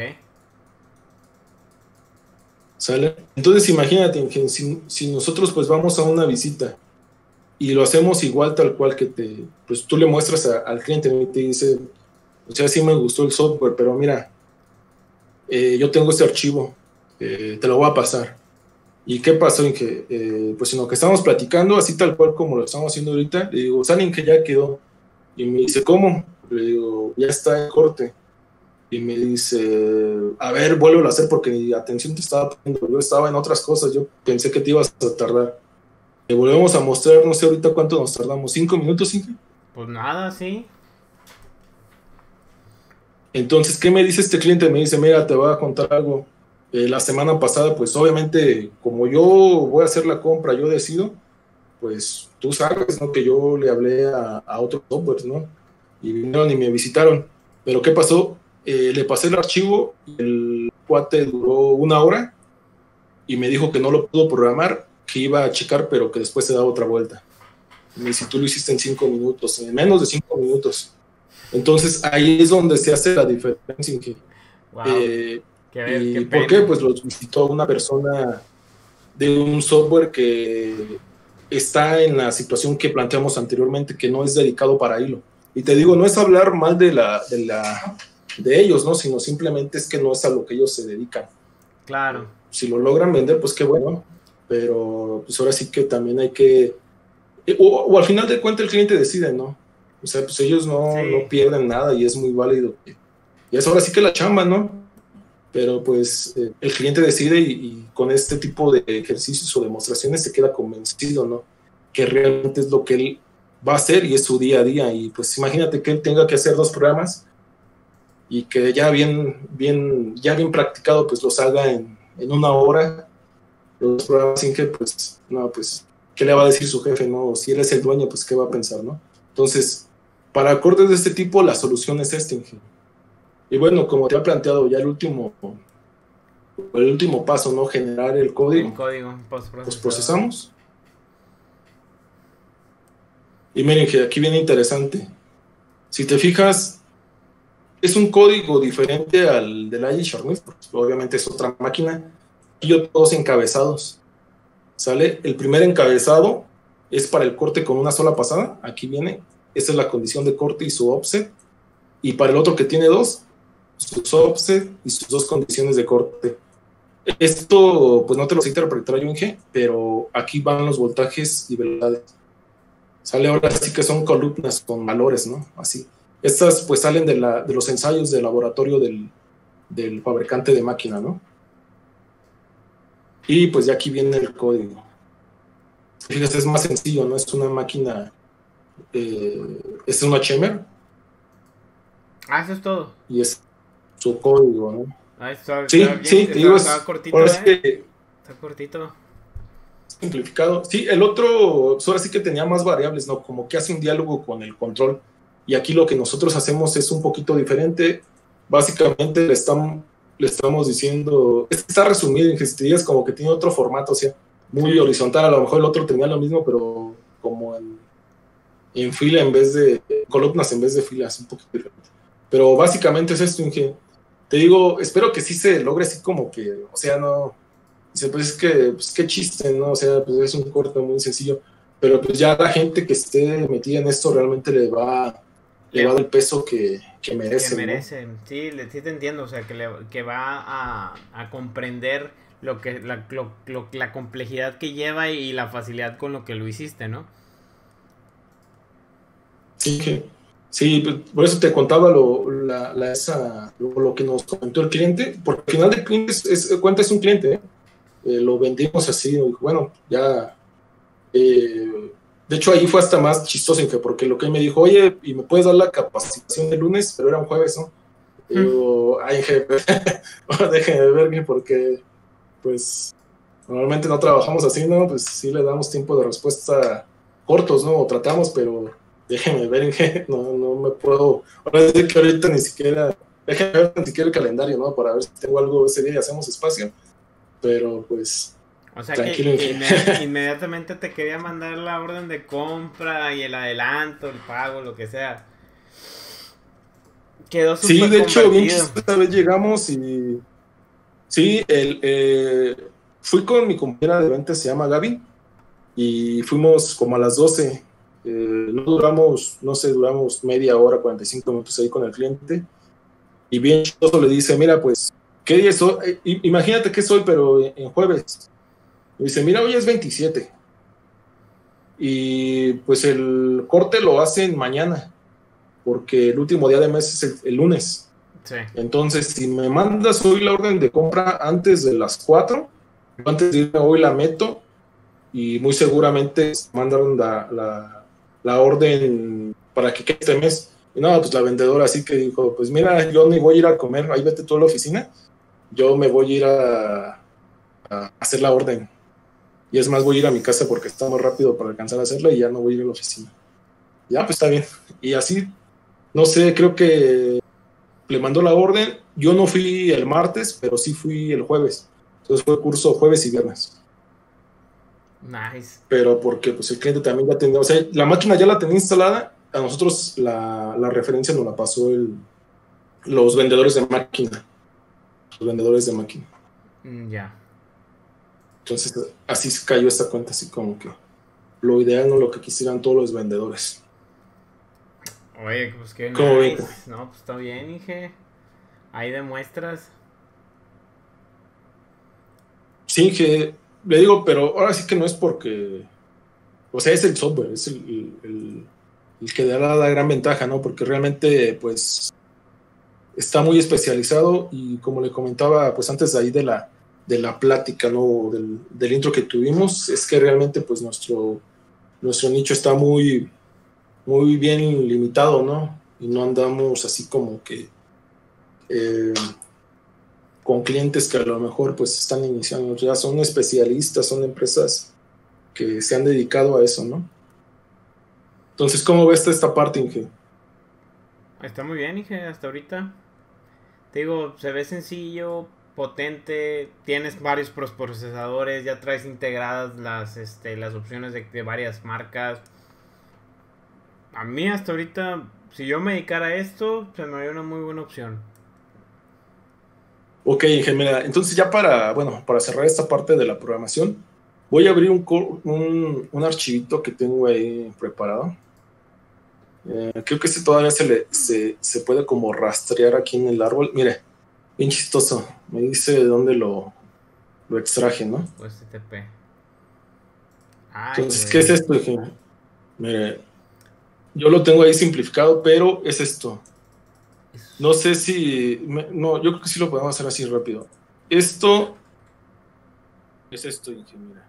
¿Sale? Entonces, imagínate, que si, si nosotros pues vamos a una visita y lo hacemos igual tal cual que te, pues tú le muestras a, al cliente y te dice, o sea, sí me gustó el software, pero mira, eh, yo tengo este archivo, eh, te lo voy a pasar. ¿Y qué pasó? En que, eh, pues en lo que estamos platicando, así tal cual como lo estamos haciendo ahorita, le digo, salen que ya quedó. Y me dice, ¿cómo? Le digo, ya está en corte. Y me dice, a ver, vuelvo a hacer porque mi atención te estaba poniendo. Yo estaba en otras cosas, yo pensé que te ibas a tardar. Le volvemos a mostrar, no sé ahorita cuánto nos tardamos, ¿cinco minutos, cinco? Pues nada, sí. Entonces, ¿qué me dice este cliente? Me dice, mira, te voy a contar algo. Eh, la semana pasada, pues obviamente, como yo voy a hacer la compra, yo decido, pues tú sabes, ¿no? Que yo le hablé a, a otros softwares, ¿no? Y vinieron y me visitaron. Pero ¿qué pasó? Eh, le pasé el archivo y el cuate duró una hora y me dijo que no lo pudo programar, que iba a checar, pero que después se daba otra vuelta. Y me dice, tú lo hiciste en cinco minutos, en menos de cinco minutos. Entonces ahí es donde se hace la diferencia. En que, Wow. eh, Qué ver, ¿Y qué por qué? Pues los visitó una persona de un software que está en la situación que planteamos anteriormente, que no es dedicado para hilo. Y te digo, no es hablar mal de, la, de, la, de ellos, ¿no? Sino simplemente es que no es a lo que ellos se dedican. Claro. Si lo logran vender, pues qué bueno. Pero pues ahora sí que también hay que... O, o al final de cuentas el cliente decide, ¿no? O sea, pues ellos no, sí. no pierden nada y es muy válido. Y es ahora sí que la chamba, ¿no? Pero pues eh, el cliente decide y, y con este tipo de ejercicios o demostraciones se queda convencido, ¿no? Que realmente es lo que él va a hacer y es su día a día. Y pues imagínate que él tenga que hacer dos programas y que ya bien, bien, ya bien practicado, pues los haga en, en una hora, los programas sin que, pues, no, pues, ¿qué le va a decir su jefe, no? Si él es el dueño, pues, ¿qué va a pensar, no? Entonces, para acordes de este tipo, la solución es este, ingeniero. Y bueno, como te ha planteado ya el último, el último paso, ¿no? Generar el código. El código postprocesado. Pues procesamos. Y miren que aquí viene interesante. Si te fijas, es un código diferente al del I G Sharmith, obviamente es otra máquina. Y yo todos encabezados. ¿Sale? El primer encabezado es para el corte con una sola pasada. Aquí viene. Esta es la condición de corte y su offset. Y para el otro que tiene dos, sus offset y sus dos condiciones de corte. Esto, pues no te lo sé interpretar yo en G, pero aquí van los voltajes y velocidades. Sale ahora sí que son columnas con valores, ¿no? Así. Estas pues salen de, la, de los ensayos de laboratorio del, del fabricante de máquina, ¿no? Y pues ya aquí viene el código. Fíjate, es más sencillo, ¿no? Es una máquina, eh, es una Chemer. Ah, eso es todo. Y es su código, ¿no? Ah, está, sí, está bien, sí, está, te digo, está es, cortito, ¿eh? que, está cortito. Simplificado. Sí, el otro, pues ahora sí que tenía más variables, ¿no? Como que hace un diálogo con el control. Y aquí lo que nosotros hacemos es un poquito diferente. Básicamente le estamos, le estamos diciendo, está resumido en gestillas, como que tiene otro formato, o sea, muy sí. horizontal. A lo mejor el otro tenía lo mismo, pero como en, en fila en vez de, columnas en vez de filas, un poquito diferente. Pero básicamente es esto, Inge. Te digo, espero que sí se logre así como que, o sea, no... Dice, pues es que, pues qué chiste, ¿no? O sea, pues es un corte muy sencillo, pero pues ya la gente que esté metida en esto realmente le va, le va a dar el peso que, que merece. Que merece, ¿no? Sí, sí te entiendo, o sea, que, le, que va a, a comprender lo que, la, lo, lo, la complejidad que lleva y la facilidad con lo que lo hiciste, ¿no? Sí, sí, por eso te contaba lo, la, la, esa, lo, lo que nos comentó el cliente, porque al final del cliente es, es, cuenta es un cliente, ¿eh? Eh, lo vendimos así, bueno, ya, eh, de hecho ahí fue hasta más chistoso, porque lo que él me dijo, oye, ¿y me puedes dar la capacitación del lunes? Pero era un jueves, ¿no? Y mm. digo, ay, jefe, déjenme ver, porque, pues, normalmente no trabajamos así, ¿no? Pues sí le damos tiempo de respuesta cortos, ¿no? O tratamos, pero déjenme ver, no, no me puedo, ahora sí que ahorita ni siquiera déjame ver ni siquiera el calendario, ¿no? Para ver si tengo algo ese día y hacemos espacio. Pero pues... O sea tranquilo, que inmedi inmediatamente te quería mandar la orden de compra y el adelanto, el pago, lo que sea. Quedó súper Sí, de hecho, bien esta vez llegamos y... Sí, el, eh, fui con mi compañera de venta, se llama Gaby, y fuimos como a las doce. Eh, no duramos, no sé, duramos media hora, cuarenta y cinco minutos ahí con el cliente. Y bien chistoso le dice, mira, pues, ¿qué día es hoy? Eh, imagínate que es hoy, pero en, en jueves. Me dice, mira, hoy es veintisiete. Y pues el corte lo hacen mañana, porque el último día de mes es el, el lunes. Sí. Entonces, si me mandas hoy la orden de compra antes de las cuatro, antes de irme hoy la meto y muy seguramente mandaron la, la, la orden para que quede este mes. Y no, pues la vendedora así que dijo, pues mira, yo ni voy a ir a comer, ahí vete tú a la oficina, yo me voy a ir a, a hacer la orden. Y es más, voy a ir a mi casa porque está muy rápido para alcanzar a hacerla y ya no voy a ir a la oficina. Ya, pues está bien. Y así, no sé, creo que le mandó la orden. Yo no fui el martes, pero sí fui el jueves. Entonces fue curso jueves y viernes. Nice. Pero porque pues el cliente también ya tenía, o sea, la máquina ya la tenía instalada. A nosotros la, la referencia nos la pasó el, los vendedores de máquina. Los vendedores de máquina. Mm, ya. Yeah. Entonces así se cayó esta cuenta, así como que lo ideal, no lo que quisieran todos los vendedores. Oye, pues qué nice. No, pues está bien, Inge. Ahí demuestras. Sí, Inge, le digo, pero ahora sí que no es porque, o sea, es el software, es el, el, el, el que da la, la gran ventaja, ¿no? Porque realmente, pues, está muy especializado y como le comentaba, pues, antes de ahí de la, de la plática, ¿no? Del, del intro que tuvimos, es que realmente, pues, nuestro, nuestro nicho está muy, muy bien limitado, ¿no? Y no andamos así como que eh, con clientes que a lo mejor pues están iniciando, ya son especialistas, son empresas que se han dedicado a eso, ¿no? Entonces, ¿cómo ves esta parte, Inge? Está muy bien, Inge, hasta ahorita. Te digo, se ve sencillo, potente, tienes varios procesadores, ya traes integradas las, este, las opciones de, de varias marcas. A mí hasta ahorita, si yo me dedicara a esto, se me haría una muy buena opción. Ok, Inge, mira, entonces ya para, bueno, para cerrar esta parte de la programación, voy a abrir un, un, un archivito que tengo ahí preparado. Eh, creo que este todavía se, le, se, se puede como rastrear aquí en el árbol. Mire, bien chistoso, me dice de dónde lo, lo extraje, ¿no? Pues T P. Ay, entonces, güey. ¿qué es esto, Inge? Mire, yo lo tengo ahí simplificado, pero es esto. No sé si... Me, no, yo creo que sí lo podemos hacer así rápido. Esto... Es esto, Inge, mira.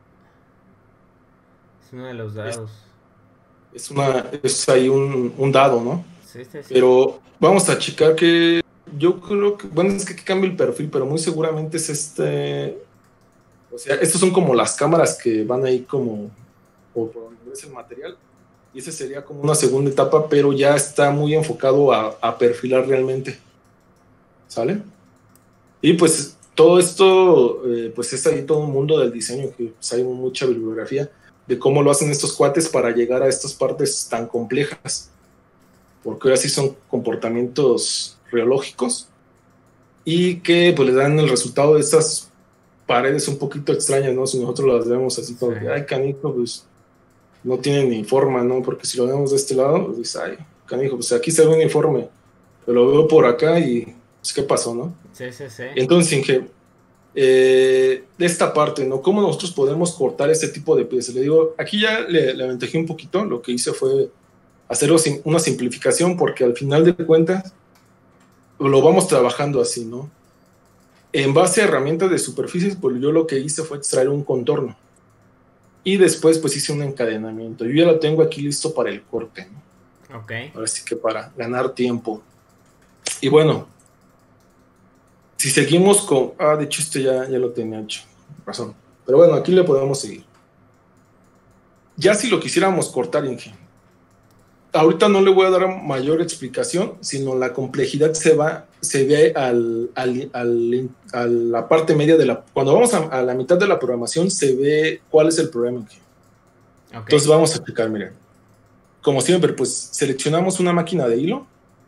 Es uno de los dados. Es, es, una, es ahí un, un dado, ¿no? Sí, sí, sí. Pero vamos a checar que... Yo creo que... Bueno, es que aquí cambia el perfil, pero muy seguramente es este... O sea, estos son como las cámaras que van ahí como... Por, por donde ves el material. Y ese sería como una segunda etapa, pero ya está muy enfocado a, a perfilar realmente. ¿Sale? Y pues todo esto, eh, pues es ahí todo un mundo del diseño, que pues, hay mucha bibliografía de cómo lo hacen estos cuates para llegar a estas partes tan complejas. Porque ahora sí son comportamientos reológicos y que pues le dan el resultado de estas paredes un poquito extrañas, ¿no? Si nosotros las vemos así como sí. que, ay, canijo, pues no tiene ni forma, ¿no? Porque si lo vemos de este lado, pues dices, ay, canijo, pues aquí se ve uniforme, pero lo veo por acá y, pues, ¿qué pasó, no? Sí, sí, sí. Entonces, Inge, eh, de esta parte, ¿no? ¿Cómo nosotros podemos cortar este tipo de piezas? Le digo, aquí ya le, le aventajé un poquito, lo que hice fue hacer una simplificación, porque al final de cuentas lo vamos trabajando así, ¿no? En base a herramientas de superficies, pues yo lo que hice fue extraer un contorno. Y después pues hice un encadenamiento. Yo ya lo tengo aquí listo para el corte, ¿no? Ok. Ahora sí que para ganar tiempo. Y bueno, si seguimos con... Ah, de hecho este ya, ya lo tenía hecho. Razón. Pero bueno, aquí le podemos seguir. Ya si lo quisiéramos cortar, Inge. ahorita no le voy a dar mayor explicación, sino la complejidad se va, se ve al, al, al, a la parte media de la, cuando vamos a, a la mitad de la programación se ve cuál es el problema. Okay. Entonces vamos a explicar, miren, como siempre, pues seleccionamos una máquina de hilo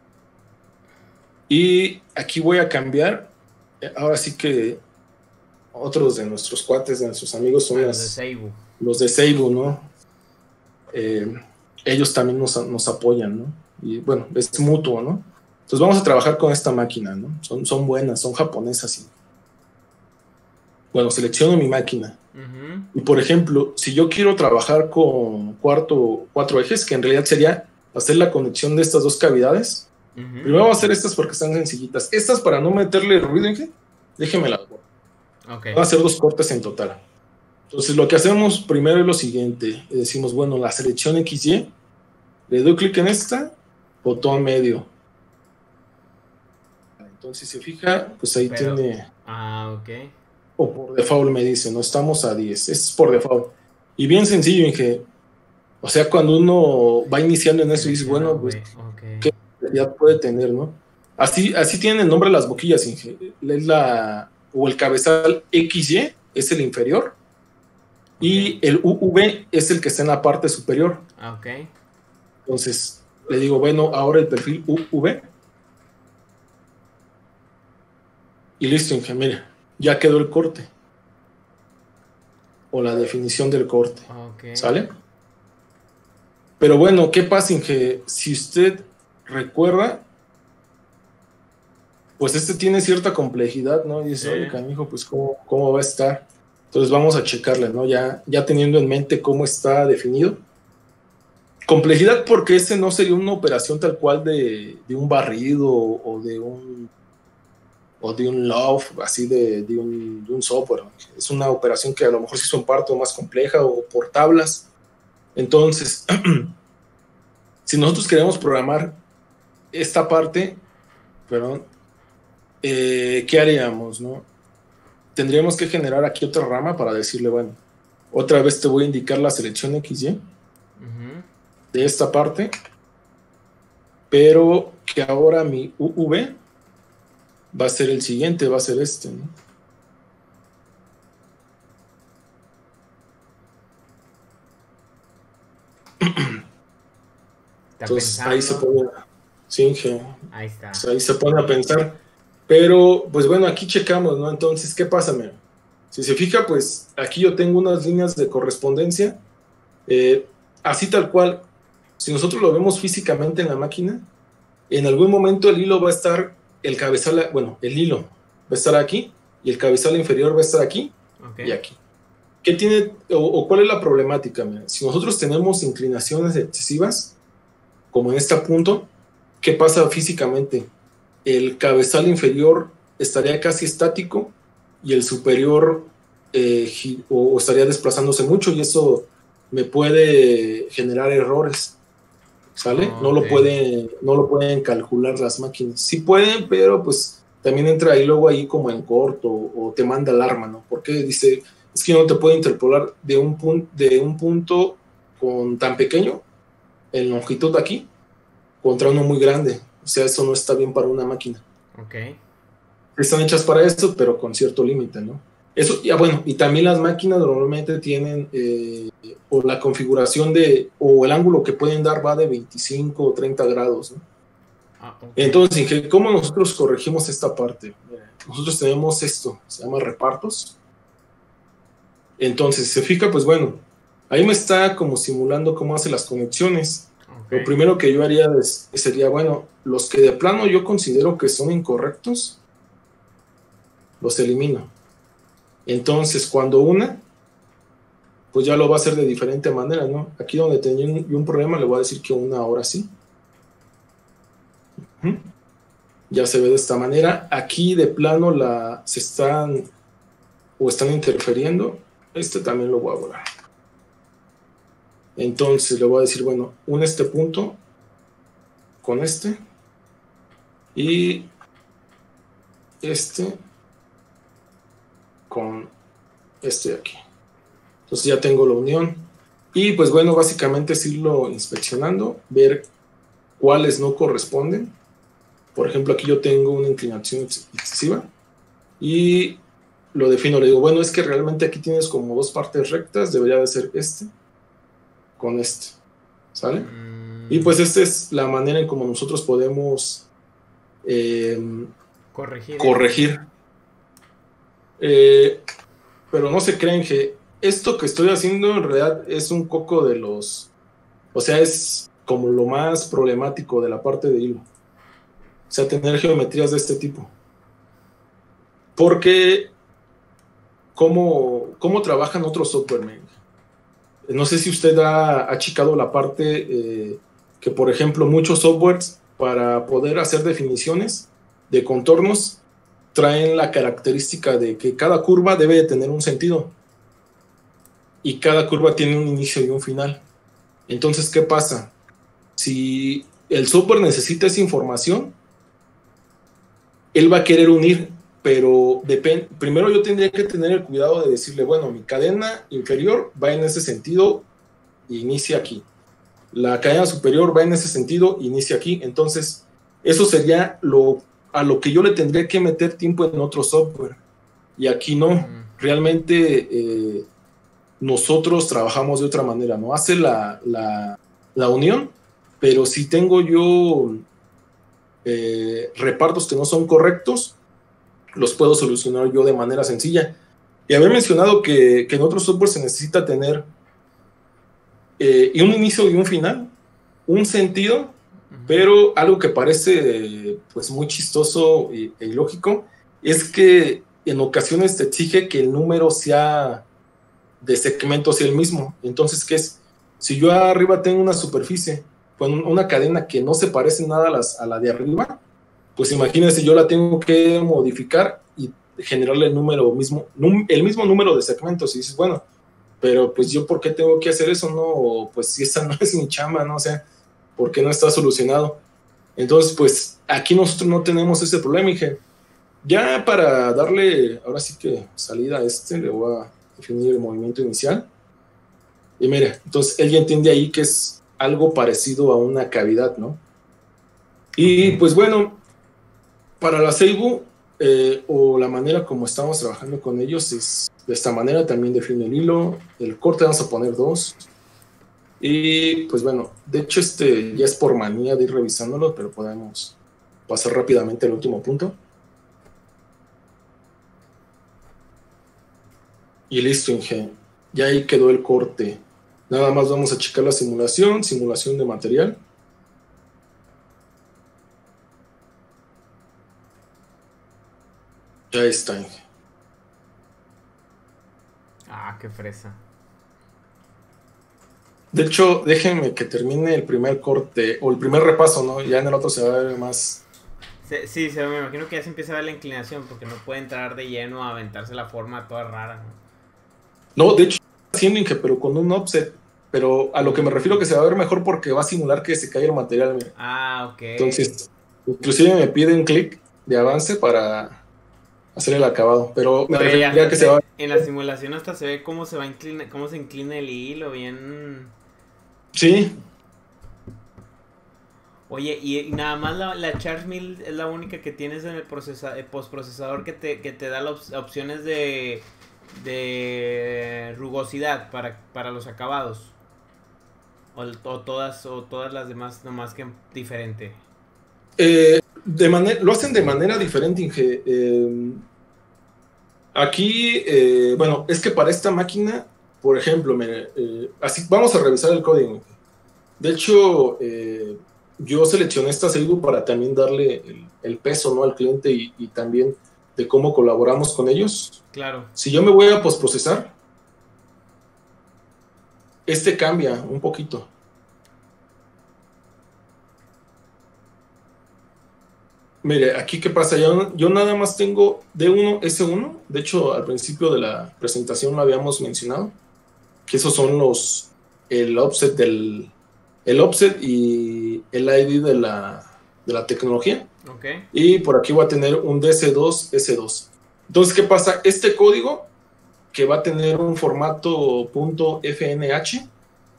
y aquí voy a cambiar, ahora sí que otros de nuestros cuates, de nuestros amigos son ah, las, los de Seibu, los de Seibu, ¿no? Eh, ellos también nos, nos apoyan, ¿no? Y bueno, es mutuo, ¿no? Entonces vamos a trabajar con esta máquina, ¿no? Son, son buenas, son japonesas. Y... bueno, selecciono mi máquina. Uh-huh. Y por ejemplo, si yo quiero trabajar con cuarto, cuatro ejes, que en realidad sería hacer la conexión de estas dos cavidades, uh-huh. Primero vamos a hacer estas porque están sencillitas. Estas para no meterle ruido, déjenme las borro. Okay. Van a hacer dos cortes en total. Entonces lo que hacemos primero es lo siguiente. Le decimos, bueno, la selección equis ye, le doy clic en esta, botón medio. Entonces si se fija, pues ahí Pero, tiene... Ah, ok. O por default me dice, no estamos a diez. Es por default. Y bien sencillo, Inge. O sea, cuando uno va iniciando en eso y dice, bueno, pues, okay. ¿Qué ya puede tener, no? Así, así tienen el nombre las boquillas, Inge. Es la... o el cabezal equis ye es el inferior. Y el U V es el que está en la parte superior. Ok. Entonces, le digo, bueno, ahora el perfil U V. Y listo, Inge, mira, ya quedó el corte. O la definición del corte. Okay. ¿Sale? Pero bueno, ¿qué pasa, Inge? Si usted recuerda, pues este tiene cierta complejidad, ¿no? Y dice, oye, canijo, pues ¿cómo, cómo va a estar? Entonces vamos a checarle, ¿no? Ya, ya teniendo en mente cómo está definido. Complejidad porque ese no sería una operación tal cual de, de un barrido o de un o de un loft, así de, de, un, de un software. Es una operación que a lo mejor se hizo en parte más compleja o por tablas. Entonces, si nosotros queremos programar esta parte, perdón, eh, ¿qué haríamos, no? Tendríamos que generar aquí otra rama para decirle, bueno, otra vez te voy a indicar la selección equis ye uh-huh. de esta parte, pero que ahora mi U V va a ser el siguiente, va a ser este, ¿no? Entonces pensando. Ahí se pone, sí, ahí está. Pues ahí se pone a pensar. Pero, pues bueno, aquí checamos, ¿no? Entonces, ¿qué pasa, mira? Si se fija, pues aquí yo tengo unas líneas de correspondencia, eh, así tal cual. Si nosotros lo vemos físicamente en la máquina, en algún momento el hilo va a estar, el cabezal, bueno, el hilo va a estar aquí, y el cabezal inferior va a estar aquí, okay. Y aquí. ¿Qué tiene, o, o cuál es la problemática? Mira, si nosotros tenemos inclinaciones excesivas, como en este punto, ¿qué pasa físicamente? El cabezal inferior estaría casi estático y el superior eh, o estaría desplazándose mucho y eso me puede generar errores, ¿sale? Oh, no, okay. lo pueden, no lo pueden calcular las máquinas. Sí pueden, pero pues también entra ahí luego ahí como en corto o te manda alarma, ¿no? Porque dice, es que no te puede interpolar de un, pun- de un punto con tan pequeño en longitud aquí contra uno muy grande. O sea, eso no está bien para una máquina. Ok. Están hechas para esto, pero con cierto límite, ¿no? Eso, ya bueno, y también las máquinas normalmente tienen, eh, o la configuración de, o el ángulo que pueden dar va de veinticinco o treinta grados, ¿no? Ah, okay. Entonces, ¿cómo nosotros corregimos esta parte? Nosotros tenemos esto, se llama repartos. Entonces, se fija, pues bueno, ahí me está como simulando cómo hace las conexiones. Okay. Lo primero que yo haría es, sería, bueno, los que de plano yo considero que son incorrectos, los elimino. Entonces, cuando una, pues ya lo va a hacer de diferente manera, ¿no? Aquí donde tenía un, un problema, le voy a decir que una ahora sí. Uh-huh. Ya se ve de esta manera. Aquí de plano la, se están o están interfiriendo. Este también lo voy a borrar. Entonces le voy a decir, bueno, une este punto con este y este con este de aquí. Entonces ya tengo la unión. Y pues bueno, básicamente es irlo inspeccionando, ver cuáles no corresponden. Por ejemplo, aquí yo tengo una inclinación excesiva y lo defino, le digo, bueno, es que realmente aquí tienes como dos partes rectas, debería de ser este con este, ¿sale? Mm. Y pues esta es la manera en cómo nosotros podemos eh, corregir. corregir. Eh, pero no se creen que esto que estoy haciendo en realidad es un coco de los, o sea, es como lo más problemático de la parte de hilo. O sea, tener geometrías de este tipo. Porque, ¿cómo, cómo trabajan otros software? No sé si usted ha, ha checado la parte eh, que, por ejemplo, muchos softwares para poder hacer definiciones de contornos traen la característica de que cada curva debe de tener un sentido. Y cada curva tiene un inicio y un final. Entonces, ¿qué pasa? Si el software necesita esa información, él va a querer unir, pero depende. Primero yo tendría que tener el cuidado de decirle, bueno, mi cadena inferior va en ese sentido, inicia aquí. La cadena superior va en ese sentido, inicia aquí. Entonces, eso sería lo, a lo que yo le tendría que meter tiempo en otro software. Y aquí no. Realmente eh, nosotros trabajamos de otra manera, ¿no? Hace la, la, la unión, pero si tengo yo eh, repartos que no son correctos, los puedo solucionar yo de manera sencilla. Y había mencionado que, que en otros software se necesita tener eh, un inicio y un final, un sentido, uh-huh. Pero algo que parece pues muy chistoso e ilógico es que en ocasiones te exige que el número sea de segmento sea el mismo. Entonces, ¿qué es? Si yo arriba tengo una superficie con una cadena que no se parece nada a, las, a la de arriba, pues imagínense, yo la tengo que modificar y generarle el número mismo, num, el mismo número de segmentos. Y dices, bueno, pero pues yo, ¿por qué tengo que hacer eso? No, pues si esa no es mi chamba, ¿no? O sea, ¿por qué no está solucionado? Entonces, pues aquí nosotros no tenemos ese problema. Y dije, ya para darle, ahora sí que salida a este, le voy a definir el movimiento inicial. Y mire, entonces él ya entiende ahí que es algo parecido a una cavidad, ¿no? Y pues bueno, para la Seibu, eh, o la manera como estamos trabajando con ellos es de esta manera. También define el hilo, el corte vamos a poner dos. Y pues bueno, de hecho este ya es por manía de ir revisándolo, pero podemos pasar rápidamente al último punto. Y listo, Inge. Ya ahí quedó el corte. Nada más vamos a checar la simulación, simulación de material. Ya está, Inge. Ah, qué fresa. De hecho, déjenme que termine el primer corte, o el primer repaso, ¿no? Ya en el otro se va a ver más. Sí, sí, se, me imagino que ya se empieza a ver la inclinación, porque no puede entrar de lleno a aventarse la forma toda rara, ¿no? No, de hecho, haciendo Inge, pero con un offset. Pero a lo que me refiero que se va a ver mejor porque va a simular que se cae el material. Mira. Ah, ok. Entonces, inclusive me pide un clic de avance para hacer el acabado. Pero me Oye, refería que se va a... En la simulación hasta se ve cómo se va a inclina, cómo se inclina el hilo, bien. Sí. Oye, y, y nada más la, la Charge Mill es la única que tienes en el, procesa, el postprocesador que te, que te da las op opciones de, de rugosidad para, para los acabados. O, o todas o todas las demás nomás que diferente. Eh, de manera, lo hacen de manera diferente, Inge. Eh, aquí, eh, bueno, es que para esta máquina, por ejemplo, mire, eh, así vamos a revisar el código. De hecho, eh, yo seleccioné esta Seibu para también darle el, el peso, ¿no?, al cliente y, y también de cómo colaboramos con ellos. Claro. Si yo me voy a postprocesar, este cambia un poquito. Mire, aquí qué pasa, yo, yo nada más tengo D uno, S uno, de hecho al principio de la presentación lo habíamos mencionado, que esos son los, el offset del, el offset y el I D de la, de la tecnología. Okay. Y por aquí voy a tener un D S dos, S dos. Entonces, ¿qué pasa? Este código, que va a tener un formato .fnh,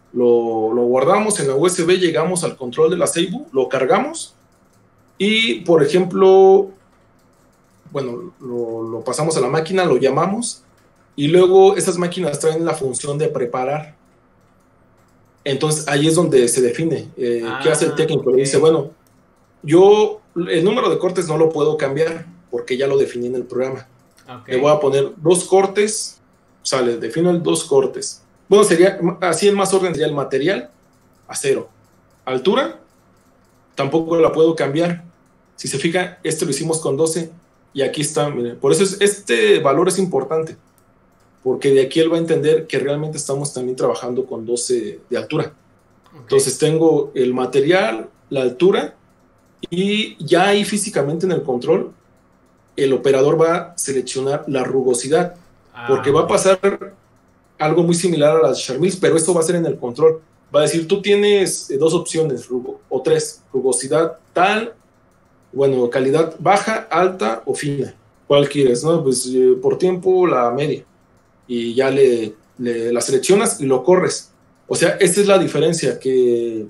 lo, lo guardamos en la U S B, llegamos al control de la Seibu, lo cargamos y, por ejemplo, bueno, lo, lo pasamos a la máquina, lo llamamos y luego esas máquinas traen la función de preparar. Entonces ahí es donde se define eh, Ah, qué hace el técnico. ok. Le dice, bueno, yo el número de cortes no lo puedo cambiar porque ya lo definí en el programa. Okay. Le voy a poner dos cortes, sale, defino el dos cortes. Bueno, sería así en más orden, sería el material a cero. Altura, tampoco la puedo cambiar. Si se fija, este lo hicimos con doce y aquí está, miren. Por eso es, este valor es importante, porque de aquí él va a entender que realmente estamos también trabajando con doce de altura. Okay. Entonces tengo el material, la altura, y ya ahí físicamente en el control, el operador va a seleccionar la rugosidad, ah, porque va a pasar algo muy similar a las Charmills, pero esto va a ser en el control. Va a decir, tú tienes dos opciones, rugo, o tres, rugosidad tal, bueno, calidad baja, alta o fina. ¿Cuál quieres? ¿No? Pues eh, por tiempo la media. Y ya le, le la seleccionas y lo corres. O sea, esta es la diferencia, que,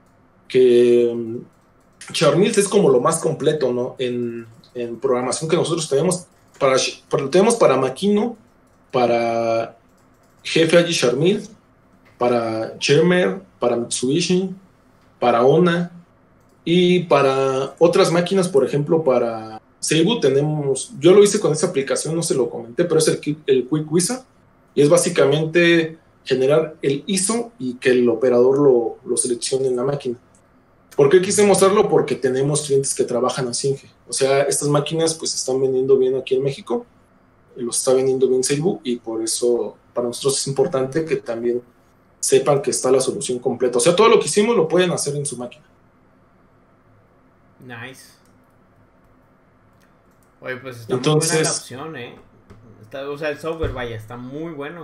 que um, Charmills es como lo más completo, ¿no? En, en programación que nosotros tenemos. Para, para, tenemos para Makino, para Jefe Agi Charmill, para Chemer, para Mitsubishi, para Ona y para otras máquinas, por ejemplo, para Seibu tenemos, yo lo hice con esa aplicación, no se lo comenté, pero es el, el Quick Wizard y es básicamente generar el I S O y que el operador lo, lo seleccione en la máquina. ¿Por qué quise mostrarlo? Porque tenemos clientes que trabajan así, o sea, estas máquinas pues están vendiendo bien aquí en México, lo está vendiendo bien Seibu y por eso para nosotros es importante que también sepan que está la solución completa. O sea, todo lo que hicimos lo pueden hacer en su máquina. Nice. Oye, pues está Entonces, muy buena la opción, ¿eh? Está, o sea, el software, vaya, está muy bueno.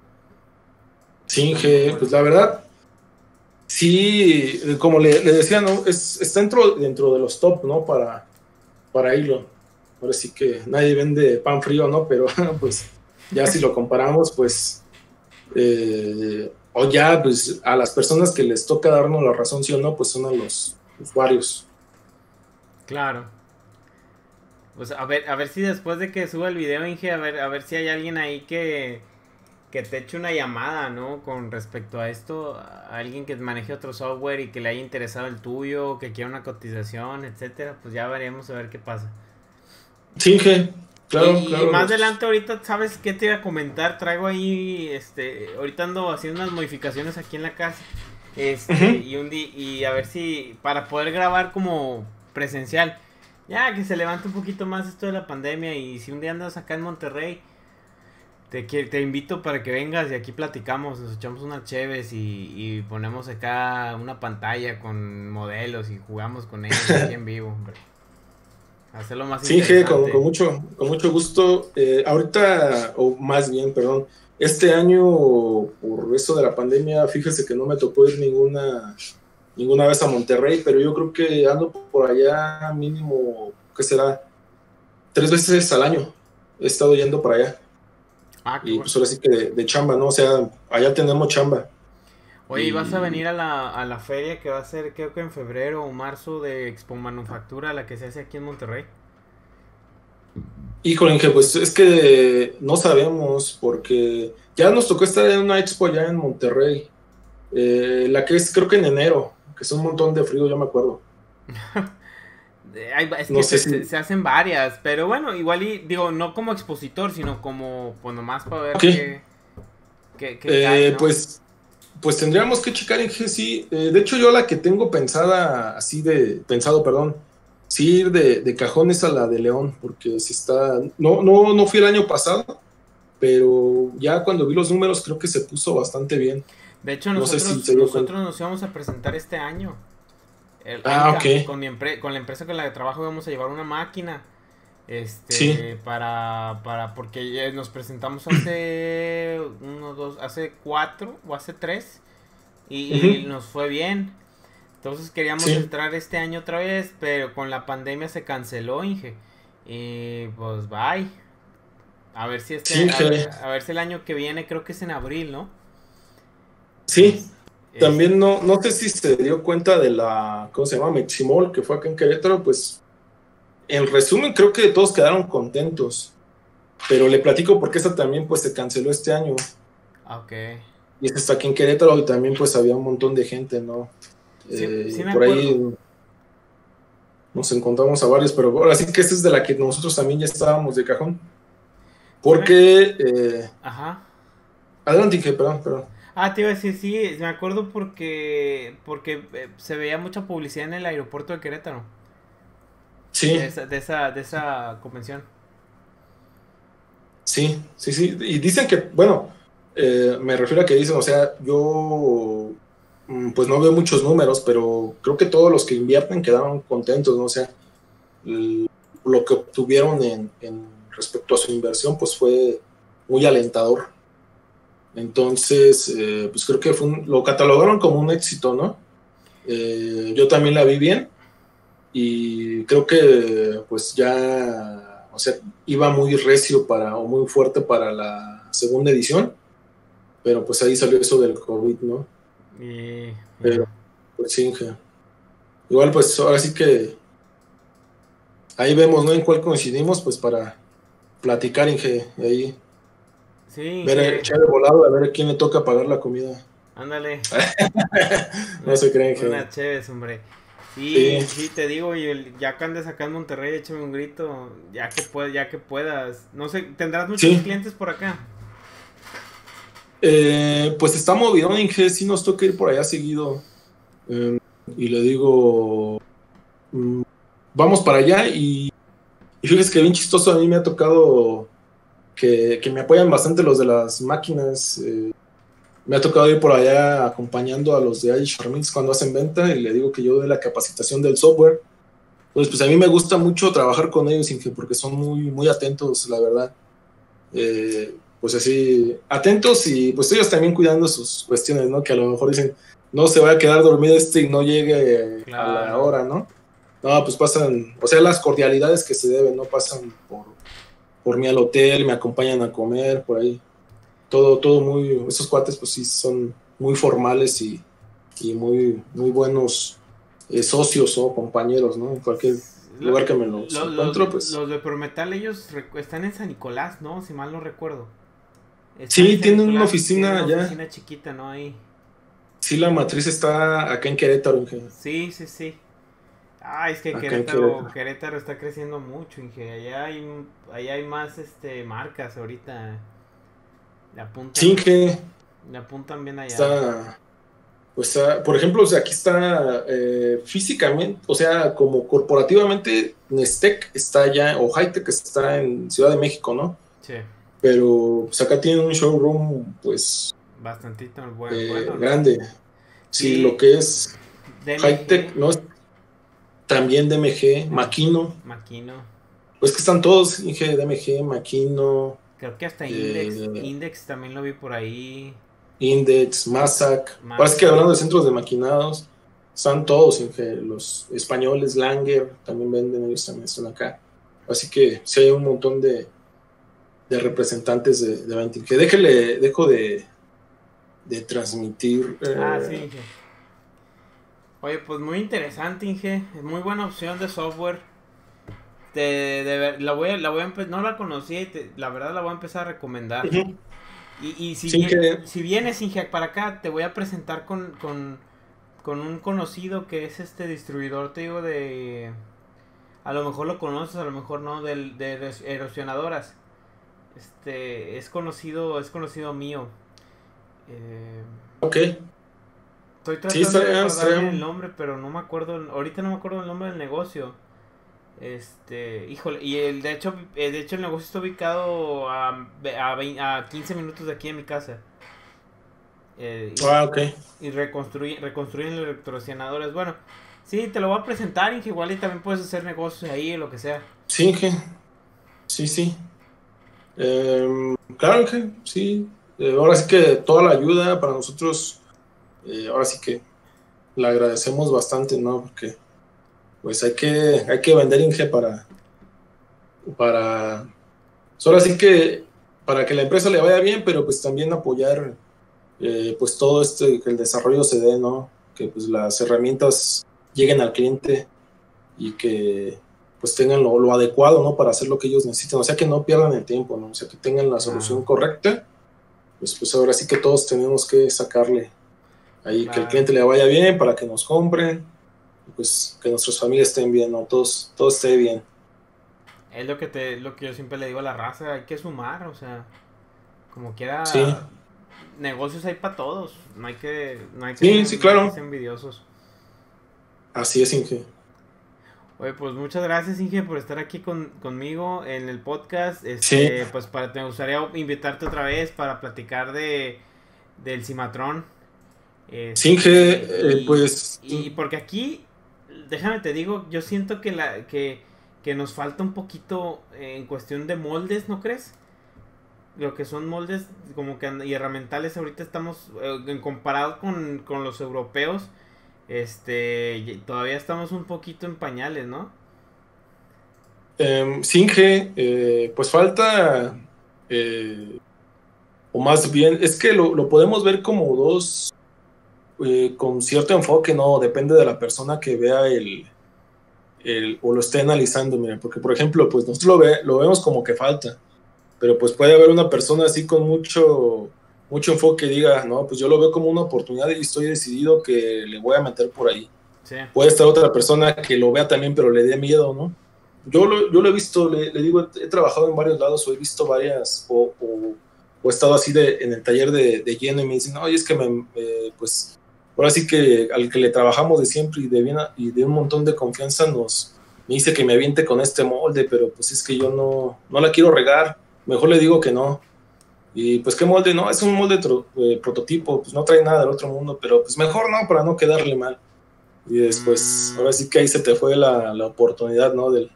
Sí, que, bueno. Pues la verdad, sí, como le, le decía, ¿no? Es, está dentro, dentro de los top, ¿no? Para, para Elon. Ahora sí que nadie vende pan frío, ¿no? Pero pues ya si lo comparamos, pues eh, o ya pues a las personas que les toca darnos la razón sí o no, pues son a los usuarios. Claro. Pues a ver, a ver si después de que suba el video, Inge, a ver, a ver si hay alguien ahí que, que te eche una llamada, ¿no? Con respecto a esto, a alguien que maneje otro software y que le haya interesado el tuyo, que quiera una cotización, etcétera, pues ya veremos a ver qué pasa. Sí, Inge. Claro, y claro, más los... adelante ahorita, ¿sabes qué te iba a comentar? Traigo ahí, este, ahorita ando haciendo unas modificaciones aquí en la casa, este, uh-huh. y un día, y a ver si, para poder grabar como presencial, ya que se levante un poquito más esto de la pandemia, y si un día andas acá en Monterrey, te, te invito para que vengas y aquí platicamos, nos echamos unas cheves y, y ponemos acá una pantalla con modelos y jugamos con ellos aquí en vivo, hombre. Hacerlo más sí, G, con, con, mucho, con mucho gusto. Eh, ahorita, o más bien, perdón, este año, por eso de la pandemia, fíjese que no me tocó ir ninguna, ninguna vez a Monterrey, pero yo creo que ando por allá mínimo, ¿qué será? Tres veces al año he estado yendo para allá. Ah, y bueno. Pues ahora sí que de, de chamba, ¿no? O sea, allá tenemos chamba. Oye, ¿y vas a venir a la, a la feria que va a ser, creo que en febrero o marzo, de Expo Manufactura, la que se hace aquí en Monterrey? Híjole, Inge, pues es que no sabemos, porque ya nos tocó estar en una expo allá en Monterrey, eh, la que es creo que en enero, que es un montón de frío, ya me acuerdo. Es que no sé se, si... se hacen varias, pero bueno, igual y, digo, no como expositor, sino como, pues nomás para ver okay. qué, qué, qué eh, cae, ¿no? Pues... Pues tendríamos que checar en G, sí. Eh, de hecho, yo la que tengo pensada, así de, pensado, perdón, sí ir de, de cajón es a la de León, porque si está, no, no, no fui el año pasado, pero ya cuando vi los números creo que se puso bastante bien. De hecho, nosotros, no sé si nosotros nos íbamos a presentar este año. El ah, Anca, ok. Con, mi empre con la empresa con la que trabajo íbamos a llevar una máquina. Este, sí. para, para, porque nos presentamos hace uno, dos, hace cuatro o hace tres y, uh-huh. y nos fue bien. Entonces queríamos sí. entrar este año otra vez, pero con la pandemia se canceló, Inge. Y pues bye. A ver si este, sí, a, ver, a ver si el año que viene, creo que es en abril, ¿no? Sí. También no, no sé si se dio cuenta de la, ¿cómo se llama? Meximol, que fue acá en Querétaro, pues en resumen creo que todos quedaron contentos, pero le platico porque esa también pues se canceló este año. Ok. Y esta está aquí en Querétaro y también pues había un montón de gente, ¿no? Sí, Eh, sí me por acuerdo. ahí nos encontramos a varios, pero ahora sí que esta es de la que nosotros también ya estábamos de cajón. Porque... Sí me... Eh, Ajá. adelante, que perdón, perdón. Ah, te iba a decir, sí, me acuerdo porque porque eh, se veía mucha publicidad en el aeropuerto de Querétaro. Sí, De esa, de esa, de esa convención. sí, sí, sí. Y dicen que, bueno, eh, me refiero a que dicen, o sea, yo mm, pues no veo muchos números, pero creo que todos los que invierten quedaron contentos, ¿no? O sea, l- lo que obtuvieron en, en respecto a su inversión, pues fue muy alentador. Entonces, eh, pues creo que fue un- lo catalogaron como un éxito, ¿no? Eh, yo también la vi bien y creo que pues ya, o sea, iba muy recio para, o muy fuerte para la segunda edición, pero pues ahí salió eso del COVID, ¿no? Y Pero ya. pues sí, Inge. Igual pues ahora sí que ahí vemos, ¿no? En cuál coincidimos, pues para platicar, Inge, y ahí Sí, ver, que echar el volado, a ver a quién le toca pagar la comida. ándale. No Una, se creen, Inge. una chévez, hombre. Sí, Sí, sí, te digo, y el, ya que andes acá en Monterrey, échame un grito, ya que puedas, ya que puedas. No sé, ¿tendrás muchos sí. clientes por acá? Eh, pues está movido, Inge, sí nos toca ir por allá seguido. Eh, y le digo, mm, vamos para allá y, y fíjese que bien chistoso, a mí me ha tocado que, que me apoyan bastante los de las máquinas. Eh, me ha tocado ir por allá acompañando a los de Irish Farmings cuando hacen venta y le digo que yo de la capacitación del software. Pues, pues a mí me gusta mucho trabajar con ellos, Inge, porque son muy, muy atentos, la verdad. Eh, pues así, atentos y pues ellos también cuidando sus cuestiones, ¿no? Que a lo mejor dicen, no se va a quedar dormido este y no llegue a la Claro. hora, ¿no? No, pues pasan, o sea, las cordialidades que se deben, ¿no? Pasan por, por mí al hotel, me acompañan a comer, por ahí. Todo, todo muy, esos cuates pues sí son muy formales y, y muy, muy buenos eh, socios o compañeros, ¿no? En cualquier Lo- lugar que me los lo- lo- encuentro, pues los de Prometal, ellos recu- están en San Nicolás, ¿no? Si mal no recuerdo. Están en sí, San tienen una Nicolás, tienen oficina una allá. oficina chiquita, ¿no? Ahí. Sí, la matriz está acá en Querétaro, Inge. Sí, sí, sí. Ah, es que Acá en Querétaro, Querétaro. Querétaro está creciendo mucho, Inge. Allá hay, allá hay más este marcas ahorita. Le Sí, apuntan, Inge le apuntan bien allá. está, pues, ah, por ejemplo, o sea, aquí está eh, físicamente, o sea, como corporativamente, Nestec está allá, o Hightech está en Ciudad de México, ¿no? Sí, Pero pues acá tiene un showroom, pues, bastantito bueno, eh, bueno, ¿no? grande. Sí, lo Sí, que es D M G, Hightech, ¿no? También D M G, M G, Makino. Makino. Pues que están todos, Inge, D M G, Makino, Creo que hasta Index, eh, Index también lo vi por ahí. Index, Masac. Parece que Massa. hablando de centros de maquinados, están todos, Inge, los españoles, Langer, también venden, ellos también están acá. Así que sí hay un montón de, de representantes de, de Ventil. Que déjele, dejo de, de transmitir. Ah, sí, Eh, Inge. Oye, pues muy interesante, Inge. Es muy buena opción de software. Te, de ver- la voy a, la voy a empe- no la conocía y te- la verdad la voy a empezar a recomendar. ujú. Y, y si Sin bien, que. si vienes, Inge, para acá, te voy a presentar con, con, con un conocido que es este distribuidor, te digo, de... A lo mejor lo conoces, a lo mejor no, del- de, eros- erosionadoras. Este, es conocido, es conocido mío. Eh, Ok. Estoy Sí, tratando de estaría, acordarme el estaría- nombre, pero no me acuerdo, ahorita no me acuerdo el nombre del negocio. Este, híjole, y el de hecho, eh, de hecho el negocio está ubicado a, ve- a, vein- a quince minutos de aquí de mi casa. Eh, Ah, ok. y y reconstruyen, reconstruyen electrocenadores. Bueno, sí, te lo voy a presentar, Inge, igual y también puedes hacer negocios ahí o lo que sea. Sí, Inge. Sí, sí. Eh, claro, Inge. Sí. Eh, ahora sí que toda la ayuda para nosotros, eh, ahora sí que la agradecemos bastante, ¿no? Porque pues hay que, hay que vender Inge para, para, pues, ahora sí que para que la empresa le vaya bien, pero pues también apoyar eh, pues todo este, que el desarrollo se dé, ¿no? Que pues las herramientas lleguen al cliente y que pues tengan lo, lo adecuado, ¿no? Para hacer lo que ellos necesitan, o sea, que no pierdan el tiempo, ¿no? O sea, que tengan la solución Ah, correcta, pues, pues ahora sí que todos tenemos que sacarle ahí, que el claro. cliente le vaya bien para que nos compren, y pues que nuestras familias estén bien, ¿no? Todos, todo esté bien. Es lo que te, lo que yo siempre le digo a la raza, hay que sumar, o sea, como Sí, quiera, negocios hay para todos, no hay que, no hay que sí, ser, sí, no hay que claro. ser envidiosos. Así es, Inge. Oye, pues muchas gracias, Inge, por estar aquí con, conmigo en el podcast. Sí, Este, pues para, me gustaría invitarte otra vez para platicar de del Cimatrón. sí, Este, Inge, eh, y, pues y porque aquí, déjame te digo, yo siento que la que, que nos falta un poquito en cuestión de moldes, ¿no crees? Lo que son moldes como que y herramientales ahorita estamos eh, en comparado con, con los europeos, este, todavía estamos un poquito en pañales, ¿no? eh, sí, Inge, eh, pues falta, eh, o más bien, es que lo, lo podemos ver como dos, eh, con cierto enfoque, ¿no? Depende de la persona que vea el, el o lo esté analizando, mira, porque por ejemplo, pues nosotros lo, ve, lo vemos como que falta, pero pues puede haber una persona así con mucho, mucho enfoque que diga, no, pues yo lo veo como una oportunidad y estoy decidido que le voy a meter por ahí. Sí. Puede estar otra persona que lo vea también, pero le dé miedo, ¿no? Yo lo, yo lo he visto, le, le digo, he, he trabajado en varios lados o he visto varias, o, o, o he estado así de, en el taller de, de lleno y me dicen, oye, es que me, eh, pues, ahora sí que al que le trabajamos de siempre y de, bien, y de un montón de confianza nos me dice que me aviente con este molde, pero pues es que yo no, no la quiero regar, mejor le digo que no. Y pues qué molde, no, es un molde tro, eh, prototipo, pues no trae nada del otro mundo, pero pues mejor no, para no quedarle mal. Y después, ahora Mm, sí que ahí se te fue la, la oportunidad, ¿no? Del,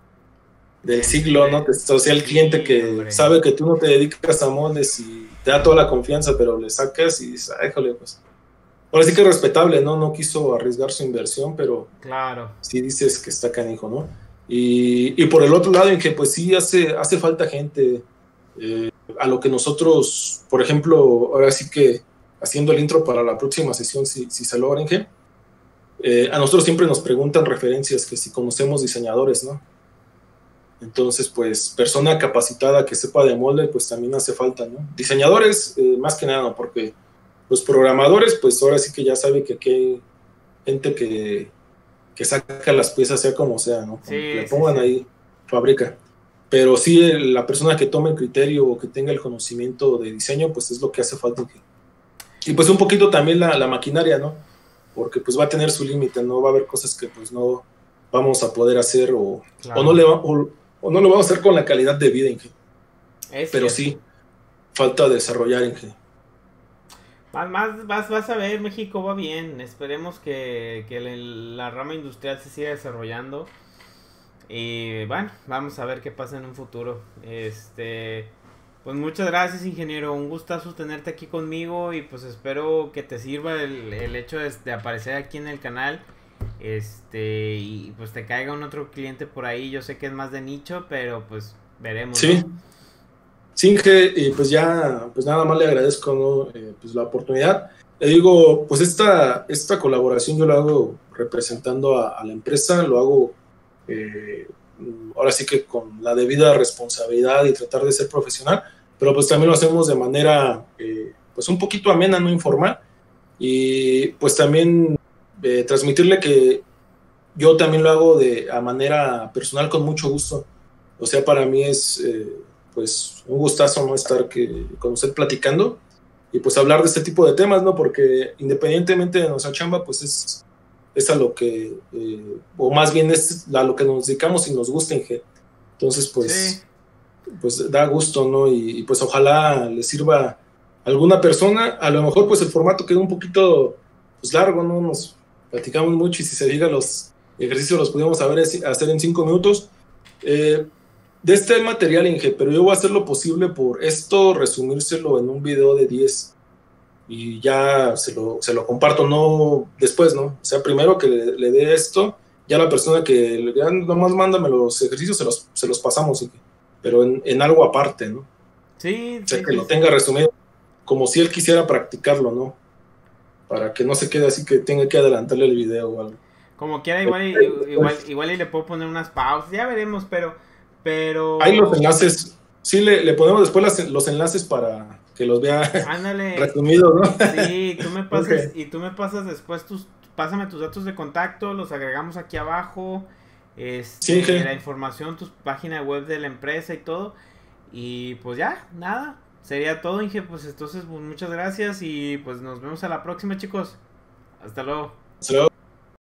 del de, siglo, ¿no? de, O sea, el cliente sí, que hombre. sabe que tú no te dedicas a moldes y te da toda la confianza, pero le sacas y dices, ay, jole, pues. Ahora sí que es respetable, ¿no? No quiso arriesgar su inversión, pero Claro. sí dices que está canijo, ¿no? Y, y por el otro lado, en que pues sí hace, hace falta gente, eh, a lo que nosotros, por ejemplo, ahora sí que haciendo el intro para la próxima sesión, si, si se logra, Inge, eh, a nosotros siempre nos preguntan referencias, que si conocemos diseñadores, ¿no? Entonces, pues, persona capacitada que sepa de molde, pues también hace falta, ¿no? Diseñadores, eh, más que nada, porque los programadores, pues ahora sí que ya sabe que aquí hay gente que, que saca las piezas sea como sea, ¿no? Con que le Sí, sí, pongan sí. ahí, fabrica. Pero sí, el, la persona que tome el criterio o que tenga el conocimiento de diseño, pues es lo que hace falta. Y pues un poquito también la, la maquinaria, ¿no? Porque pues va a tener su límite, ¿no? Va a haber cosas que pues no vamos a poder hacer o, o, no, Claro. le va, o, o no lo vamos a hacer con la calidad de vida, Inge. Es Pero cierto. sí, falta desarrollar, Inge. Más, más, vas, vas a ver, México va bien. Esperemos que, que la, la rama industrial se siga desarrollando. Y bueno, vamos a ver qué pasa en un futuro. Este, pues muchas gracias, ingeniero. Un gustazo tenerte aquí conmigo y pues espero que te sirva el, el hecho de, de aparecer aquí en el canal. Este, y pues te caiga un otro cliente por ahí. Yo sé que es más de nicho, pero pues veremos, Sí, ¿no? sí, Inge, y pues ya, pues nada más le agradezco, ¿no? Eh, pues la oportunidad. Le digo, pues esta, esta colaboración yo la hago representando a, a la empresa, lo hago eh, ahora sí que con la debida responsabilidad y tratar de ser profesional, pero pues también lo hacemos de manera eh, pues un poquito amena, no informal, y pues también eh, transmitirle que yo también lo hago de a manera personal con mucho gusto. O sea, para mí es eh, pues un gustazo no estar que, con usted platicando y pues hablar de este tipo de temas, ¿no? Porque independientemente de nuestra chamba, pues es, es a lo que, eh, o más bien es a lo que nos dedicamos y nos gusta, Inge. Entonces, Sí. pues, pues da gusto, ¿no? Y, y pues ojalá le sirva a alguna persona. A lo mejor pues el formato quedó un poquito pues largo, ¿no? Nos platicamos mucho y si se diga los ejercicios los pudimos haber, hacer en cinco minutos. Eh, de este material, Inge, pero yo voy a hacer lo posible por esto, resumírselo en un video de diez y ya se lo, se lo comparto, no después, ¿no? O sea, primero que le, le dé esto, ya la persona que le diga, nomás mándame los ejercicios, se los, se los pasamos, Inge, pero en, en algo aparte, ¿no? O Sí, sea, sí, que sí, lo sí. tenga resumido como si él quisiera practicarlo, ¿no? Para que no se quede así que tenga que adelantarle el video o algo. Como quiera, igual y, igual, igual y le puedo poner unas pausas, ya veremos, pero... pero... Hay los enlaces, sí, le, le ponemos después las, los enlaces para que los vea Ándale. resumidos, ¿no? Sí, tú me pasas, Okay. y tú me pasas después tus, pásame tus datos de contacto, los agregamos aquí abajo, este, Sí, la información, tu página web de la empresa y todo, y pues ya, nada, sería todo, Inge, pues entonces pues, muchas gracias y pues nos vemos a la próxima, chicos, hasta luego. hasta luego.